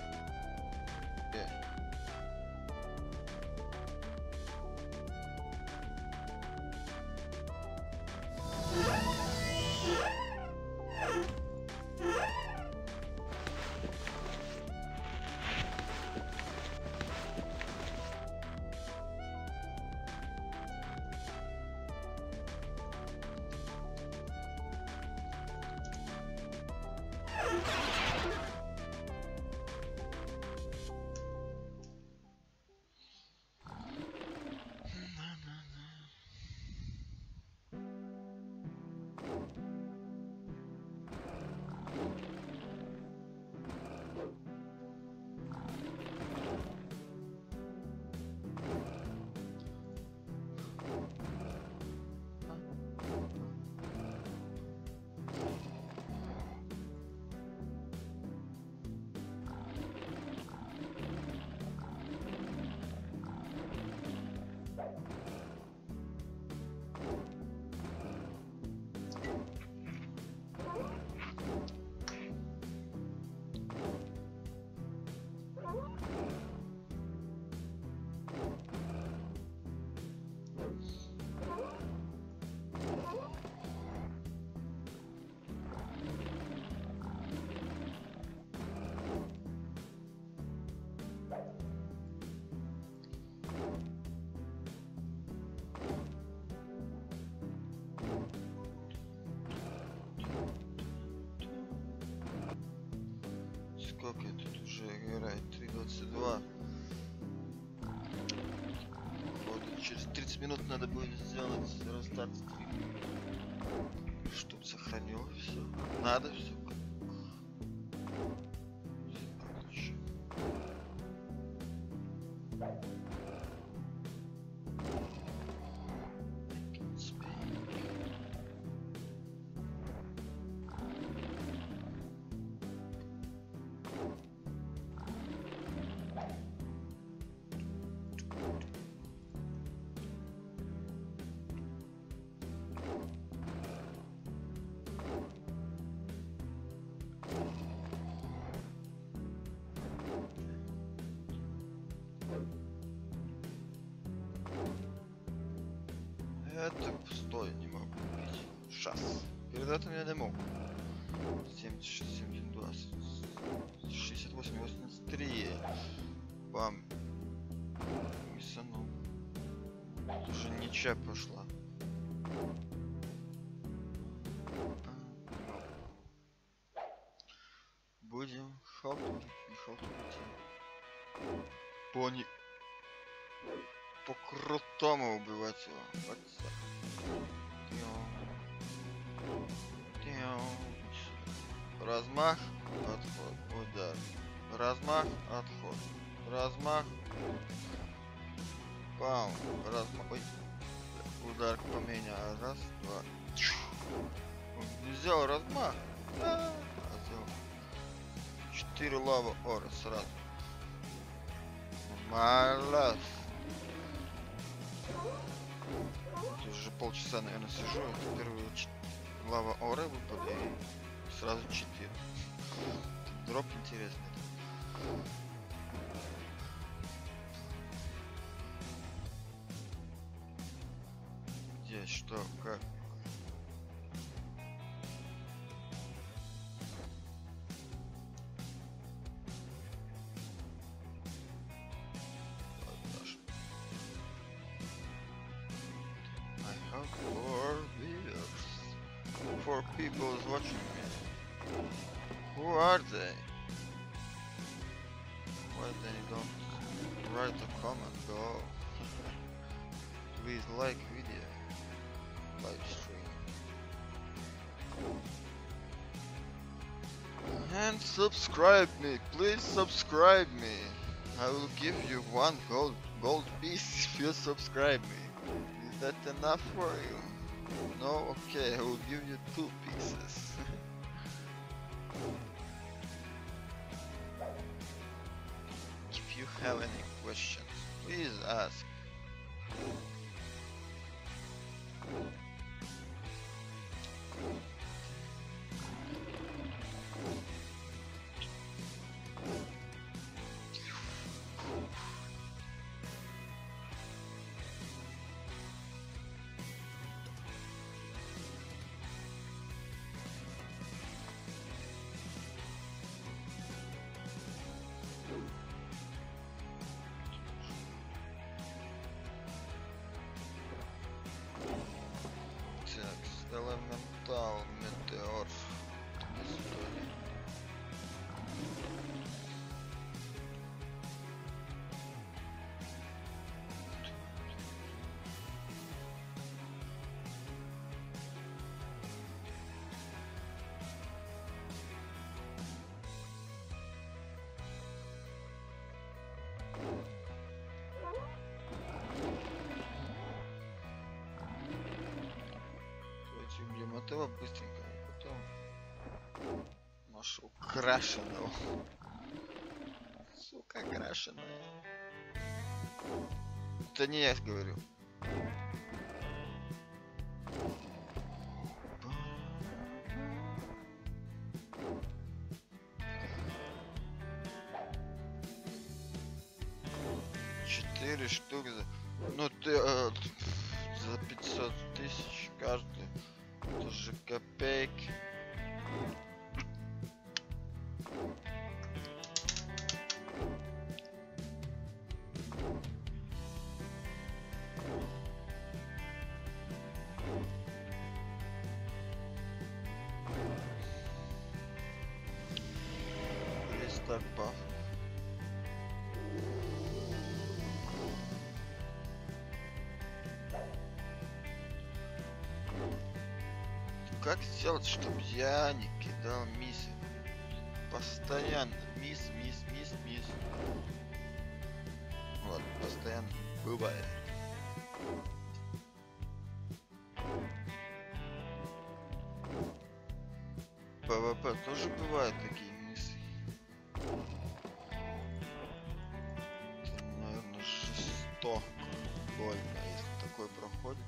Сколько я тут уже играет? 3:22. Вот, через 30 минут надо будет сделать рестарт стрима. Чтоб сохранил все. Надо все. Это пустое, не могу купить. Сейчас. Перед этим я не мог. 76, 72, 68, 83. Бам. Миссанул. Уже ничья пошла. Будем халтурить, не халтурить. Пони. По-крутому убивать его. Пацан. Размах, отход, удар. Размах, отход. Размах. Пам. Размах. Ой. Удар по меня. Раз, два. Он не сделал размах. Сделал 4 лава ора сразу. Молодец. Уже полчаса, наверное, сижу. Это первые лава ора выпали и сразу 4. Дроп интересный. Здесь что, как? For people watching me. Who are they? Why they don't write a comment below? Please like video, live stream, and subscribe me. Please subscribe me. I will give you 1 gold piece if you subscribe me. Is that enough for you? No? Okay, I will give you 2 pieces. If you have any questions, please ask. Elemental meteor. Убьем этого быстренько, а потом нашего крашеного. Сука, крашеная. Это не я говорю. Четыре штуки за... Ну ты за 500 тысяч каждый. Это же копейки. Рестарт баф. Как сделать, чтобы я не кидал миссы? Постоянно мисс. Вот, постоянно бывает. ПВП тоже бывают такие миссы. Это, наверное, жестоко больно, если такое проходит.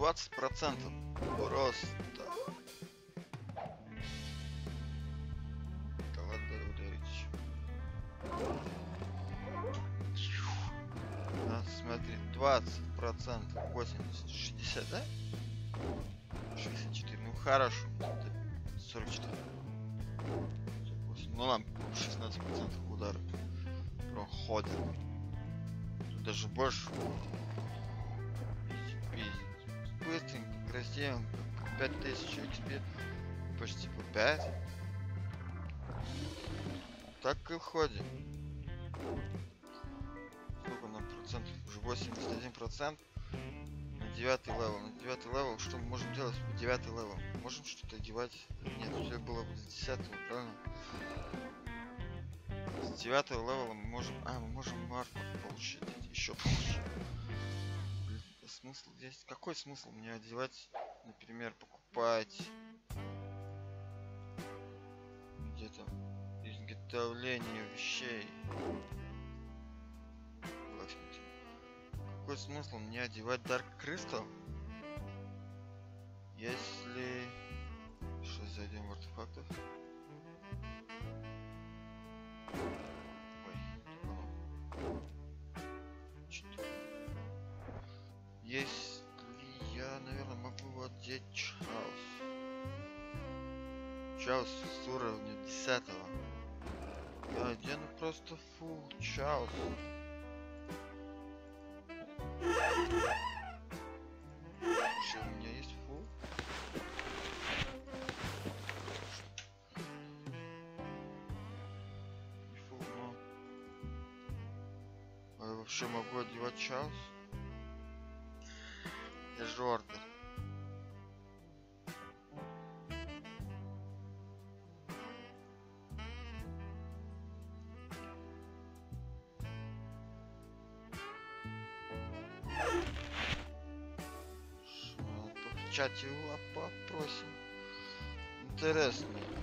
20%. Просто. Да ладно ударить. Смотри, 20%, 80, 60, да? 64, ну хорошо. 44. Ну нам 16% удара проходит. Тут даже больше. Быстренько, красивенько. 5000 XP. Почти по 5. Так и ходим. Сколько нам процентов? Уже 81%. На 9 левел. На 9 левел что мы можем делать? 9 левел. Можем что-то одевать? Нет, все было бы с 10, правильно? С 9 левела мы можем... мы можем марку получить. Еще получше. Блин, смысл здесь? Какой смысл мне одевать? Например, покупать... Где-то изготовление вещей. Какой смысл мне одевать Dark Crystal, если... Сейчас зайдем в артефактов. Ой, что? Если я, наверное, могу одеть Чаус. Чаус с уровня 10. Я одену просто фул Чаус. Что, у меня есть фул? Не фул, но... А я вообще могу одевать Чаус? Я же ордер. В чате его попросим. Интересно.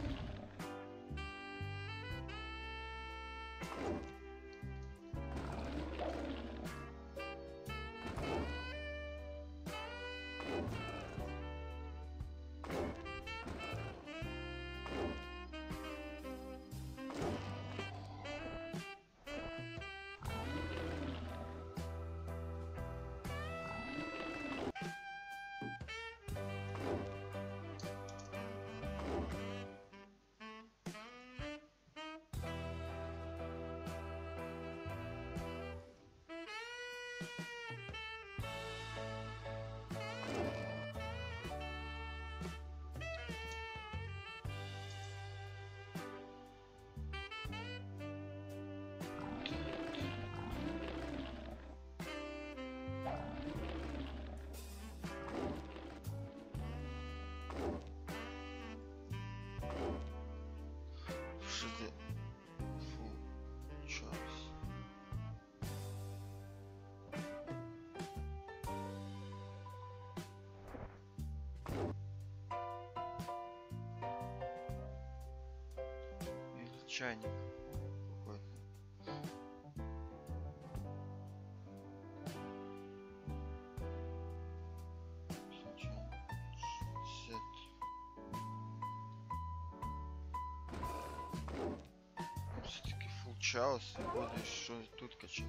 Чайник какой-то. Все-таки фулл чаус и будешь что тут качать.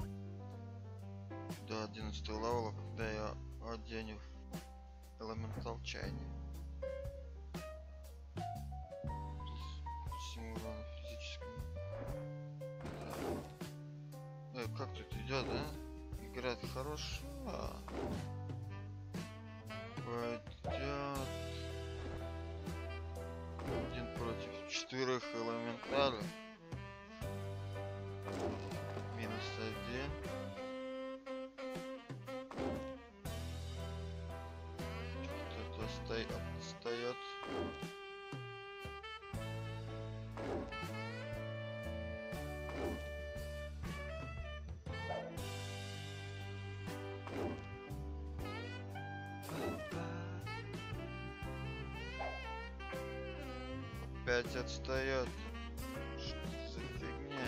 До 11 левела, когда я одену элементал чайник. Урона физическому. Как тут идет, да? Играет хорошо. Пойдет 1 против 4 элементалей. Минус 1. Кто-то отстает. Опять отстает. Что за фигня?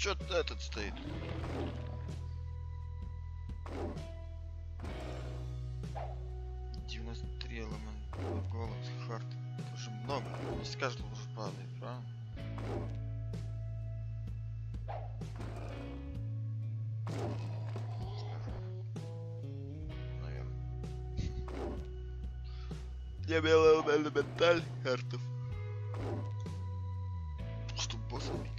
Чё-то этот стоит. Три элемент голос, хард. Это уже много. Не с каждого уже падает, правильно? Я белый элементаль хартов. Чтоб босса бить.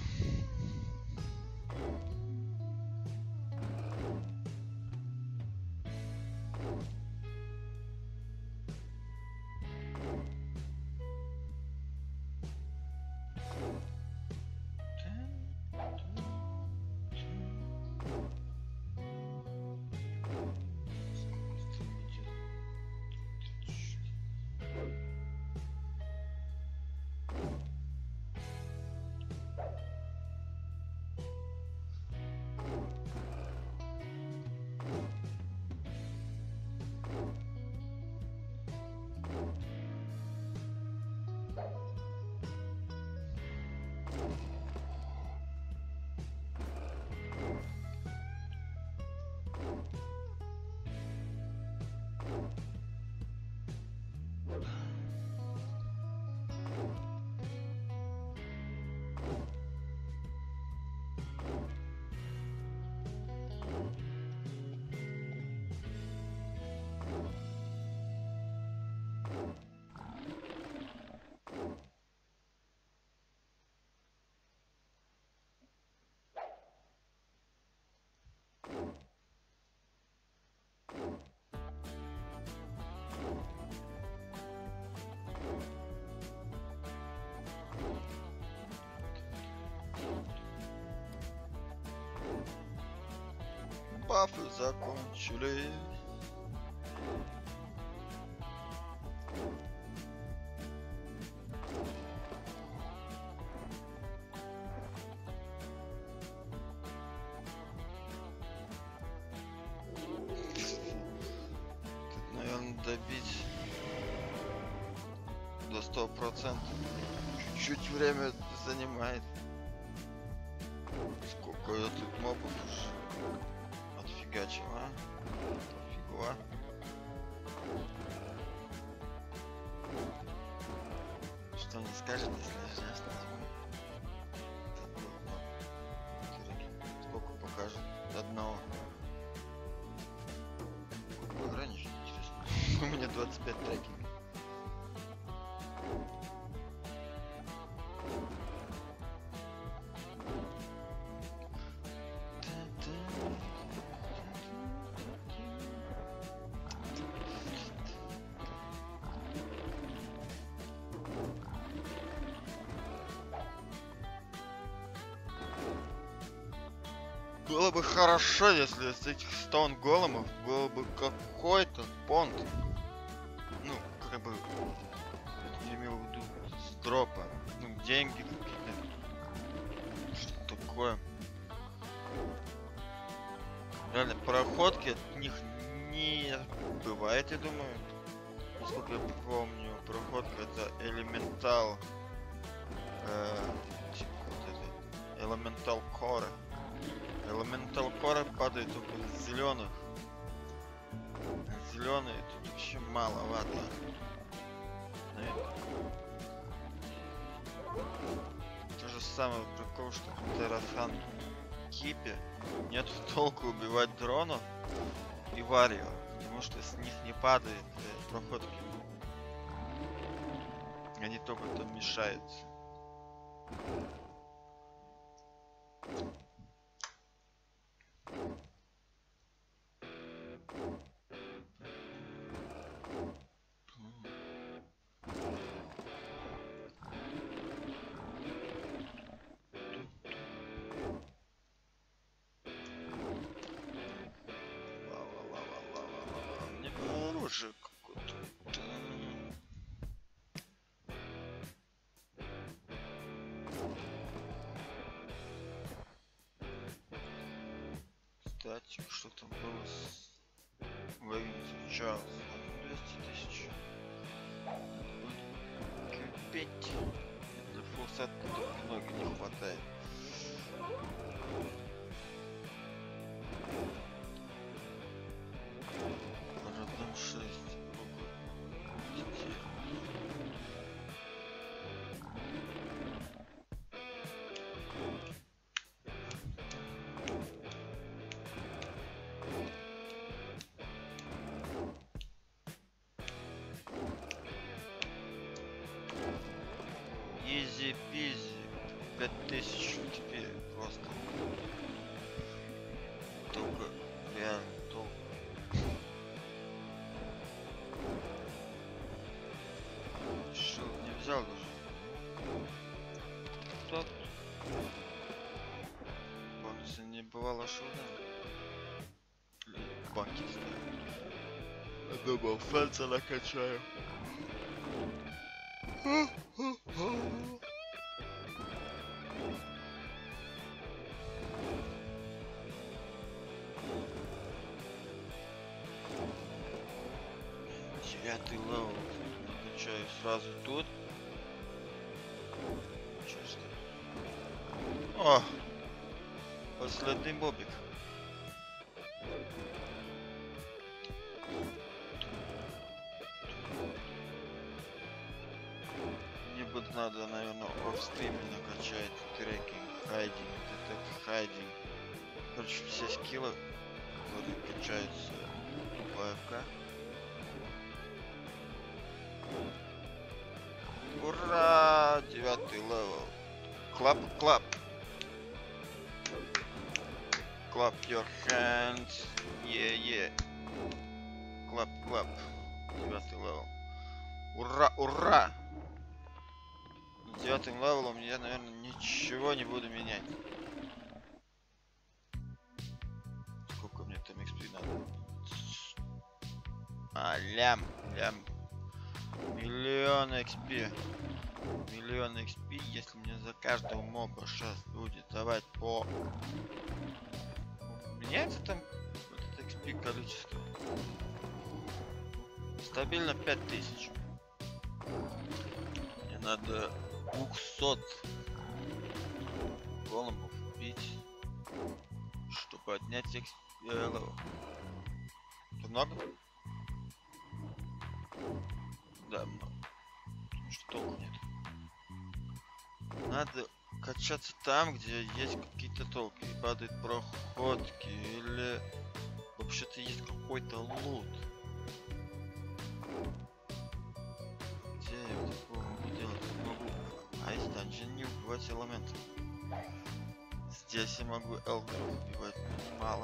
Бафы закончились. Тут, наверное, добить до 100%. Чуть-чуть время занимает. Сколько я тут мобов уже отфигачил, а? Фигуа. Что не скажет, если я сейчас сколько покажет одного? Ограничить, интересно. У меня 25 трекинг. Было бы хорошо, если с этих 100 големов было бы какой-то понт. Ну, как бы, я имел в виду с дропа. Ну, деньги какие-то. Что такое. Реально, проходки от них не бывает, я думаю. Насколько я помню, проходка это элементал. Типа вот это. Элементал кора. Элементал кора падает только с зеленых. Зеленые тут вообще маловато. То же самое прикол, что в Террахан Кипе нет толку убивать дронов и варио, потому что с них не падает проходки. Они только там мешаются. Оружие какое-то. Кстати, что там было с Ловить час? 200 000. Купить. Для фулсета много не хватает. Изи-пизи. 5000 теперь просто. Только реально толк. Шил не взял даже. Тот. Помнится, не бывало шилда. Банки стоят. Думал, фэнса накачаю. Девятый левел. Накачаю сразу тут. Честно. О! Последний бобик. Мне будет надо, наверное, офстриме накачать трекинг, хайдинг, детект хайдинг. Короче, все скиллы, которые качаются в АФК. Ура! 9 левел. Клап, клап. Clap your hands. Yeah. Clap, clap. 9 левел. Ура, ура! С 9 левелом я, наверное, ничего не буду менять. Сколько мне там XP надо? Лям. Миллион XP. Миллион XP, если мне за каждого моба сейчас будет давать по... Меняется там вот это XP количество. Стабильно 5000. Мне надо 200 голубов убить, чтобы поднять XP level. Это много? Да, много. Потому что толку нет. Надо качаться там, где есть какие-то толки. Падают проходки или вообще-то есть какой-то лут. Где я такого могу делать? Могу. А из данжен не убивать элементы. Здесь я могу элдеров убивать, но немало.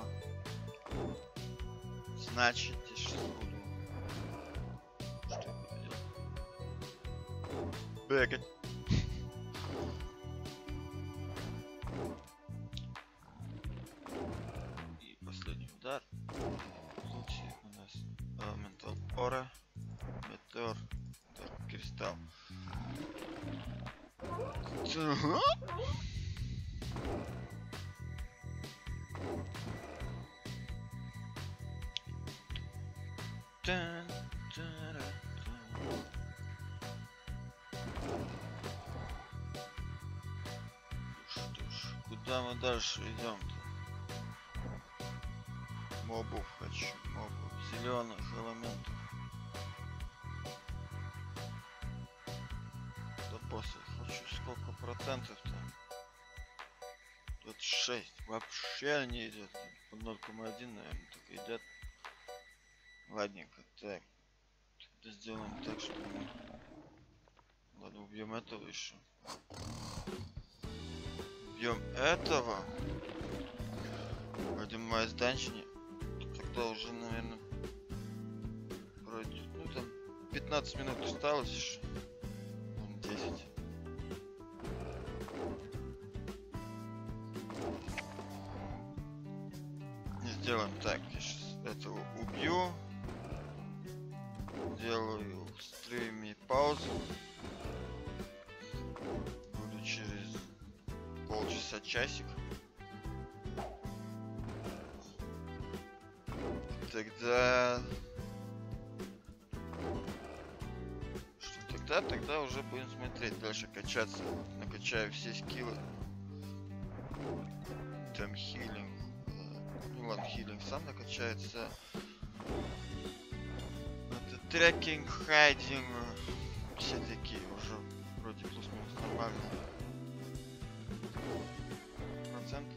Значит, я сейчас буду... Что я буду делать? Бегать. Удар. В случае у нас элементал ора, метеор, кристалл. Что ж, куда мы дальше идем-то? Мобов хочу, мобов, зеленых элементов. До босса хочу сколько процентов-то? 26. Вообще не идет. По 0,1, наверное, только идет. Ладненько, так. Тогда сделаем так, что мы... Ладно, убьем этого еще. Убьем этого. Пойдем мои зданчине. Тогда уже, наверное, пройдет. Ну там 15 минут осталось еще. 10. Сделаем так. Я сейчас этого убью. Делаю в стриме паузу. Буду через полчаса, часик. Тогда... Что тогда уже будем смотреть, дальше качаться. Накачаю все скиллы. Там хилинг. Ну ладно, хилинг сам накачается. Это трекинг, хайдинг. Все такие уже вроде плюс-минус нормально. Процент.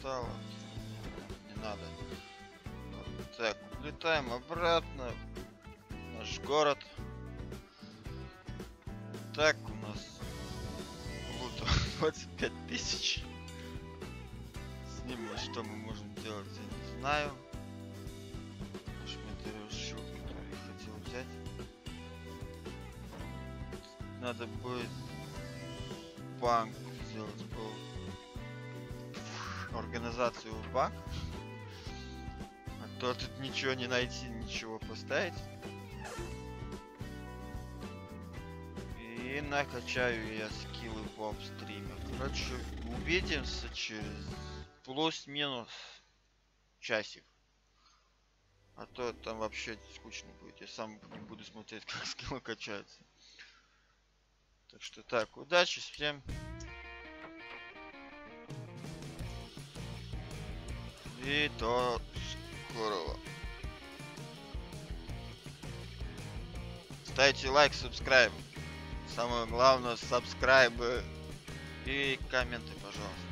стало. Не надо. Вот так, улетаем обратно в наш город. Так, у нас лута 25 тысяч. С ним что мы можем делать, я не знаю. Шмитершу, который я хотел взять. Надо будет банк сделать, организацию в банк. А то тут ничего не найти, ничего поставить. И накачаю я скиллы в апстриме. Короче, увидимся через плюс-минус часик. А то там вообще скучно будет. Я сам не буду смотреть, как скиллы качаются. Так что так, удачи всем. И до скорого. Ставьте лайк, сабскрайб. Самое главное, сабскрайбы и комменты, пожалуйста.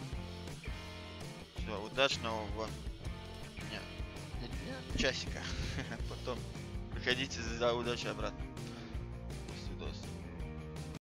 Все, удачного вам дня. Часика. Потом приходите за удачей обратно.